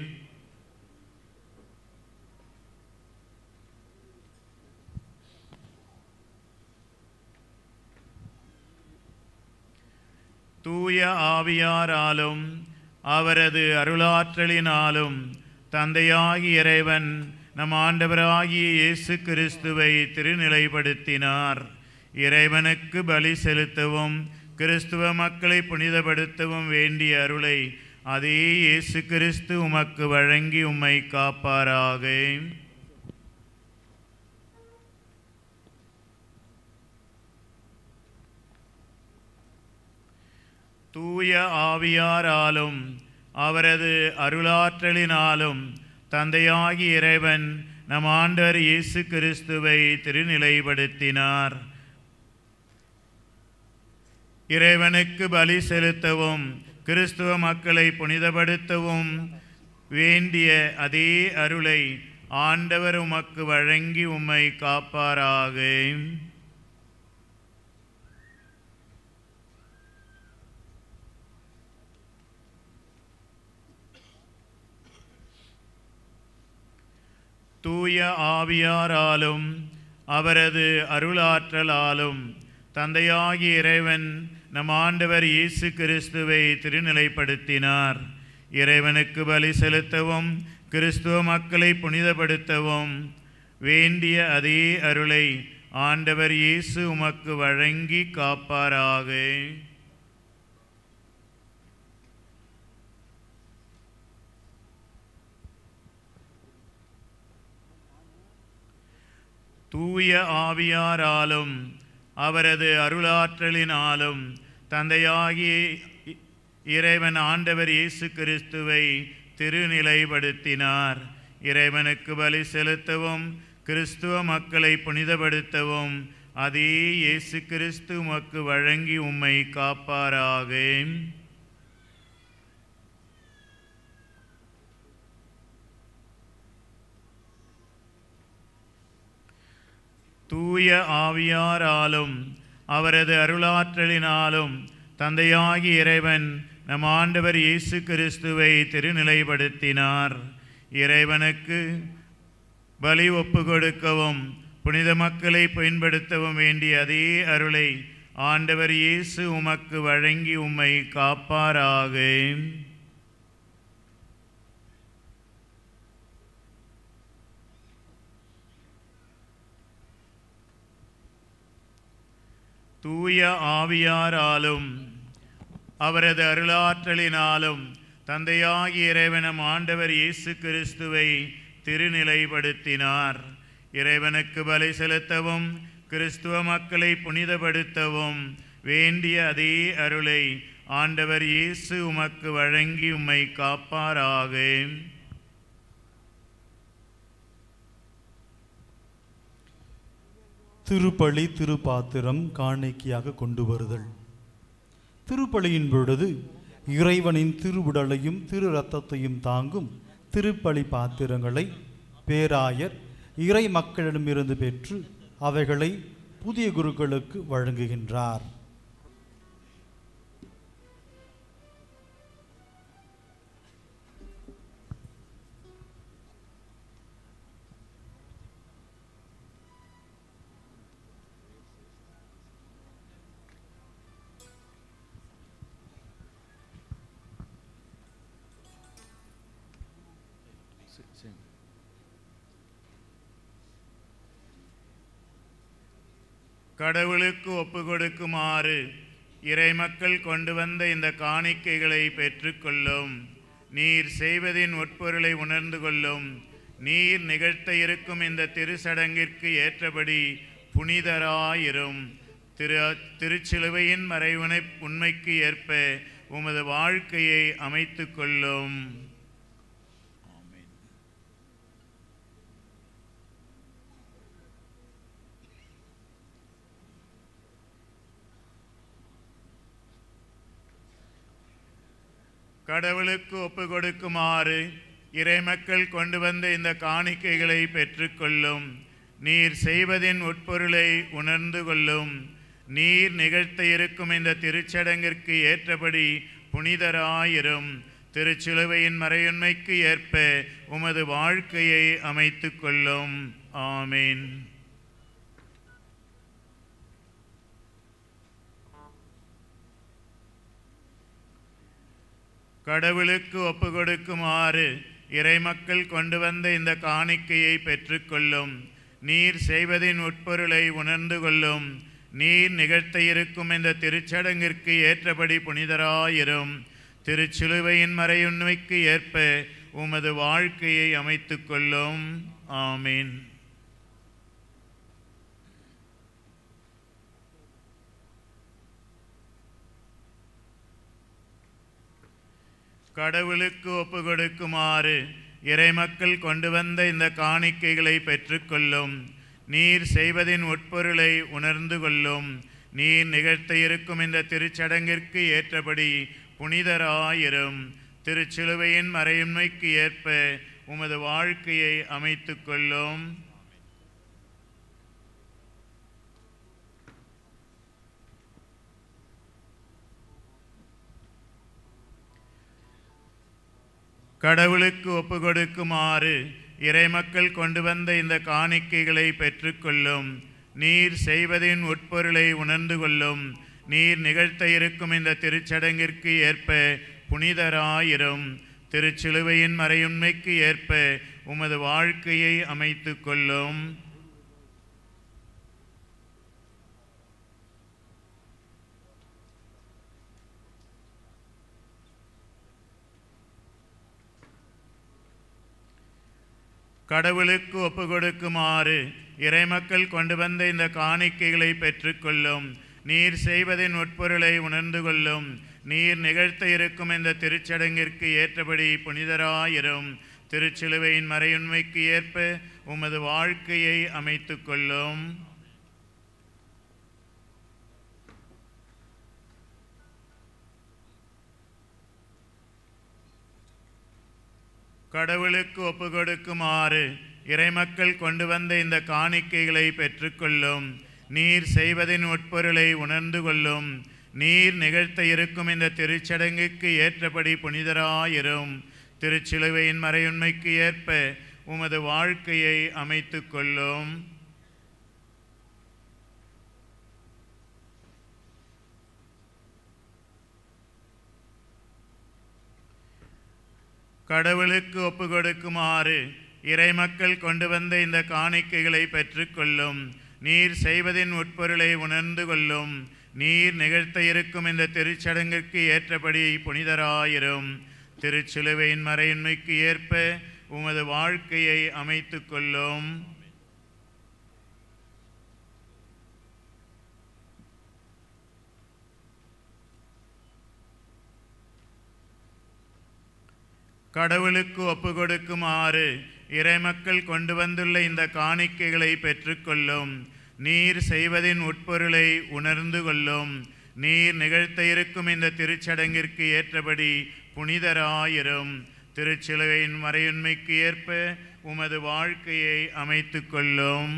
தூய ஆவியாராலும் அவரது அருளாற்றலினாலும் தந்தையாகிய இறைவன் நம் ஆண்டவராகிய இயேசு கிறிஸ்துவை திருநிலைப்படுத்தினார். இறைவனுக்கு பலி செலுத்தவும் கிறிஸ்துவ மக்களை புனிதப்படுத்தவும் வேண்டிய அருளை அதே இயேசு கிறிஸ்து உமக்கு வழங்கி உம்மை காப்பாராக. தூய ஆவியாராலும் அவரது அருளாற்றலினாலும் தந்தையாகிய இறைவன் நம் ஆண்டவர் இயேசு கிறிஸ்துவை திருநிலைப்படுத்தினார். இறைவனுக்கு பலி செலுத்தவும் கிறிஸ்துவ மக்களை புனிதப்படுத்தவும் வேண்டிய அதே அருளை ஆண்டவர் உமக்கு வழங்கி உம்மை காப்பாராக. தூய ஆவியாராலும் அவரது அருளாற்றலாலும் தந்தையாகிய இறைவன் நம் ஆண்டவர் இயேசு கிறிஸ்துவை திருநிலைப்படுத்தினார். இறைவனுக்கு பலி செலுத்தவும் கிறிஸ்துவ மக்களை புனிதப்படுத்தவும் வேண்டிய அதே அருளை ஆண்டவர் இயேசு உமக்கு வழங்கி காப்பாராக. தூய ஆவியாராலும் அவரது அருளாற்றலினாலும் தந்தையாகிய இறைவன் ஆண்டவர் இயேசு கிறிஸ்துவை திருநிலைப்படுத்தினார். இறைவனுக்கு பலி செலுத்தவும் கிறிஸ்துவ மக்களை புனிதப்படுத்தவும் அதே இயேசு கிறிஸ்து உமக்கு வழங்கி உம்மை காப்பாராக. தூய ஆவியாராலும் அவரது அருளாற்றலினாலும் தந்தையாகிய இறைவன் நம் ஆண்டவர் இயேசு கிறிஸ்துவை திருநிலைப்படுத்தினார். இறைவனுக்கு பலி ஒப்பு கொடுக்கவும் புனித மக்களை பயன்படுத்தவும் வேண்டிய அதே அருளை ஆண்டவர் இயேசு உமக்கு வழங்கி உம்மை காப்பாராக. தூய ஆவியாராலும் அவரது அருளாற்றலினாலும் தந்தையாகிய இறைவனம் ஆண்டவர் இயேசு கிறிஸ்துவை திருநிலைப்படுத்தினார். இறைவனுக்கு பலி செலுத்தவும் கிறிஸ்துவ மக்களை புனிதப்படுத்தவும் வேண்டிய அதே அருளை ஆண்டவர் இயேசு உமக்கு வழங்கி உம்மை காப்பாராக. திருப்பலி திருப்பாத்திரம் காணிக்கையாக கொண்டு வருதல். திருப்பலியின் பொழுது இறைவனின் திருவுடலையும் திரு இரத்தத்தையும் தாங்கும் திருப்பலி பாத்திரங்களை பேராயர் இறை மக்களிடமிருந்து பெற்று அவைகளை புதிய குருக்களுக்கு வழங்குகின்றார். கடவுளுக்கு ஒப்பு கொடுக்குமாறு இறைமக்கள் கொண்டு வந்த இந்த காணிக்கைகளை பெற்றுக்கொள்ளும். நீர் செய்வதின் உட்பொருளை உணர்ந்து கொள்ளும். நீர் நிகழ்த்த இருக்கும் இந்த திருச்சடங்கிற்கு ஏற்றபடி புனிதராயிரும். திரு திருச்சிலுவையின் மறைவுனை உண்மைக்கு ஏற்ப உமது வாழ்க்கையை அமைத்து கொள்ளும். கடவுளுக்கு ஒப்பு கொடுக்குமாறு இறைமக்கள் கொண்டு வந்த இந்த காணிக்கைகளை பெற்றுக்கொள்ளும். நீர் செய்வதின் உட்பொருளை உணர்ந்து கொள்ளும். நீர் நிகழ்த்த இருக்கும் இந்த திருச்சடங்கிற்கு ஏற்றபடி புனிதராயிரும். திருச்சிலுவையின் மறையுண்மைக்கு ஏற்ப உமது வாழ்க்கையை அமைத்து கொள்ளும். ஆமீன். கடவுளுக்கு ஒப்பு கொடுக்குமாறு இறைமக்கள் கொண்டு வந்த இந்த காணிக்கையை பெற்றுக்கொள்ளும். நீர் செய்வதின் உட்பொருளை உணர்ந்து கொள்ளும். நீர் நிகழ்த்த இருக்கும் இந்த திருச்சடங்கிற்கு ஏற்றபடி புனிதராயிரும். திருச்சிலுவையின் மறையுண்மைக்கு ஏற்ப உமது வாழ்க்கையை அமைத்து கொள்ளும். ஆமீன். கடவுளுக்கு ஒப்பு கொடுக்குமாறு இறைமக்கள் கொண்டு வந்த இந்த காணிக்கைகளை பெற்றுக்கொள்ளும். நீர் செய்வதின் உட்பொருளை உணர்ந்து கொள்ளும். நீர் நிகழ்த்த இருக்கும் இந்த திருச்சடங்கிற்கு ஏற்றபடி புனிதராயிரும். திருச்சிலுவையின் மறையுண்மைக்கு ஏற்ப உமது வாழ்க்கையை அமைத்து கொள்ளும். கடவுளுக்கு ஒப்பு கொடுக்குமாறு இறைமக்கள் கொண்டு வந்த இந்த காணிக்கைகளை பெற்றுக்கொள்ளும். நீர் செய்வதின் உட்பொருளை உணர்ந்து கொள்ளும். நீர் நிகழ்த்த இருக்கும் இந்த திருச்சடங்கிற்கு ஏற்ப புனிதராயிரும். திருச்சிலுவையின் மறையுண்மைக்கு ஏற்ப உமது வாழ்க்கையை அமைத்து கொள்ளும். கடவுளுக்கு ஒப்பு கொடுக்குமாறு இறைமக்கள் கொண்டு வந்த இந்த காணிக்கைகளை பெற்றுக்கொள்ளும். நீர் செய்வதின் உட்பொருளை உணர்ந்து கொள்ளும். நீர் நிகழ்த்த இருக்கும் இந்த திருச்சடங்கிற்கு ஏற்றபடி புனிதராயிரும். திருச்சிலுவையின் மறையுண்மைக்கு ஏற்ப உமது வாழ்க்கையை அமைத்து கொள்ளும். கடவுளுக்கு ஒப்பு கொடுக்குமாறு இறைமக்கள் கொண்டு வந்த இந்த காணிக்கைகளை பெற்றுக்கொள்ளும். நீர் செய்வதின் உட்பொருளை உணர்ந்து கொள்ளும். நீர் நிகழ்த்த இருக்கும் இந்த திருச்சடங்குக்கு ஏற்றபடி புனிதராயிரும். திருச்சிலுவையின் மறையுண்மைக்கு ஏற்ப உமது வாழ்க்கையை அமைத்து கொள்ளும். கடவுளுக்கு ஒப்பு கொடுக்குமாறு இறைமக்கள் கொண்டு வந்த இந்த காணிக்கைகளை பெற்றுக்கொள்ளும். நீர் செய்வதின் உட்பொருளை உணர்ந்து கொள்ளும். நீர் நிகழ்த்த இருக்கும் இந்த திருச்சடங்கிற்கு ஏற்றபடி புனிதராயிரும். திருச்சிலுவையின் மறையுண்மைக்கு ஏற்ப உமது வாழ்க்கையை அமைத்து கொள்ளும். கடவுளுக்கு ஒப்பு கொடுக்குமாறு இறைமக்கள் கொண்டு வந்துள்ள இந்த காணிக்கைகளை பெற்றுக்கொள்ளும். நீர் செய்வதின் உட்பொருளை உணர்ந்து கொள்ளும். நீர் நிகழ்த்த இருக்கும் இந்த திருச்சடங்கிற்கு ஏற்றபடி புனிதராயிரும். திருச்சிலுவையின் மறையுண்மைக்கு ஏற்ப உமது வாழ்க்கையை அமைத்து கொள்ளும்.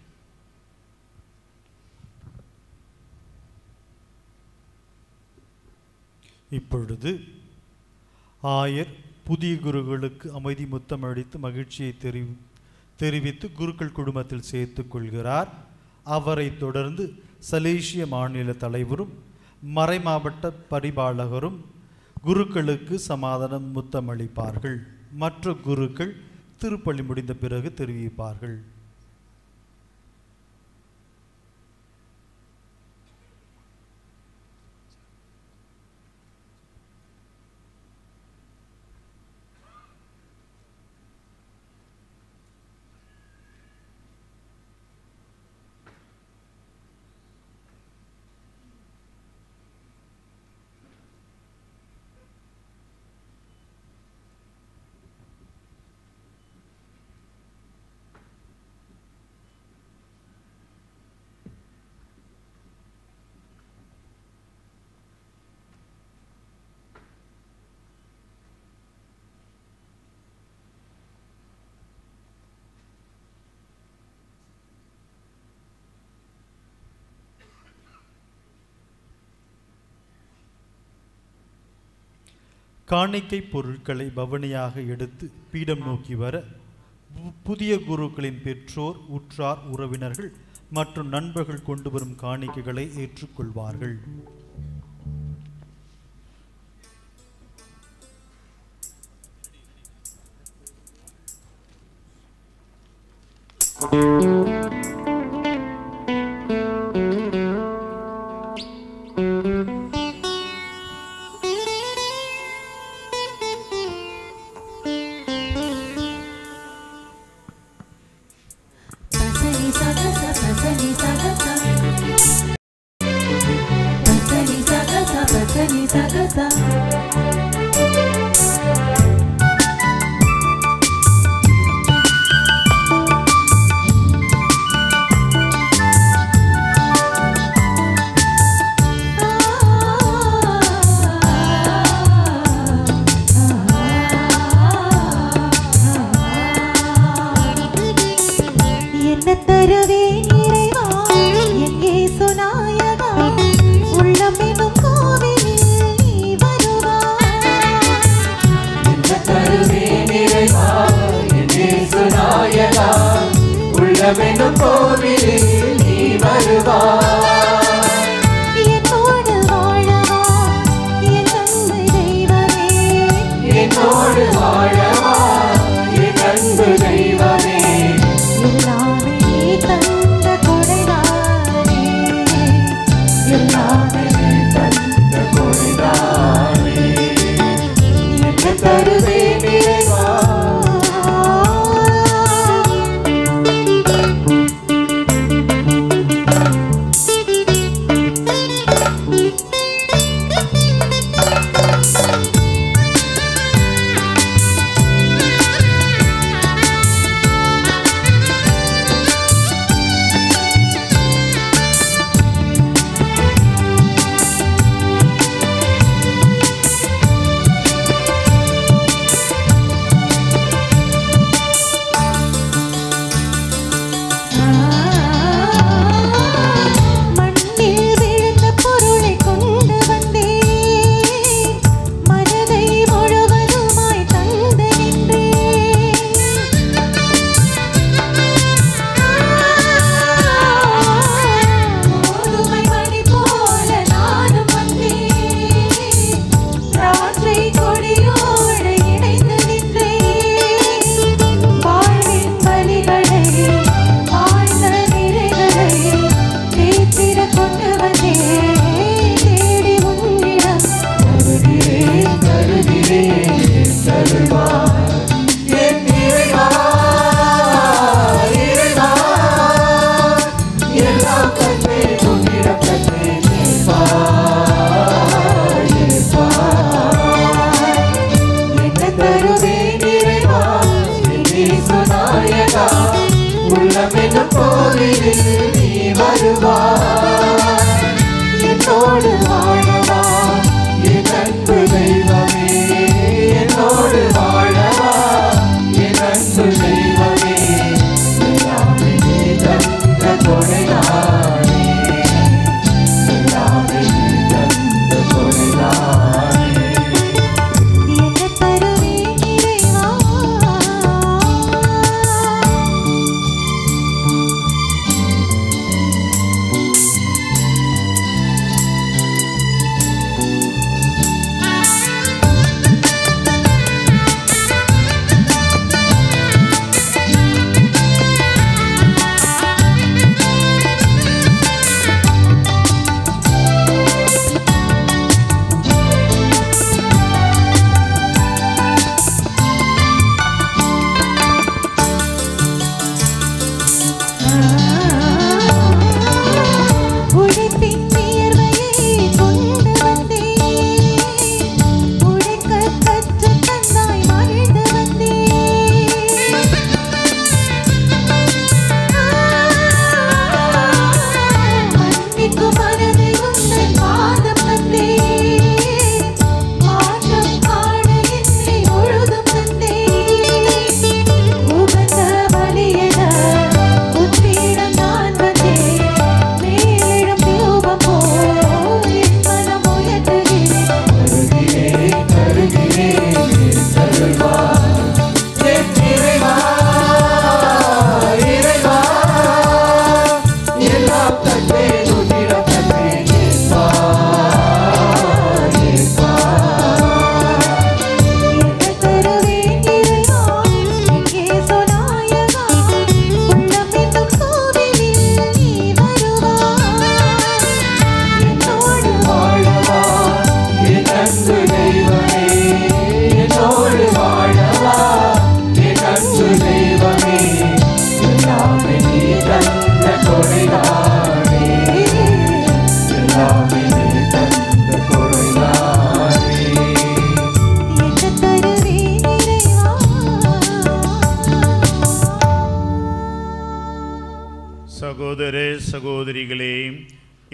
இப்பொழுது ஆயர் புதிய குருக்களுக்கு அமைதி முத்தம் அளித்து மகிழ்ச்சியை தெரிவி தெரிவித்து குருக்கள் குடும்பத்தில் சேர்த்து கொள்கிறார். அவரை தொடர்ந்து சலேசிய மாநில தலைவரும் மறைமாவட்ட பரிபாலகரும் குருக்களுக்கு சமாதானம் முத்தம் அளிப்பார்கள். மற்ற குருக்கள் திருப்பலி முடிந்த பிறகு தெரிவிப்பார்கள். காணிக்கை பொருட்களை பவனியாக எடுத்து பீடம் நோக்கி வர பு- புதிய குருக்களின் பெற்றோர், உற்றார், உறவினர்கள் மற்றும் நண்பர்கள் கொண்டு வரும் காணிக்கைகளை ஏற்றுக்கொள்வார்கள். என்ன தருவேன் இறைவா என் இயேசு நாயகா, உள்ளமெனும் கோவிலில் நீ வருவாய். என்ன தருவேன் இறைவா என் இயேசு நாயகா, உள்ளமெனும் கோவிலில் நீ வருவாய். என்னோடு வாழவா என் அன்பு தெய்வமே, என்னோடு வாழவா என் அன்பு தெய்வமே, எல்லாமே நீ தந்த கொடைதானே, எல்லாமே நீ தந்த கொடைதானே. என்ன தருவேன் இறைவா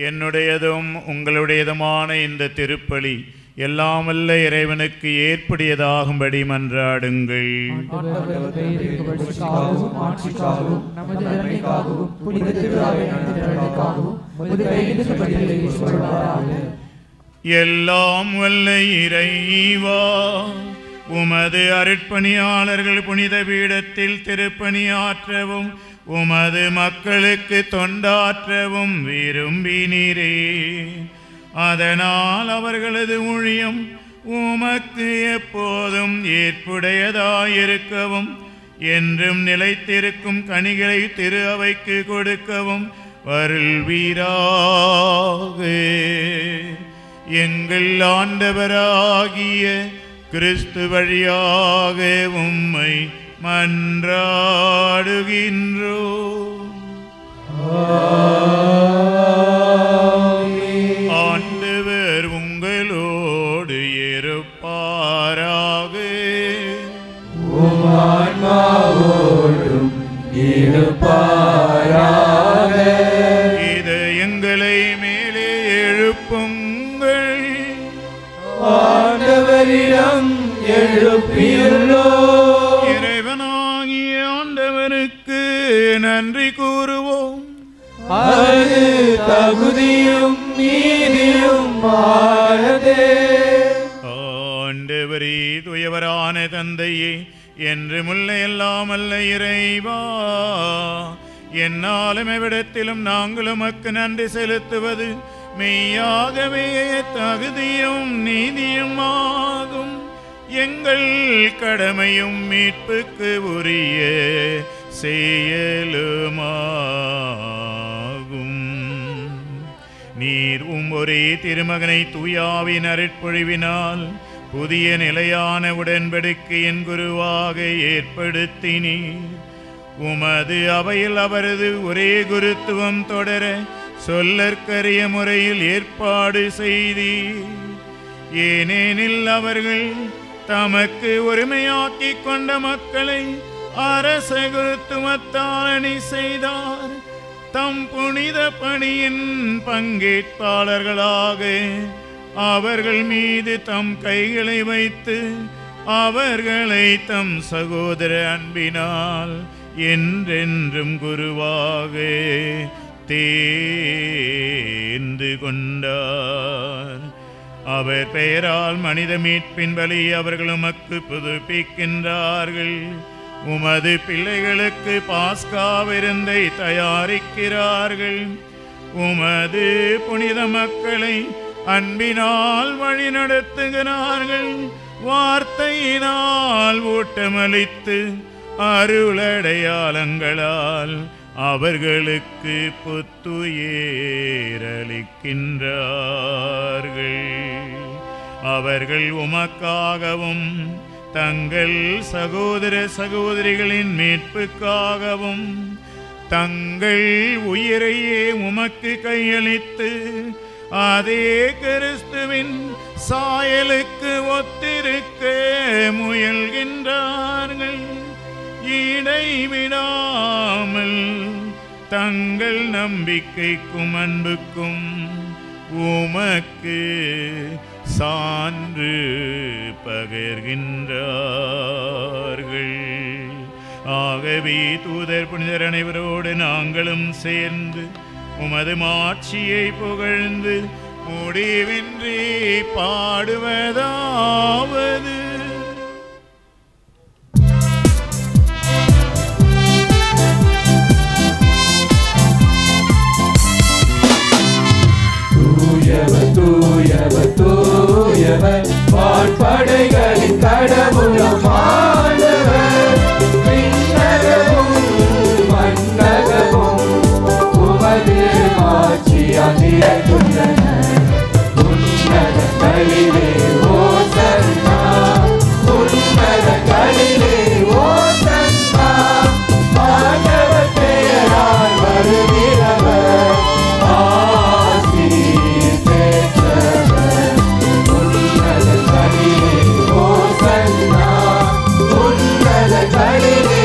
என்னுடையதும் உங்களுடையதுமான இந்த திருப்பலி எல்லாம் வல்ல இறைவனுக்கு ஏற்புடையதாகும்படி மன்றாடுங்கள். எல்லாம் வல்ல இறைவா, உமது அருட்பணியாளர்கள் புனித பீடத்தில் திருப்பணியாற்றவும் உமது மக்களுக்கு தொண்டாற்றவும் விரும்பினீரே. அதனால் அவர்களது ஊழியம் உமக்கு எப்போதும் ஏற்புடையதாயிருக்கவும் என்றும் நிலைத்திருக்கும் கனிகளை திரு அவைக்கு கொடுக்கவும் வருள்வீராக. எங்கள் ஆண்டவராகிய கிறிஸ்து வழியாக உம்மை மன்றாடுகின்றோம். ஆண்டவர் உங்களோடு இருப்பாராக. இது எங்களை மேலே எழுப்புங்கள். ஆண்டவரிடம் எழுப்பியுள்ளோம். இறைவனாகிய ஆண்டவருக்கு நன்றி கூறுவோம். அது தகுதியும் நீதியும் ஆனதே. ஆண்டவரே, துயவரான தந்தையே, என்று முல்லை எல்லாம் அல்ல இறைவா, என்னாலும் எவ்விடத்திலும் நாங்கள் உமக்கு நன்றி செலுத்துவது மெய்யாகவே தகுதியும் நீதியும் ஆகும். எங்கள் கடமையும் மீட்புக்கு உரிய செயலுமாகும். நீர் உம் ஒரே திருமகனை தூயாவின் அருட்பொழிவினால் புதிய நிலையான உடன்படிக்கையின் குருவாக ஏற்படுத்தினீர். உமது அவையில் அவரது ஒரே குருத்துவம் தொடர சொல்லற்கரிய முறையில் ஏற்பாடு செய்தீர். ஏனெனில் அவர்கள் தமக்கு ஒருமையாக்கி கொண்ட மக்களை அரச குருத்துவத்தால் அணி செய்தார். தம் புனித பணியின் பங்கேற்பாளர்களாக அவர்கள் மீது தம் கைகளை வைத்து அவர்களை தம் சகோதர அன்பினால் என்றென்றும் குருவாக தேர்ந்து கொண்டார். அவர் பெயரால் மனித மீட்பின் பலி அவர்கள் உமக்கு புதுப்பிக்கின்றார்கள். உமது பிள்ளைகளுக்கு பாஸ்கா விருந்தை தயாரிக்கிறார்கள். உமது புனித மக்களை அன்பினால் வழி நடத்துகிறார்கள். வார்த்தையினால் ஊட்டமளித்து அருளடையாளங்களால் அவர்களுக்கு புத்துயிரளிக்கின்றார்கள். அவர்கள் உமக்காகவும் தங்கள் சகோதர சகோதரிகளின் மீட்புக்காகவும் தங்கள் உயிரையே உமக்கு கையளித்து அதே கிறிஸ்துவின் சாயலுக்கு ஒத்திருக்க முயல்கின்றார்கள். இடைவிடாமல் தங்கள் நம்பிக்கைக்கும் அன்புக்கும் உமக்கு சான்று பகர்கின்றார்கள். ஆகவே தூதர் புனிதர் அனைவரோடு நாங்களும் சேர்ந்து உமது மாட்சியை புகழ்ந்து முடிவின்றி பாடுவதாவது. தூயவர் தூயவர் தூயவர் வான்படைகளின் கடவுளும் ஆண்டவர். விண்ணகமும் மண்ணகமும் உமது மாட்சியால் நிறைந்துள்ளன. உன்னதங்களிலே ஓசன்னா, உன்னதங்களிலே ஓசன்னா. ஆண்டவர் பெயரால் வருகிறவர் ஆசி பெற்றவர். உன்னதங்களிலே ஓசன்னா, உன்னதங்களிலே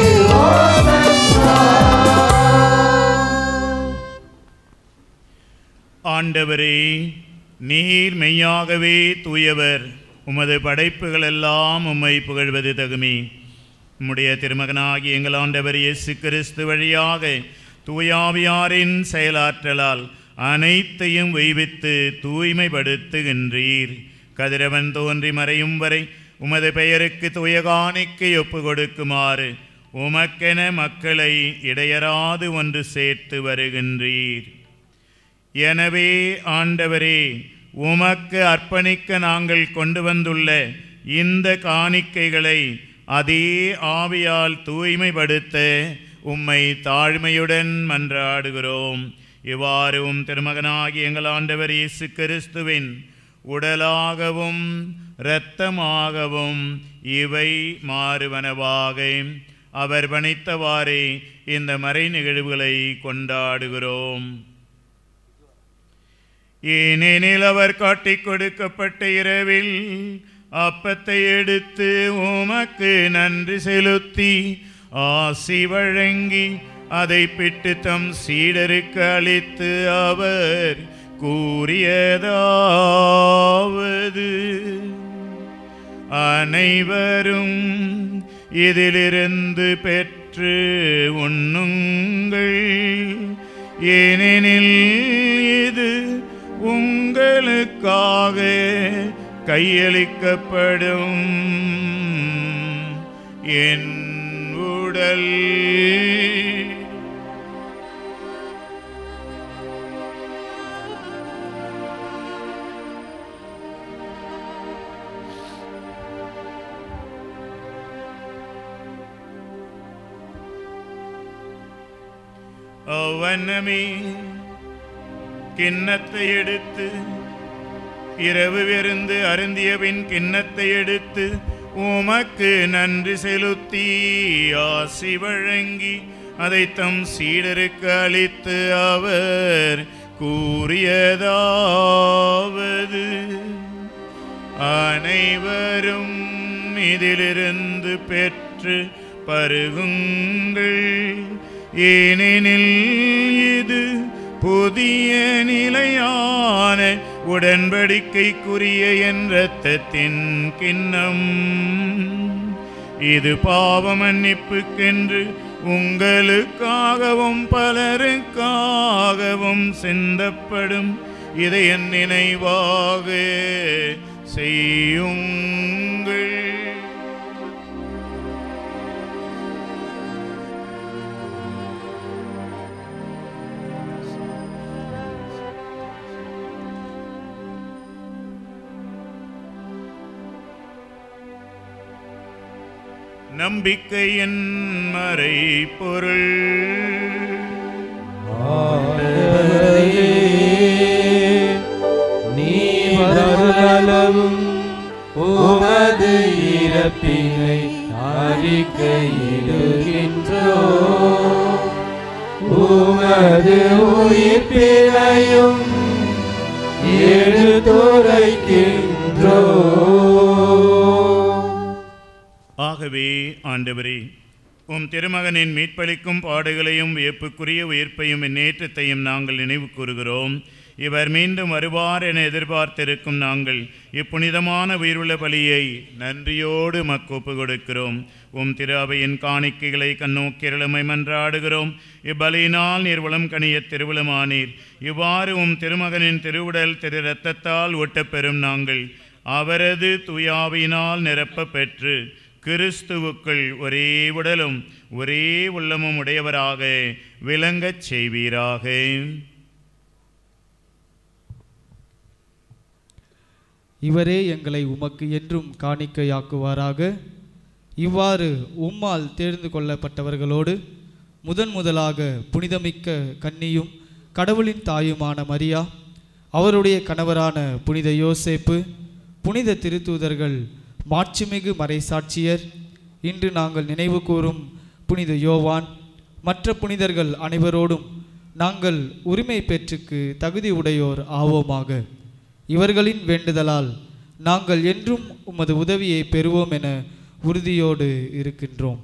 ஓசன்னா. ஆண்டவரே, நீர் மெய்யாகவே தூயவர். உமது படைப்புகள் எல்லாம் உம்மை புகழ்வது தகுமே. உம்முடைய திருமகனாகி எங்கள் ஆண்டவர் இயேசு கிறிஸ்து வழியாக தூயாவியாரின் செயலாற்றலால் அனைத்தையும் வைவித்து தூய்மைப்படுத்துகின்றீர். கதிரவன் தோன்றி மறையும் வரை உமது பெயருக்கு தூய காணிக்கை ஒப்பு கொடுக்குமாறு உமக்கென மக்களை இடையராது ஒன்று சேர்த்து வருகின்றீர். எனவே ஆண்டவரே, உமக்கு அர்ப்பணிக்க நாங்கள் கொண்டு வந்துள்ள இந்த காணிக்கைகளை அதே ஆவியால் தூய்மைப்படுத்த உம்மை தாழ்மையுடன் மன்றாடுகிறோம். இவ்வாறு உம் திருமகனாகி எங்கள் ஆண்டவர் இயேசு கிறிஸ்துவின் உடலாகவும் இரத்தமாகவும் இவை மாறுவனவாக அவர் பணித்தவாறே இந்த மறை நிகழ்வுகளை கொண்டாடுகிறோம். ஏனெனில் அவர் காட்டிக் கொடுக்கப்பட்ட இரவில் அப்பத்தை எடுத்து உமக்கு நன்றி செலுத்தி ஆசி வழங்கி அதை பிட்டு தம் சீடருக்கு அளித்து அவர் கூறியதாவது, அனைவரும் இதிலிருந்து பெற்று உண்ணுங்கள், ஏனெனில் இது உங்களுக்காக கையளிக்கப்படும் என் உடல். அவ்வண்ணமே கிண்ணத்தை எடுத்து இரவு விருந்து அருந்தியபின் கிண்ணத்தை எடுத்து உமக்கு நன்றி செலுத்தி ஆசி வழங்கி அதை தம் சீடருக்கு அளித்து அவர் கூறியதாவது, அனைவரும் இதிலிருந்து பெற்று பருகுங்கள், ஏனெனில் இது புதிய நிலையான உடன்படிக்கைக்குரிய என் இரத்தத்தின் கிண்ணம். இது பாவ மன்னிப்புக்கென்று உங்களுக்காகவும் பலருக்காகவும் சிந்தப்படும். இதை என் நினைவாக செய்யுங்கள். நம்பிக்கையின் மறை பொருள். நீவரும் உமது இறப்பினை அறிக்கையிடுகின்றோம், உமது உயிர்ப்பினையும் எடுத்துரைக்கின்றோம். ஆகவே ஆண்டவரே, உம் திருமகனின் மீட்பளிக்கும் பாடுகளையும் வியப்புக்குரிய உயிர்ப்பையும் இந்நேற்றத்தையும் நாங்கள் நினைவு கூறுகிறோம். இவர் மீண்டும் வருவார் என எதிர்பார்த்திருக்கும் நாங்கள் இப்புனிதமான உயிருள்ள பலியை நன்றியோடு மக்கொப்பு கொடுக்கிறோம். உம் திரு அவையின் காணிக்கைகளை கண்ணோக்கிரளமை மன்றாடுகிறோம். இப்பலியினால் நீர் உளம் கனிய திருவுளமானீர். இவ்வாறு உம் திருமகனின் திருவுடல் திரு இரத்தத்தால் ஒட்டப்பெறும் நாங்கள் அவரது துயாவினால் நிரப்ப பெற்று கிறிஸ்துவுக்குள் ஒரே உடலும் ஒரே உள்ளமும் உடையவராக விளங்கச் செய்வீராக. இவரே எங்களை உமக்கு என்றும் காணிக்கையாக்குவாராக. இவ்வாறு உம்மால் தேர்ந்து கொள்ளப்பட்டவர்களோடு முதன் முதலாக புனிதமிக்க கன்னியும் கடவுளின் தாயுமான மரியா, அவருடைய கணவரான புனித யோசேப்பு, புனித திருத்தூதர்கள், மாட்சிமிகு மறைசாட்சியர், இன்று நாங்கள் நினைவு கூறும் புனித யோவான், மற்ற புனிதர்கள் அனைவரோடும் நாங்கள் உரிமை பெற்றுக்கு தகுதி உடையோர் ஆவோமாக. இவர்களின் வேண்டுதலால் நாங்கள் என்றும் உமது உதவியை பெறுவோம் என உறுதியோடு இருக்கின்றோம்.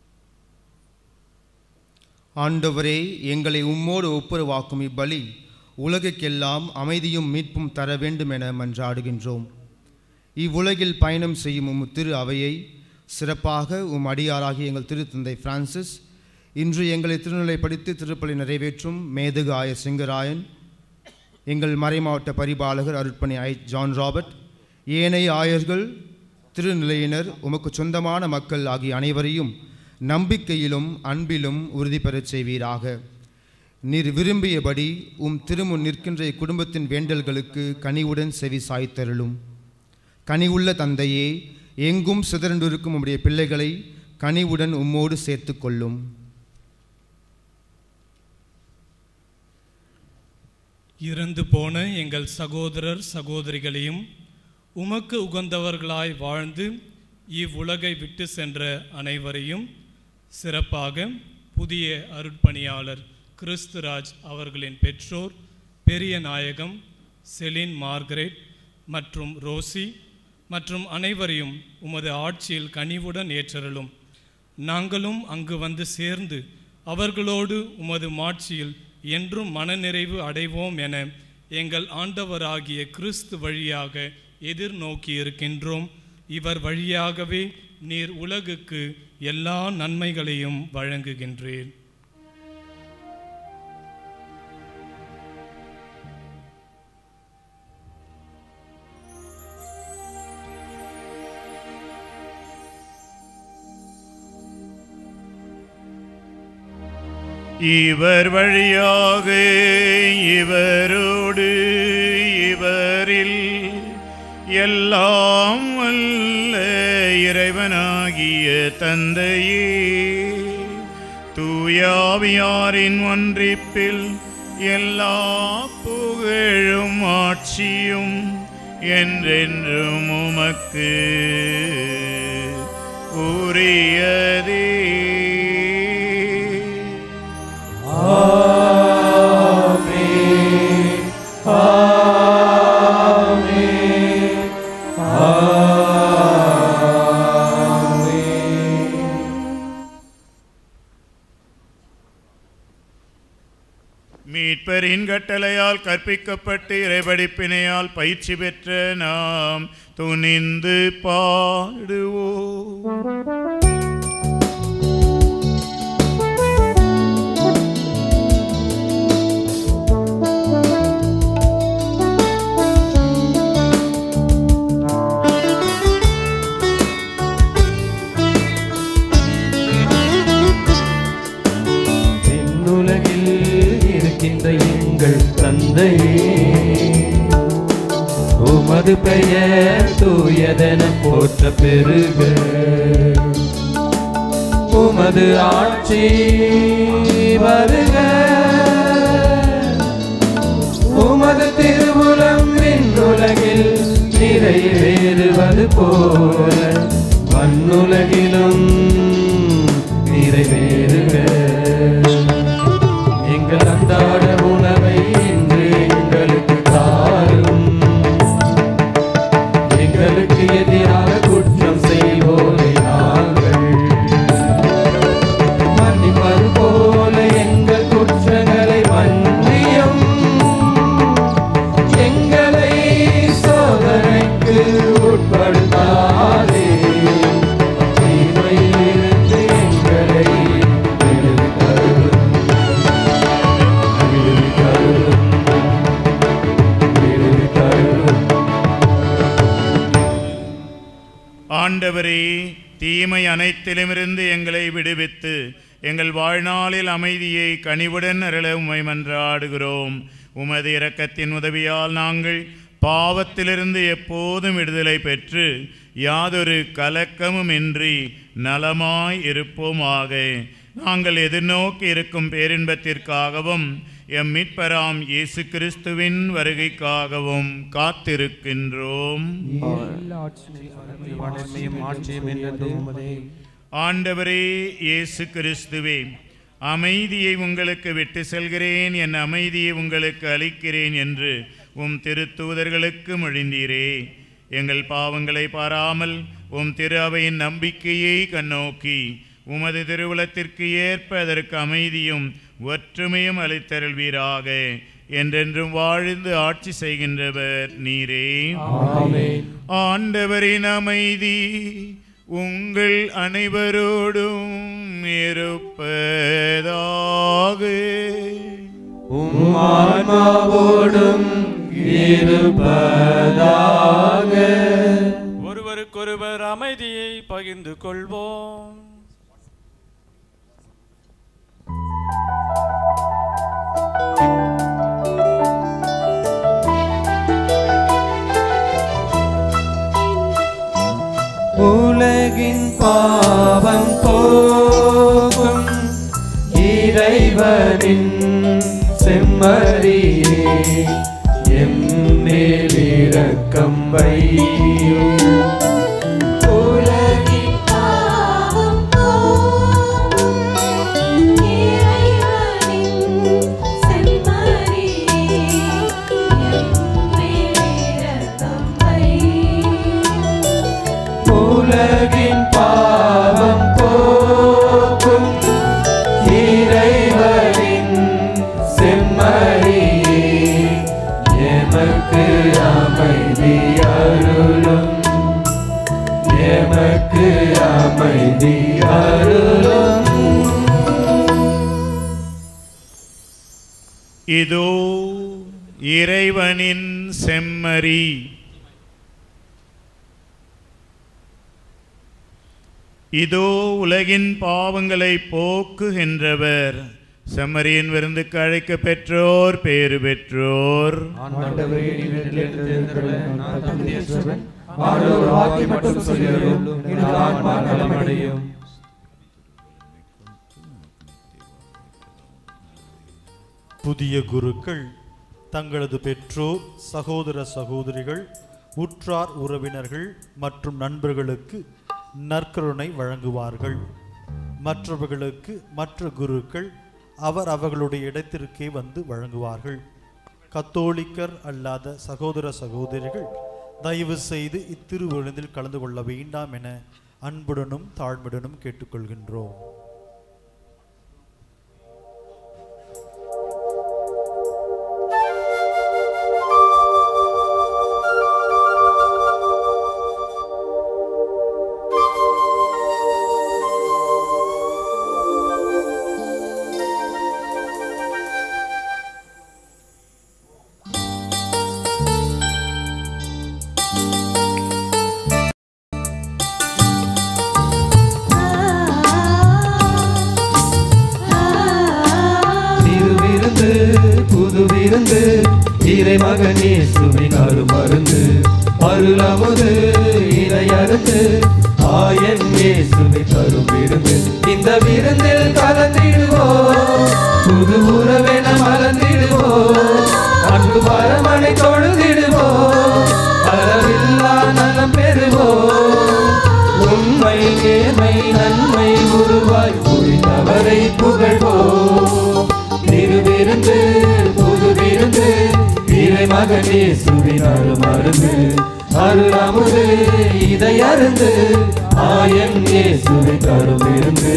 ஆண்டவரே, எங்களை உம்மோடு ஒப்புரவாக்கும் இப்பலி உலகுக்கெல்லாம் அமைதியும் மீட்பும் தர வேண்டும் என மன்றாடுகின்றோம். இவ்வுலகில் பயணம் செய்யும் உம் திரு அவையை சிறப்பாக உம் அடியாராகிய எங்கள் திருத்தந்தை பிரான்சிஸ், இன்று எங்களை திருநிலைப்படுத்தி திருப்பலி நிறைவேற்றும் மேதகு ஆயர் சிங்கராயன், எங்கள் மறைமாவட்ட பரிபாலகர் அருட்பணி ஐ ஜான் ராபர்ட், ஏனைய ஆயர்கள், திருநிலையினர், உமக்கு சொந்தமான மக்கள் ஆகிய அனைவரையும் நம்பிக்கையிலும் அன்பிலும் உறுதி பெறச் செய்வீராக. நீர் விரும்பியபடி உம் திருமுன் நிற்கின்ற இக்குடும்பத்தின் வேண்டல்களுக்கு கனிவுடன் செவி சாய்த்தருளும். கனிவுள்ள தந்தையே, எங்கும் சிதறண்டிருக்கும் உம்முடைய பிள்ளைகளை கனிவுடன் உம்மோடு சேர்த்து கொள்ளும். இறந்து போன எங்கள் சகோதரர் சகோதரிகளையும் உமக்கு உகந்தவர்களாய் வாழ்ந்து இவ்வுலகை விட்டு சென்ற அனைவரையும், சிறப்பாக புதிய அருட்பணியாளர் கிறிஸ்துராஜ் அவர்களின் பெற்றோர் பெரிய நாயகம், செலின் மார்கரெட் மற்றும் ரோசி மற்றும் அனைவரையும் உமது ஆட்சியில் கனிவுடன் ஏற்றருளும். நாங்களும் அங்கு வந்து சேர்ந்து அவர்களோடு உமது மாட்சியில் என்றும் மனநிறைவு அடைவோம் என எங்கள் ஆண்டவராகிய கிறிஸ்து வழியாக எதிர்நோக்கி இருக்கின்றோம். இவர் வழியாகவே நீர் உலகுக்கு எல்லா நன்மைகளையும் வழங்குகின்றீர். இவர் வழியாக இவரோடு இவரில் எல்லாம் வல்ல இறைவனாகிய தந்தையே, தூயாவியாரின் ஒன்றிப்பில் எல்லா புகழும் ஆட்சியும் என்றென்றும் உமக்கு உரியதே. மீட்பரின் கட்டளையால் கற்பிக்கப்பட்டு இறைபடிப்பினையால் பயிற்சி பெற்ற நாம் துணிந்து பாடுவோம். எங்கள் தந்தையே, உமது பெயர் தூயதென போற்ற பெருக, உமது ஆட்சி வருக, உமது திருவுளம் விண்ணுலகில் நிறைவேறுவது போல மண்ணுலகிலும் நிறைவேறுக. எங்கள் அன்றாட உணவை இன்று எங்களுக்கு தாரும், எங்களுக்கு எதிராக குற்றம் செய்வோரை நாங்கள் மன்னிப்பது போல எங்கள் குற்றங்களை மன்னியும், எங்களை சோதனைக்கு உட்படுத்தாதே, தீமையிலிருந்து எங்களை விடுவித்தருளும். ஆண்டவரே, தீமை அனைத்திலுமிருந்து எங்களை விடுவித்து எங்கள் வாழ்நாளில் அமைதியை கனிவுடன் அருள உம்மை மன்றாடுகிறோம். உமது இரக்கத்தின் உதவியால் நாங்கள் பாவத்திலிருந்து எப்போதும் விடுதலை பெற்று யாதொரு கலக்கமும் இன்றி நலமாய் இருப்போமாக. நாங்கள் எதிர்நோக்கி இருக்கும் பேரின்பத்திற்காகவும் எம் மீட்பராம் இயேசு கிறிஸ்துவின் வருகைக்காகவும் காத்திருக்கின்றோம். ஆண்டவரே இயேசு கிறிஸ்துவே, அமைதியை உங்களுக்கு விட்டு செல்கிறேன், என் அமைதியை உங்களுக்கு அளிக்கிறேன் என்று உம் திருத்தூதர்களுக்கு மொழிந்தீரே. எங்கள் பாவங்களை பாராமல் உம் திரு அவையின் நம்பிக்கையை கண்ணோக்கி உமது திருவுளத்திற்கு ஏற்ப அதற்கு அமைதியும் ஒற்றுமையும் அளித்தருள்வீராக. என்றென்றும் வாழ்ந்து ஆட்சி செய்கின்றவர் நீரே. ஆமென். ஆண்டவரின் அமைதி உங்கள் அனைவரோடும் இருப்பதாக. உம் ஆன்மாவோடும் இருப்பதாக. ஒருவருக்கொருவர் அமைதியை பகிர்ந்து கொள்வோம். உலகின் பாவம் போக்கும் இறைவனின் செம்மறியே, எம்மேல் இரக்கம் வையும். உலகின் பாவம் போக்கும் இறைவனின் செம்மறியே, எம்மேல் இரக்கம் வையும். உலகின் பாவம் போக்கும் இறைவனின் செம்மறியே, எமக்கு அமைதி அருளும், எமக்கு அமைதி அருளும். இதோ இறைவனின் செம்மறி. இதோ உலகின் பாவங்களை போக்குகின்றவர். செம்மறியின் விருந்துக்கு அழைக்க பெற்றோர் பேறு பெற்றோர். ஆண்டவரே, நீர் தேர்ந்தெடுத்தருள நான் தகுதியற்றவன். ஆனால் ஒரு வார்த்தை மட்டும் சொல்லியருளும், எனது ஆன்மா நலமடையும். புதிய குருக்கள் தங்களது பெற்றோர், சகோதர சகோதரிகள், உற்றார் உறவினர்கள் மற்றும் நண்பர்களுக்கு நற்கருணை வழங்குவார்கள். மற்றவர்களுக்கு மற்ற குருக்கள் அவர் அவர்களுடைய இடத்திற்கே வந்து வழங்குவார்கள். கத்தோலிக்கர் அல்லாத சகோதர சகோதரிகள் தயவு செய்து இத்திருவிருந்தில் கலந்து கொள்ள வேண்டாம் என அன்புடனும் தாழ்மையுடனும் கேட்டுக்கொள்கின்றோம். விருந்து இறைமகன் இயேசுவின் அருமருந்து, அருளமுது இறையருந்து, ஆயன் இயேசுவின் தரும் விருந்து. இந்த விருந்தில் கலந்திடுவோம், புது உறவென மலர்ந்திடுவோம், அன்பு பரமனை தொழுதிடுவோம், அளவில்லா நலம் பெறுவோம். உண்மை நேர்மை நன்மை உருவாய் புரிந்தவரை புகழ்வோம். திருவிருந்து புது விருந்து இறைமகன் இயேசுவின் அருமருந்து, அருளமுது இதை அருந்து, ஆயன் இயேசுவின் தரும் விருந்து.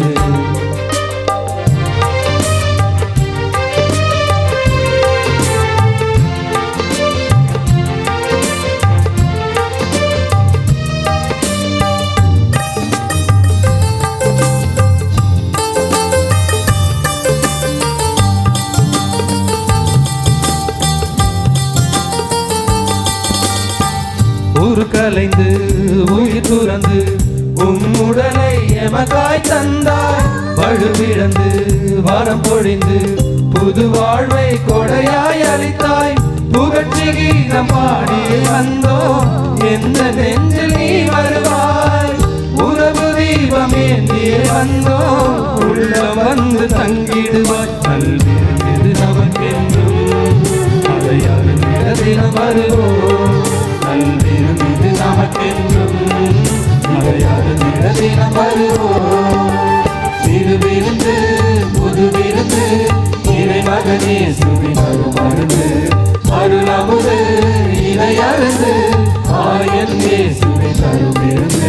கலைந்து உயிர் துறந்து உம் உடலை எமக்காய் தந்தாய், வலுவிழந்து வரம் பொழிந்து புது வாழ்வை கொடையாய் அளித்தாய். புகழ்ச்சி கீதம் பாடி வந்தோம், எந்த நெஞ்சில் நீ வருவாய். உறவு தீபம் ஏந்தியே வந்தோம், உள்ள வந்து தங்கிடுவாய். நல்விருது நமக்கென்றும் அதையாறு தினம் வருவோம். நல்விருது நமக்கென்றும் அதையாறு தினம் வருவோம். திருவிருந்து புது விருந்து இறைமகன் இயேசுவின் அருமருந்து, அருளமுது இதை அருந்து, ஆயன் இயேசுவின் அருள்விருந்து.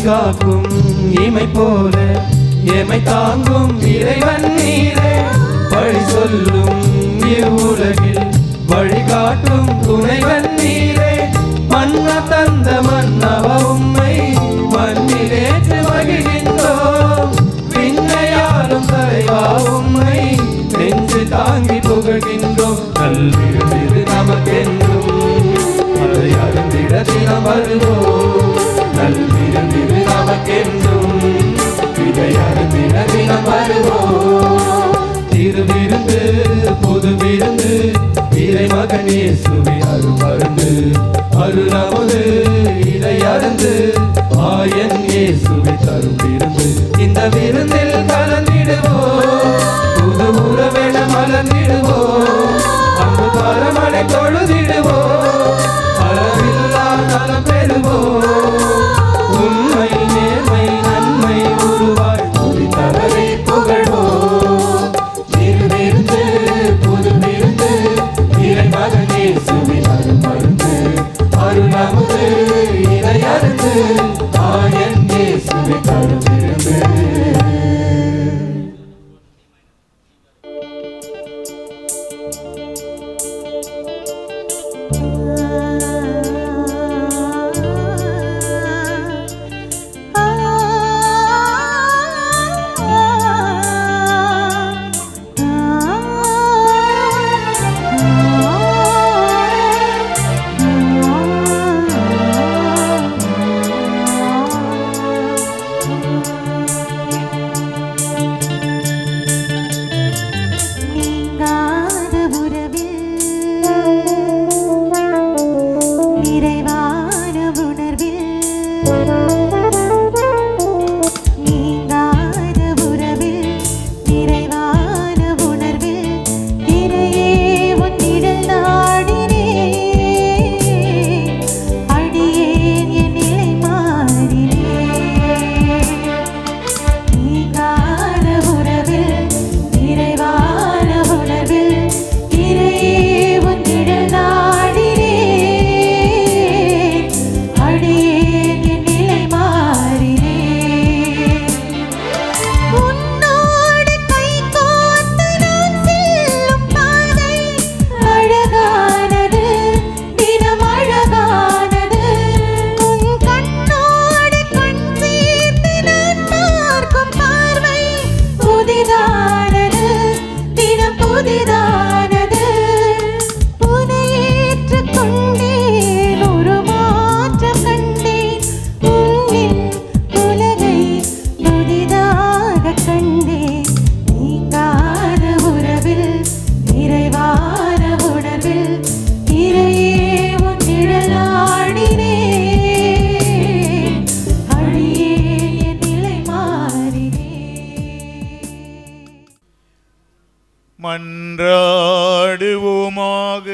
காக்கும் இமை போல எமை தாங்கும் இறைவன் நீரே. வழி சொல்லும் இவ்வுலகில் வழிகாட்டும் துணைவன் நீரே. மன்னா தந்த மன்னவ உம்மை மண்ணிலேற்று மகிழ்கின்றோம். விண்ணையாலும் தலைவா உம்மை நெஞ்சு தாங்கி புகழ்கின்றோம். நல்விருந்திரு நமக்கென்றும் அதை அருந்திட தினம் வருவோம். நல்விருந்திரு நமக்கென்றும் இதை அருந்திட தினம் வருவோம். திருவிருந்து புது விருந்து இறைமகன் இயேசுவே அருமருந்து. அருளமுது இதை அருந்து ஆயன் இயேசுவை தரும் விருந்து. இந்த விருந்தில் கலந்திடுவோம், புது உறவென மலர்ந்திடுவோம். அன்பு பரமனை தொழுதிடுவோம், அளவில்லா நலம் பெறுவோம். உண்மை நேர்மை நன்மை உருவாய் புரிந்தவரை புகழ்வோம். திருவிருந்து புது விருந்து இறைமகன் இயேசுவின் அருமருந்து. அருளமுது இதை அருந்து ஆயன் இயேசுவை தரும் விருந்து. மன்றாடுவோமாக.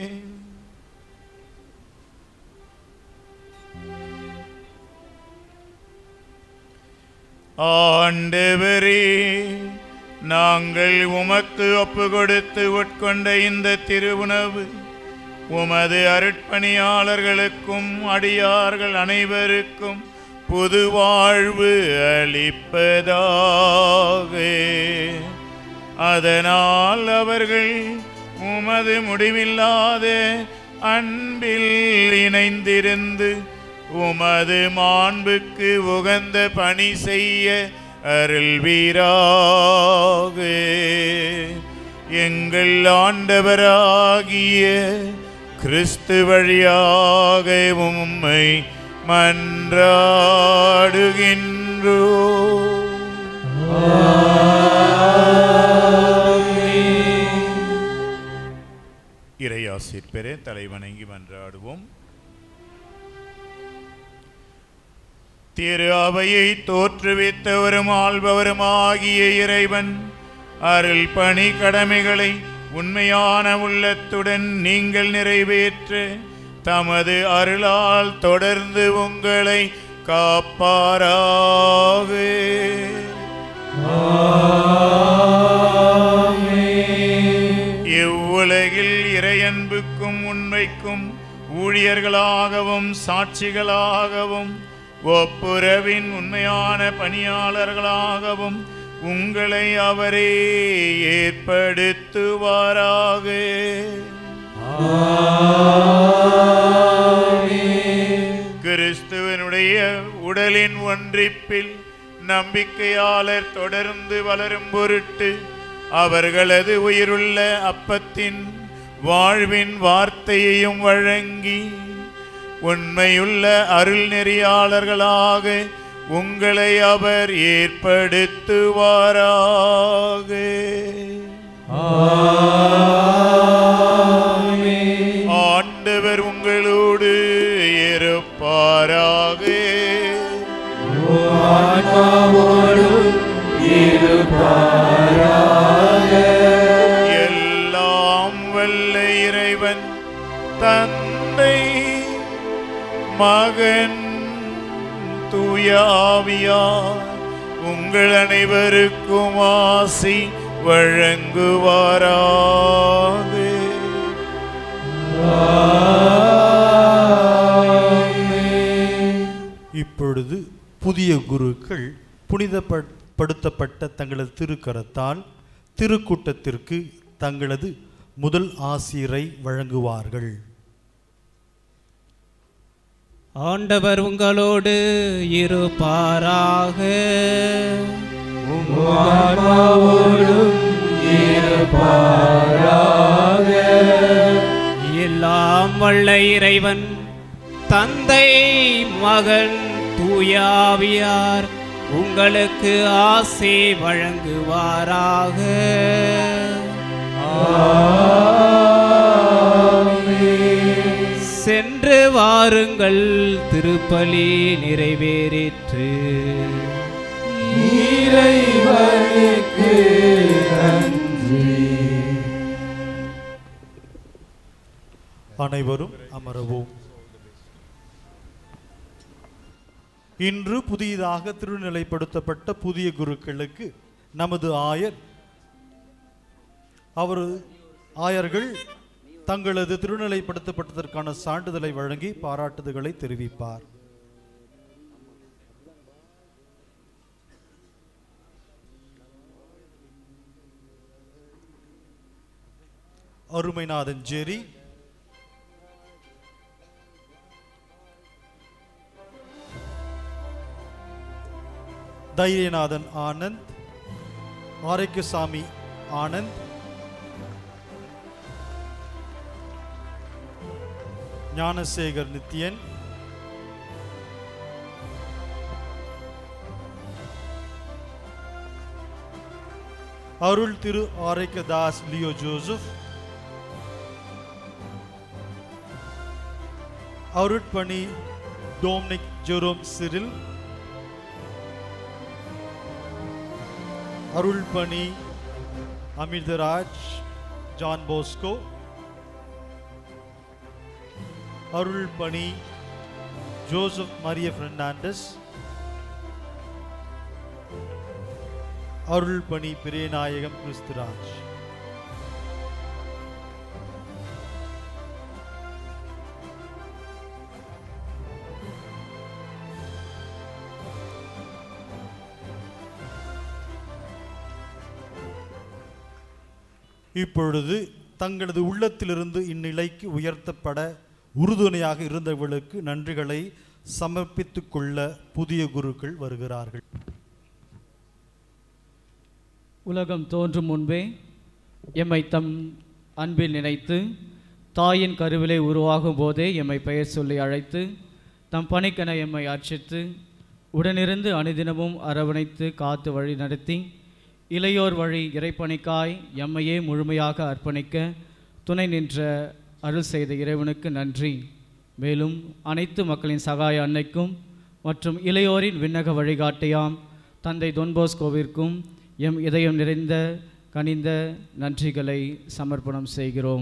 ஆண்டவரே, நாங்கள் உமக்கு ஒப்பு கொடுத்து உட்கொண்ட இந்த திருவுணவு உமது அருட்பணியாளர்களுக்கும் அடியார்கள் அனைவருக்கும் புது வாழ்வு அளிப்பதாக. அதனால் அவர்கள் உமது முடிவில்லாத அன்பில் இணைந்திருந்து உமது மாண்புக்கு உகந்த பணி செய்ய அருள்வீராக. எங்கள் ஆண்டவராகிய கிறிஸ்து வழியாக உம்மை மன்றாடுகின்றோம். இறையாசிர் பெற தலைவணங்கி மன்றாடுவோம். திரு அவையை தோற்றுவித்தவரும் ஆள்பவருமாகிய இறைவன் அருள் பணி கடமைகளை உண்மையான உள்ளத்துடன் நீங்கள் நிறைவேற்ற தமது அருளால் தொடர்ந்து உங்களை காப்பாராக. இவ்வுலகில் இறையன்புக்கும் உண்மைக்கும் ஊழியர்களாகவும் சாட்சிகளாகவும் ஒப்புரவின் உண்மையான பணியாளர்களாகவும் உங்களை அவரே ஏற்படுத்துவாராக. கிறிஸ்துவனுடைய உடலின் ஒன்றிப்பில் நம்பிக்கையாளர் தொடர்ந்து வளரும் பொருட்டு அவர்களது உயிருள்ள அப்பத்தின் வாழ்வின் வார்த்தையையும் வழங்கி உண்மையுள்ள அருள் நெறியாளர்களாக உங்களை அவர் ஏற்படுத்துவாராக. ஆண்டவர் உங்களோடு இருப்பாராக. எல்லாம் வல்ல இறைவன் தந்தை மகன் தூயாவியார் உங்கள் அனைவருக்கும் ஆசி வழங்குவாராக. இப்பொழுது புதிய குருக்கள் புனிதப்படுத்தப்பட்ட தங்களது திருக்கரத்தால் திருக்கூட்டத்திற்கு தங்களது முதல் ஆசிரை வழங்குவார்கள். ஆண்டவர் உங்களோடு இருப்பாராக. எல்லாம் வல்ல இறைவன் தந்தை மகன் தூயாவியார் உங்களுக்கு ஆசி வழங்குவாராக. சென்று வாருங்கள், திருப்பலி நிறைவேறிற்று. இறைவனுக்கு நன்றி. அனைவரும் அமரவும். இன்று புதியதாக திருநிலைப்படுத்தப்பட்ட புதிய குருக்களுக்கு நமது ஆயர் அவர் ஆயர்கள் தங்களது திருநிலைப்படுத்தப்பட்டதற்கான சான்றிதழை வழங்கி பாராட்டுதல்களை தெரிவிப்பார். அருமைநாதன் ஜெரி, தைரியநாதன் ஆனந்த், ஆரோக்கியசாமி ஆனந்த், ஞானசேகர் நித்யன், அருள் திரு ஆரோக்கியதாஸ் லியோ ஜோசப், அருட்பணி டோம்னிக் ஜெரோம் சிரில், அருள்பணி அமிர்தராஜ் ஜான் போஸ்கோ, அருள்பணி ஜோசப் மரிய பெர்னாண்டஸ், அருள்பணி பிரியநாயகம் கிறிஸ்துராஜ். இப்பொழுது தங்களது உள்ளத்திலிருந்து இந்நிலைக்கு உயர்த்தப்பட உறுதுணையாக இருந்தவர்களுக்கு நன்றிகளை சமர்ப்பித்துக் கொள்ள புதிய குருக்கள் வருகிறார்கள். உலகம் தோன்றும் முன்பே எம்மை தம் அன்பில் நினைத்து தாயின் கருவிலை உருவாகும் போதே எம்மை பெயர் சொல்லி அழைத்து தம் பணிக்கென எம்மை அர்ச்சித்து உடனிருந்து அனுதினமும் அரவணைத்து காத்து வழி நடத்தி இளையோர் வழி இறைப்பணிக்காய் எம்மையே முழுமையாக அர்ப்பணிக்க துணை நின்ற அருள் செய்த இறைவனுக்கு நன்றி. மேலும் அனைத்து மக்களின் சகாய அன்னைக்கும் மற்றும் இளையோரின் விண்ணக வழிகாட்டியாம் தந்தை தொன்போஸ்கோவிற்கும் எம் இதயம் நிறைந்த கனிந்த நன்றிகளை சமர்ப்பணம் செய்கிறோம்.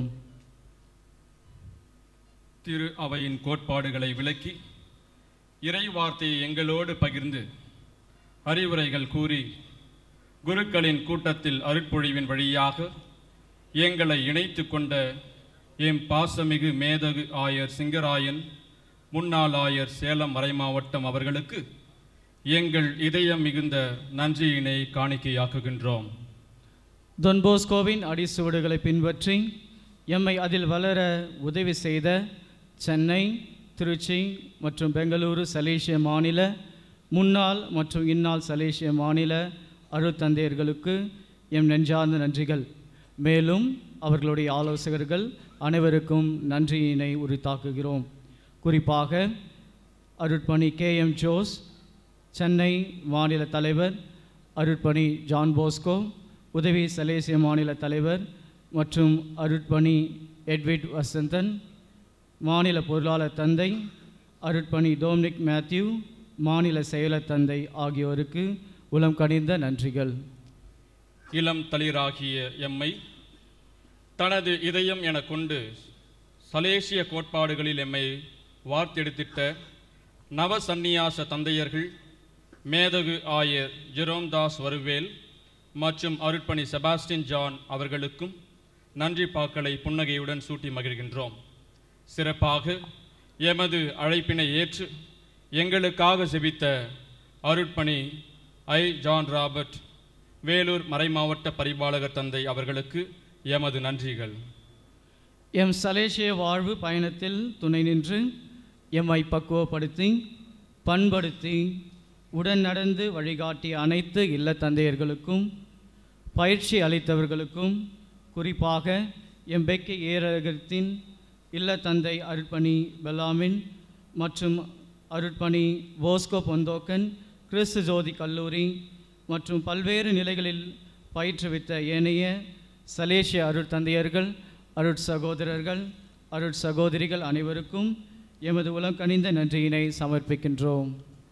திரு அவையின் கோட்பாடுகளை விளக்கி இறை வார்த்தையை எங்களோடு பகிர்ந்து அறிவுரைகள் கூறி குருக்களின் கூட்டத்தில் அருட்பொழிவின் வழியாக எங்களை இணைத்து கொண்ட எம் பாசமிகு மேதகு ஆயர் சிங்கராயன் முன்னாள் ஆயர் சேலம் மறைமாவட்டம் அவர்களுக்கு எங்கள் இதயம் மிகுந்த நன்றியினை காணிக்கையாக்குகின்றோம். தொன்போஸ்கோவின் அடிசுவடுகளை பின்பற்றி எம்மை அதில் வளர உதவி செய்த சென்னை, திருச்சி மற்றும் பெங்களூரு சலேசிய மாநில முன்னாள் மற்றும் இந்நாள் சலேசிய மாநில அருட்தந்தையர்களுக்கு எம் நெஞ்சார்ந்த நன்றிகள். மேலும் அவர்களுடைய ஆலோசகர்கள் அனைவருக்கும் நன்றியினை உரித்தாக்குகிறோம். குறிப்பாக அருட்பணி கே எம் ஜோஸ், சென்னை மாநில தலைவர், அருட்பணி ஜான் போஸ்கோ, உதவி சலேசிய மாநில தலைவர் மற்றும் அருட்பணி எட்விட் வசந்தன், மாநில பொருளாளர் தந்தை அருட்பணி டோம்னிக் மேத்யூ, மாநில செயலர் தந்தை ஆகியோருக்கு உளம் கனிந்த நன்றிகள். இளம் தளிராகிய எம்மை தனது இதயம் என கொண்டு சலேசிய கோட்பாடுகளில் எம்மை வார்த்தெடுத்திட்ட நவ சந்நியாச தந்தையர்கள் மேதகு ஆயர் ஜெரோம் தாஸ் வருவேல் மற்றும் அருட்பணி செபாஸ்டின் ஜான் அவர்களுக்கும் நன்றி பாக்களை புன்னகையுடன் சூட்டி மகிழ்கின்றோம். சிறப்பாக எமது அழைப்பினை ஏற்று எங்களுக்காக செபித்த அருட்பணி ஐ ஜான் ராபர்ட், வேலூர் மறைமாவட்ட பரிபாலகர் தந்தை அவர்களுக்கு எமது நன்றிகள். எம் சலேசிய வாழ்வு பயணத்தில் துணை நின்று எம்மை பக்குவப்படுத்தி பண்படுத்தி உடன் நடந்து வழிகாட்டிய அனைத்து இல்ல தந்தையர்களுக்கும் பயிற்சி அளித்தவர்களுக்கும், குறிப்பாக எம் பெக்கி ஏரகத்தின் இல்ல தந்தை அருட்பணி பெல்லாமின் மற்றும் அருட்பணி போஸ்கோ பொந்தோக்கன் கிறிஸ்து ஜோதி கல்லூரி மற்றும் பல்வேறு நிலைகளில் பயிற்றுவித்த ஏனைய சலேசிய அருட்தந்தையர்கள், அருட் சகோதரர்கள், அருட் சகோதரிகள் அனைவருக்கும் எமது உளம் கனிந்த நன்றியினை சமர்ப்பிக்கின்றோம்.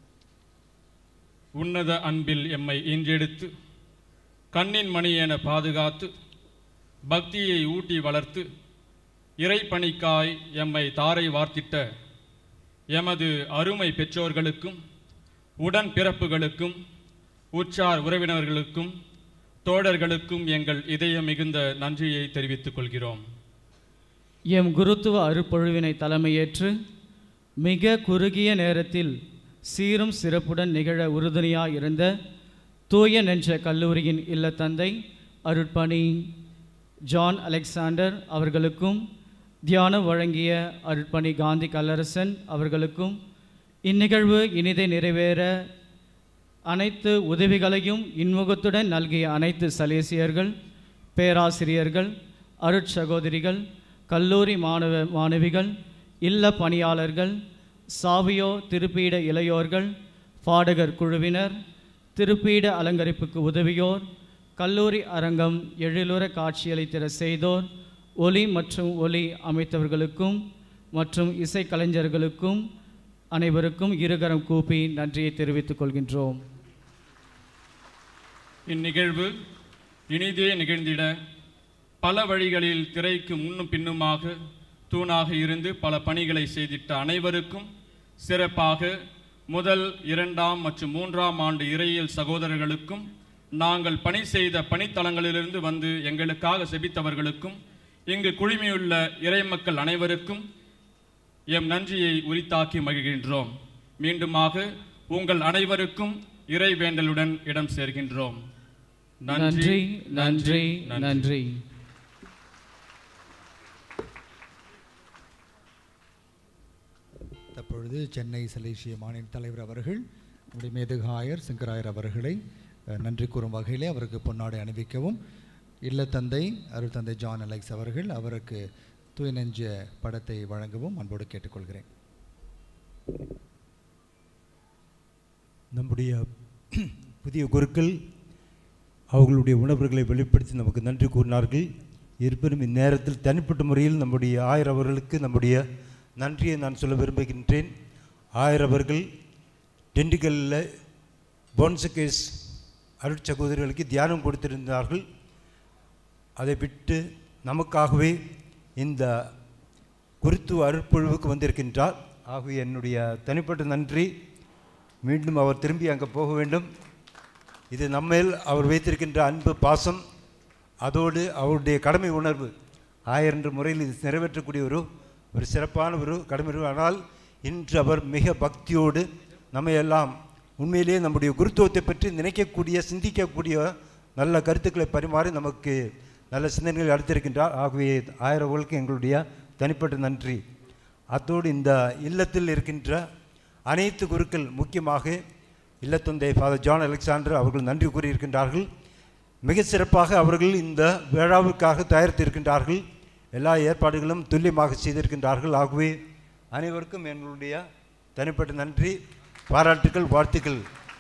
உன்னத அன்பில் எம்மை ஈன்றெடுத்து கண்ணின் மணி என பாதுகாத்து பக்தியை ஊட்டி வளர்த்து இறைப்பணிக்காய் எம்மை தாரை வார்த்திட்ட எமது அருமை பெற்றோர்களுக்கும் உடன் பிறப்புகளுக்கும் உற்றார் உறவினர்களுக்கும் தோழர்களுக்கும் எங்கள் இதயம் மிகுந்த நன்றியை தெரிவித்துக் கொள்கிறோம். எம் குருத்துவ அருப்பொழிவினை தலைமையேற்று மிக குறுகிய நேரத்தில் சீரும் சிறப்புடன் நிகழ உறுதுணையாக இருந்த தூய நெஞ்ச கல்லூரியின் இல்லத்தந்தை அருட்பணி ஜான் அலெக்சாண்டர் அவர்களுக்கும், தியானம் வழங்கிய அருட்பணி காந்தி கல்லரசன் அவர்களுக்கும், இந்நிகழ்வு இனிதை நிறைவேற அனைத்து உதவிகளையும் இன்முகத்துடன் நல்கிய அனைத்து சலேசியர்கள், பேராசிரியர்கள், அருட்சகோதரிகள், கல்லூரி மாணவ மாணவிகள், இல்ல பணியாளர்கள், சாவியோ திருப்பீட இளையோர்கள், பாடகர் குழுவினர், திருப்பீட அலங்கரிப்புக்கு உதவியோர், கல்லூரி அரங்கம் எழிலுற காட்சியளித்திட செய்தோர், ஒலி மற்றும் ஒலி அமைத்தவர்களுக்கும் மற்றும் இசைக்கலைஞர்களுக்கும் அனைவருக்கும் இருகரம் கூப்பி நன்றியை தெரிவித்துக் கொள்கின்றோம். இந்நிகழ்வு இனிதே நிகழ்ந்திட பல வழிகளில் திரைக்கு முன்னும் பின்னுமாக தூணாக இருந்து பல பணிகளை செய்திட்ட அனைவருக்கும், சிறப்பாக முதல், இரண்டாம் மற்றும் மூன்றாம் ஆண்டு இறையியல் சகோதரர்களுக்கும், நாங்கள் பணி செய்த பணித்தளங்களிலிருந்து வந்து எங்களுக்காக செபித்தவர்களுக்கும், இங்கு குழுமியுள்ள இறைமக்கள் அனைவருக்கும் எம் நன்றியை உரித்தாக்கி மகிழ்கின்றோம். மீண்டுமாக உங்கள் அனைவருக்கும் இறை வேண்டலுடன் இடம் சேர்கின்றோம். நன்றி நன்றி நன்றி. தற்பொழுது சென்னை சலேசிய மாநில தலைவர் அவர்கள் நம்முடைய மேதகு ஆயர் சிங்கராயர் அவர்களை நன்றி கூறும் வகையிலே அவருக்கு பொன்னாடை அணிவிக்கவும், இல்லத்தந்தை அருள் தந்தை ஜான் அலெக்ஸ் அவர்கள் அவருக்கு தூய நெஞ்ச படத்தை வழங்கவும் அன்போடு கேட்டுக்கொள்கிறேன். நம்முடைய புதிய குருக்கள் அவர்களுடைய உணர்வுகளை வெளிப்படுத்தி நமக்கு நன்றி கூறினார்கள். இருப்பினும் இந்நேரத்தில் தனிப்பட்ட முறையில் நம்முடைய ஆயர் அவர்களுக்கு நம்முடைய நன்றியை நான் சொல்ல விரும்புகின்றேன். ஆயர் அவர்கள் டெண்டிகலில் போன்சகேஸ் அருட்சகோதரிகளுக்கு தியானம் கொடுத்திருந்தார்கள். அதை விட்டு நமக்காகவே இந்த குருத்துவ அருட்பொழிவுக்கு வந்திருக்கின்றார். ஆகவே என்னுடைய தனிப்பட்ட நன்றி. மீண்டும் அவர் திரும்பி அங்கே போக வேண்டும். இது நம்மேல் அவர் வைத்திருக்கின்ற அன்பு, பாசம், அதோடு அவருடைய கடமை உணர்வு. ஆயர் என்ற முறையில் இது நிறைவேற்றக்கூடிய ஒரு ஒரு சிறப்பான ஒரு கடமை. ஆனால் இன்று அவர் மிக பக்தியோடு நம்ம எல்லாம் உண்மையிலேயே நம்முடைய குருத்துவத்தை பற்றி நினைக்கக்கூடிய சிந்திக்கக்கூடிய நல்ல கருத்துக்களை பரிமாறி நமக்கு நல்ல சிந்தனைகள் அளித்திருக்கின்றார். ஆகவே ஆயிரவர்களுக்கு எங்களுடைய தனிப்பட்ட நன்றி. அத்தோடு இந்த இல்லத்தில் இருக்கின்ற அனைத்து குருக்கள், முக்கியமாக இல்லத்தந்தை ஃபாதர் ஜான் அலெக்சாண்டர் அவர்கள் நன்றி கூறியிருக்கின்றார்கள். மிக சிறப்பாக அவர்கள் இந்த விழாவிற்காக தயாரித்திருக்கின்றார்கள். எல்லா ஏற்பாடுகளும் துல்லியமாக செய்திருக்கின்றார்கள். ஆகவே அனைவருக்கும் எங்களுடைய தனிப்பட்ட நன்றி, பாராட்டுக்கள், வாழ்த்துக்கள்.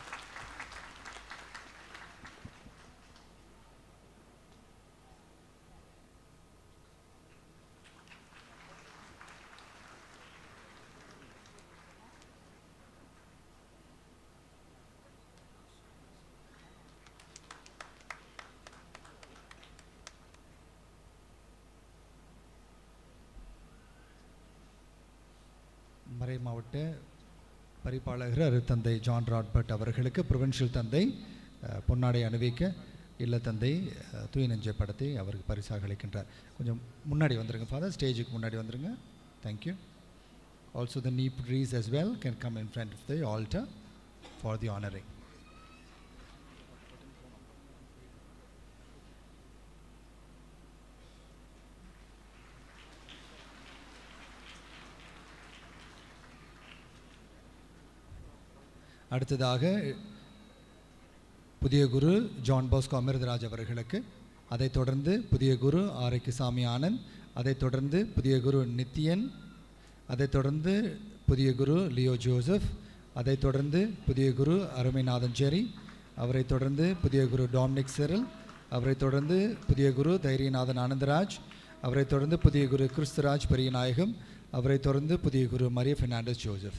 மறை மாவட்ட பரிபாலகர் அருட்தந்தை ஜான் ராட்பர்ட் அவர்களுக்கு ப்ரொவின்ஷியல் தந்தை பொன்னாடை அணிவிக்க இல்ல தந்தை தூய நெஞ்சை படத்தை அவருக்கு பரிசாக அளிக்கின்றார். கொஞ்சம் முன்னாடி வந்துருங்க ஃபாதர், ஸ்டேஜுக்கு முன்னாடி வந்துருங்க. Thank you. Also the knee freeze as well can come in front of the altar for the honoring. அடுத்ததாக புதிய குரு ஜான் பாஸ்கோ அமிர்தராஜ் அவர்களுக்கு, அதைத் தொடர்ந்து புதிய குரு ஆரோக்கியசாமி ஆனந்த், அதைத் தொடர்ந்து புதிய குரு நித்தியன், அதைத் தொடர்ந்து புதிய குரு லியோ ஜோசப், அதைத் தொடர்ந்து புதிய குரு அருமைநாதன் ஜெரி, அவரைத் தொடர்ந்து புதிய குரு டாமினிக் செரில், அவரைத் தொடர்ந்து புதிய குரு தைரியநாதன் ஆனந்தராஜ், அவரைத் தொடர்ந்து புதிய குரு கிறிஸ்துராஜ் பெரியநாயகம், அவரைத் தொடர்ந்து புதிய குரு Maria Fernandes Joseph.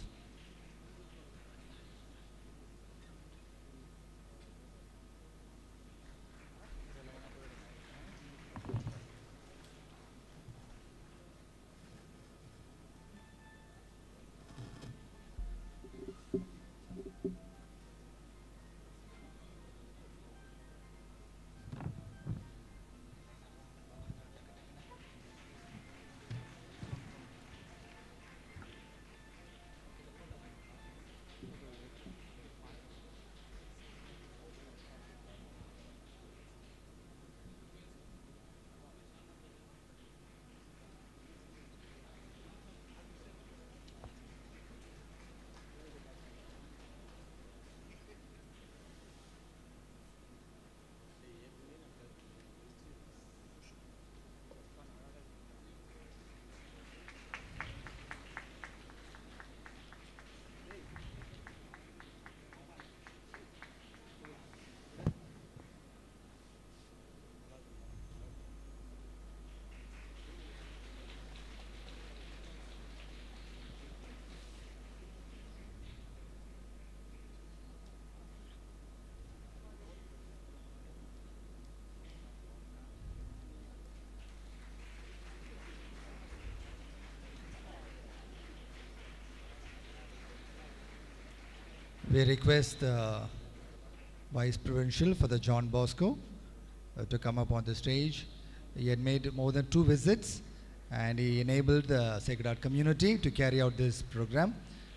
We request the Vice Provincial for the John Bosco uh, to come up on the stage. He had made more than two visits and he enabled the Sacred Heart community to carry out this program.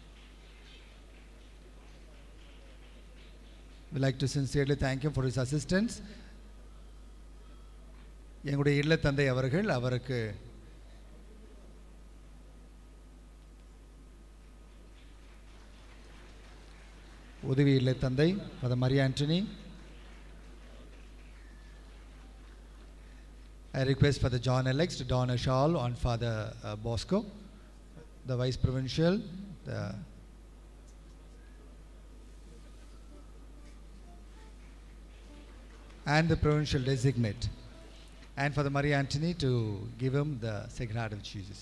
We'd like to sincerely thank him for his assistance. எங்களுடைய இல்ல தந்தை அவர்கள் அவருக்கு உதவி இல்ல தந்தை Father Maria Anthony. I request Father John Alex to don a shawl on Father uh, Bosco, the Vice Provincial, the and the Provincial Designate, and Father Maria Anthony to give him the Sacred Heart of Jesus.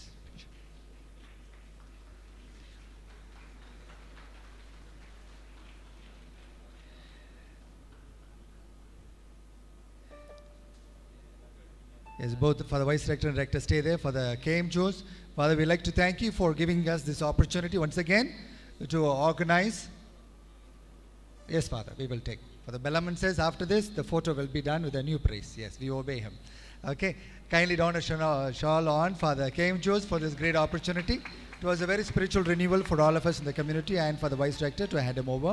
Yes, both Father Vice Rector and Rector stay there for the K M Jos. Father, we'd like to thank you for giving us this opportunity once again to organize. Yes, Father, we will take. Father Bellaman says after this, the photo will be done with a new priest. Yes, we obey him. Okay, kindly don a shawl on Father K M Jos for this great opportunity. It was a very spiritual renewal for all of us in the community and for the Vice Director to hand him over.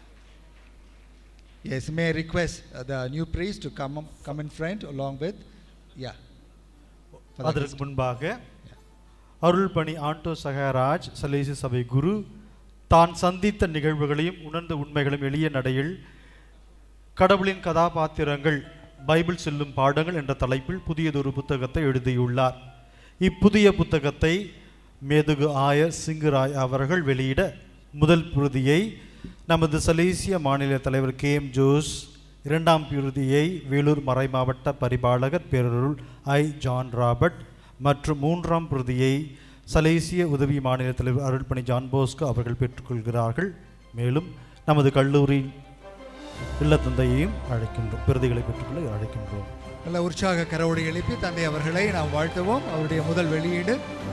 Yes, may I request uh, the new priest to come come in front along with, yeah. for the அதற்கு முன்பாக அருள்பணி ஆண்டோ சகாராஜ் சலேசி சபை குரு தான் சந்தித்த நிகழ்வுகளையும் உணர்ந்த உண்மைகளையும் எளிய நடையில் கடவுளின் கதாபாத்திரங்கள் பைபிள் செல்லும் பாடங்கள் என்ற தலைப்பில் புதியதொரு புத்தகத்தை எழுதியுள்ளார். இப்புதிய புத்தகத்தை மேதுகு ஆயர் சிங்கராய் அவர்கள் வெளியிட முதல் பிரதியை நமது சலேசிய மாநில தலைவர் கே எம் ஜோஸ், இரண்டாம் பிரதியை வேலூர் மறைமாவட்ட பரிபாலகர் பேரருள் ஐ ஜான் ராபர்ட் மற்றும் மூன்றாம் பிரதியை சலேசிய உதவி மாநில தலைவர் அருள்பணி ஜான் போஸ்கோ அவர்கள் பெற்றுக்கொள்கிறார்கள். மேலும் நமது கல்லூரி இல்லத்தந்தையையும் அழைக்கின்றோம், பிரதிகளை பெற்றுக்கொள்ள அழைக்கின்றோம். நல்ல உற்சாக கரவொலி எழுப்பி தந்தை அவர்களை நாம் வாழ்த்துவோம். அவருடைய முதல் வெளியீடு.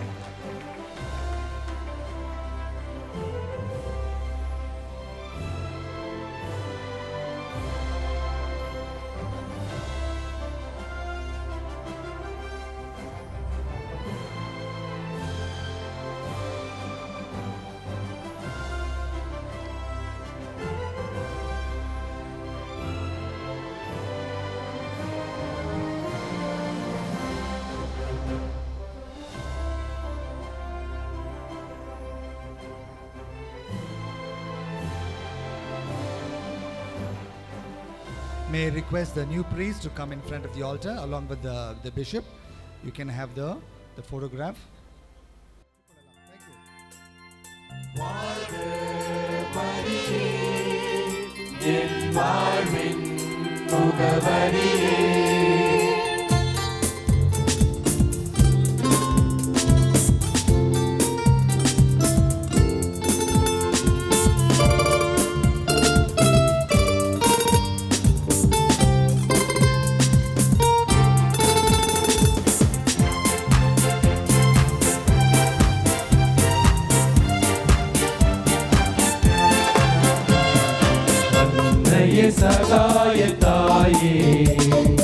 May I request the new priest to come in front of the altar along with the, the bishop. You can have the, the photograph. சகாய தாயே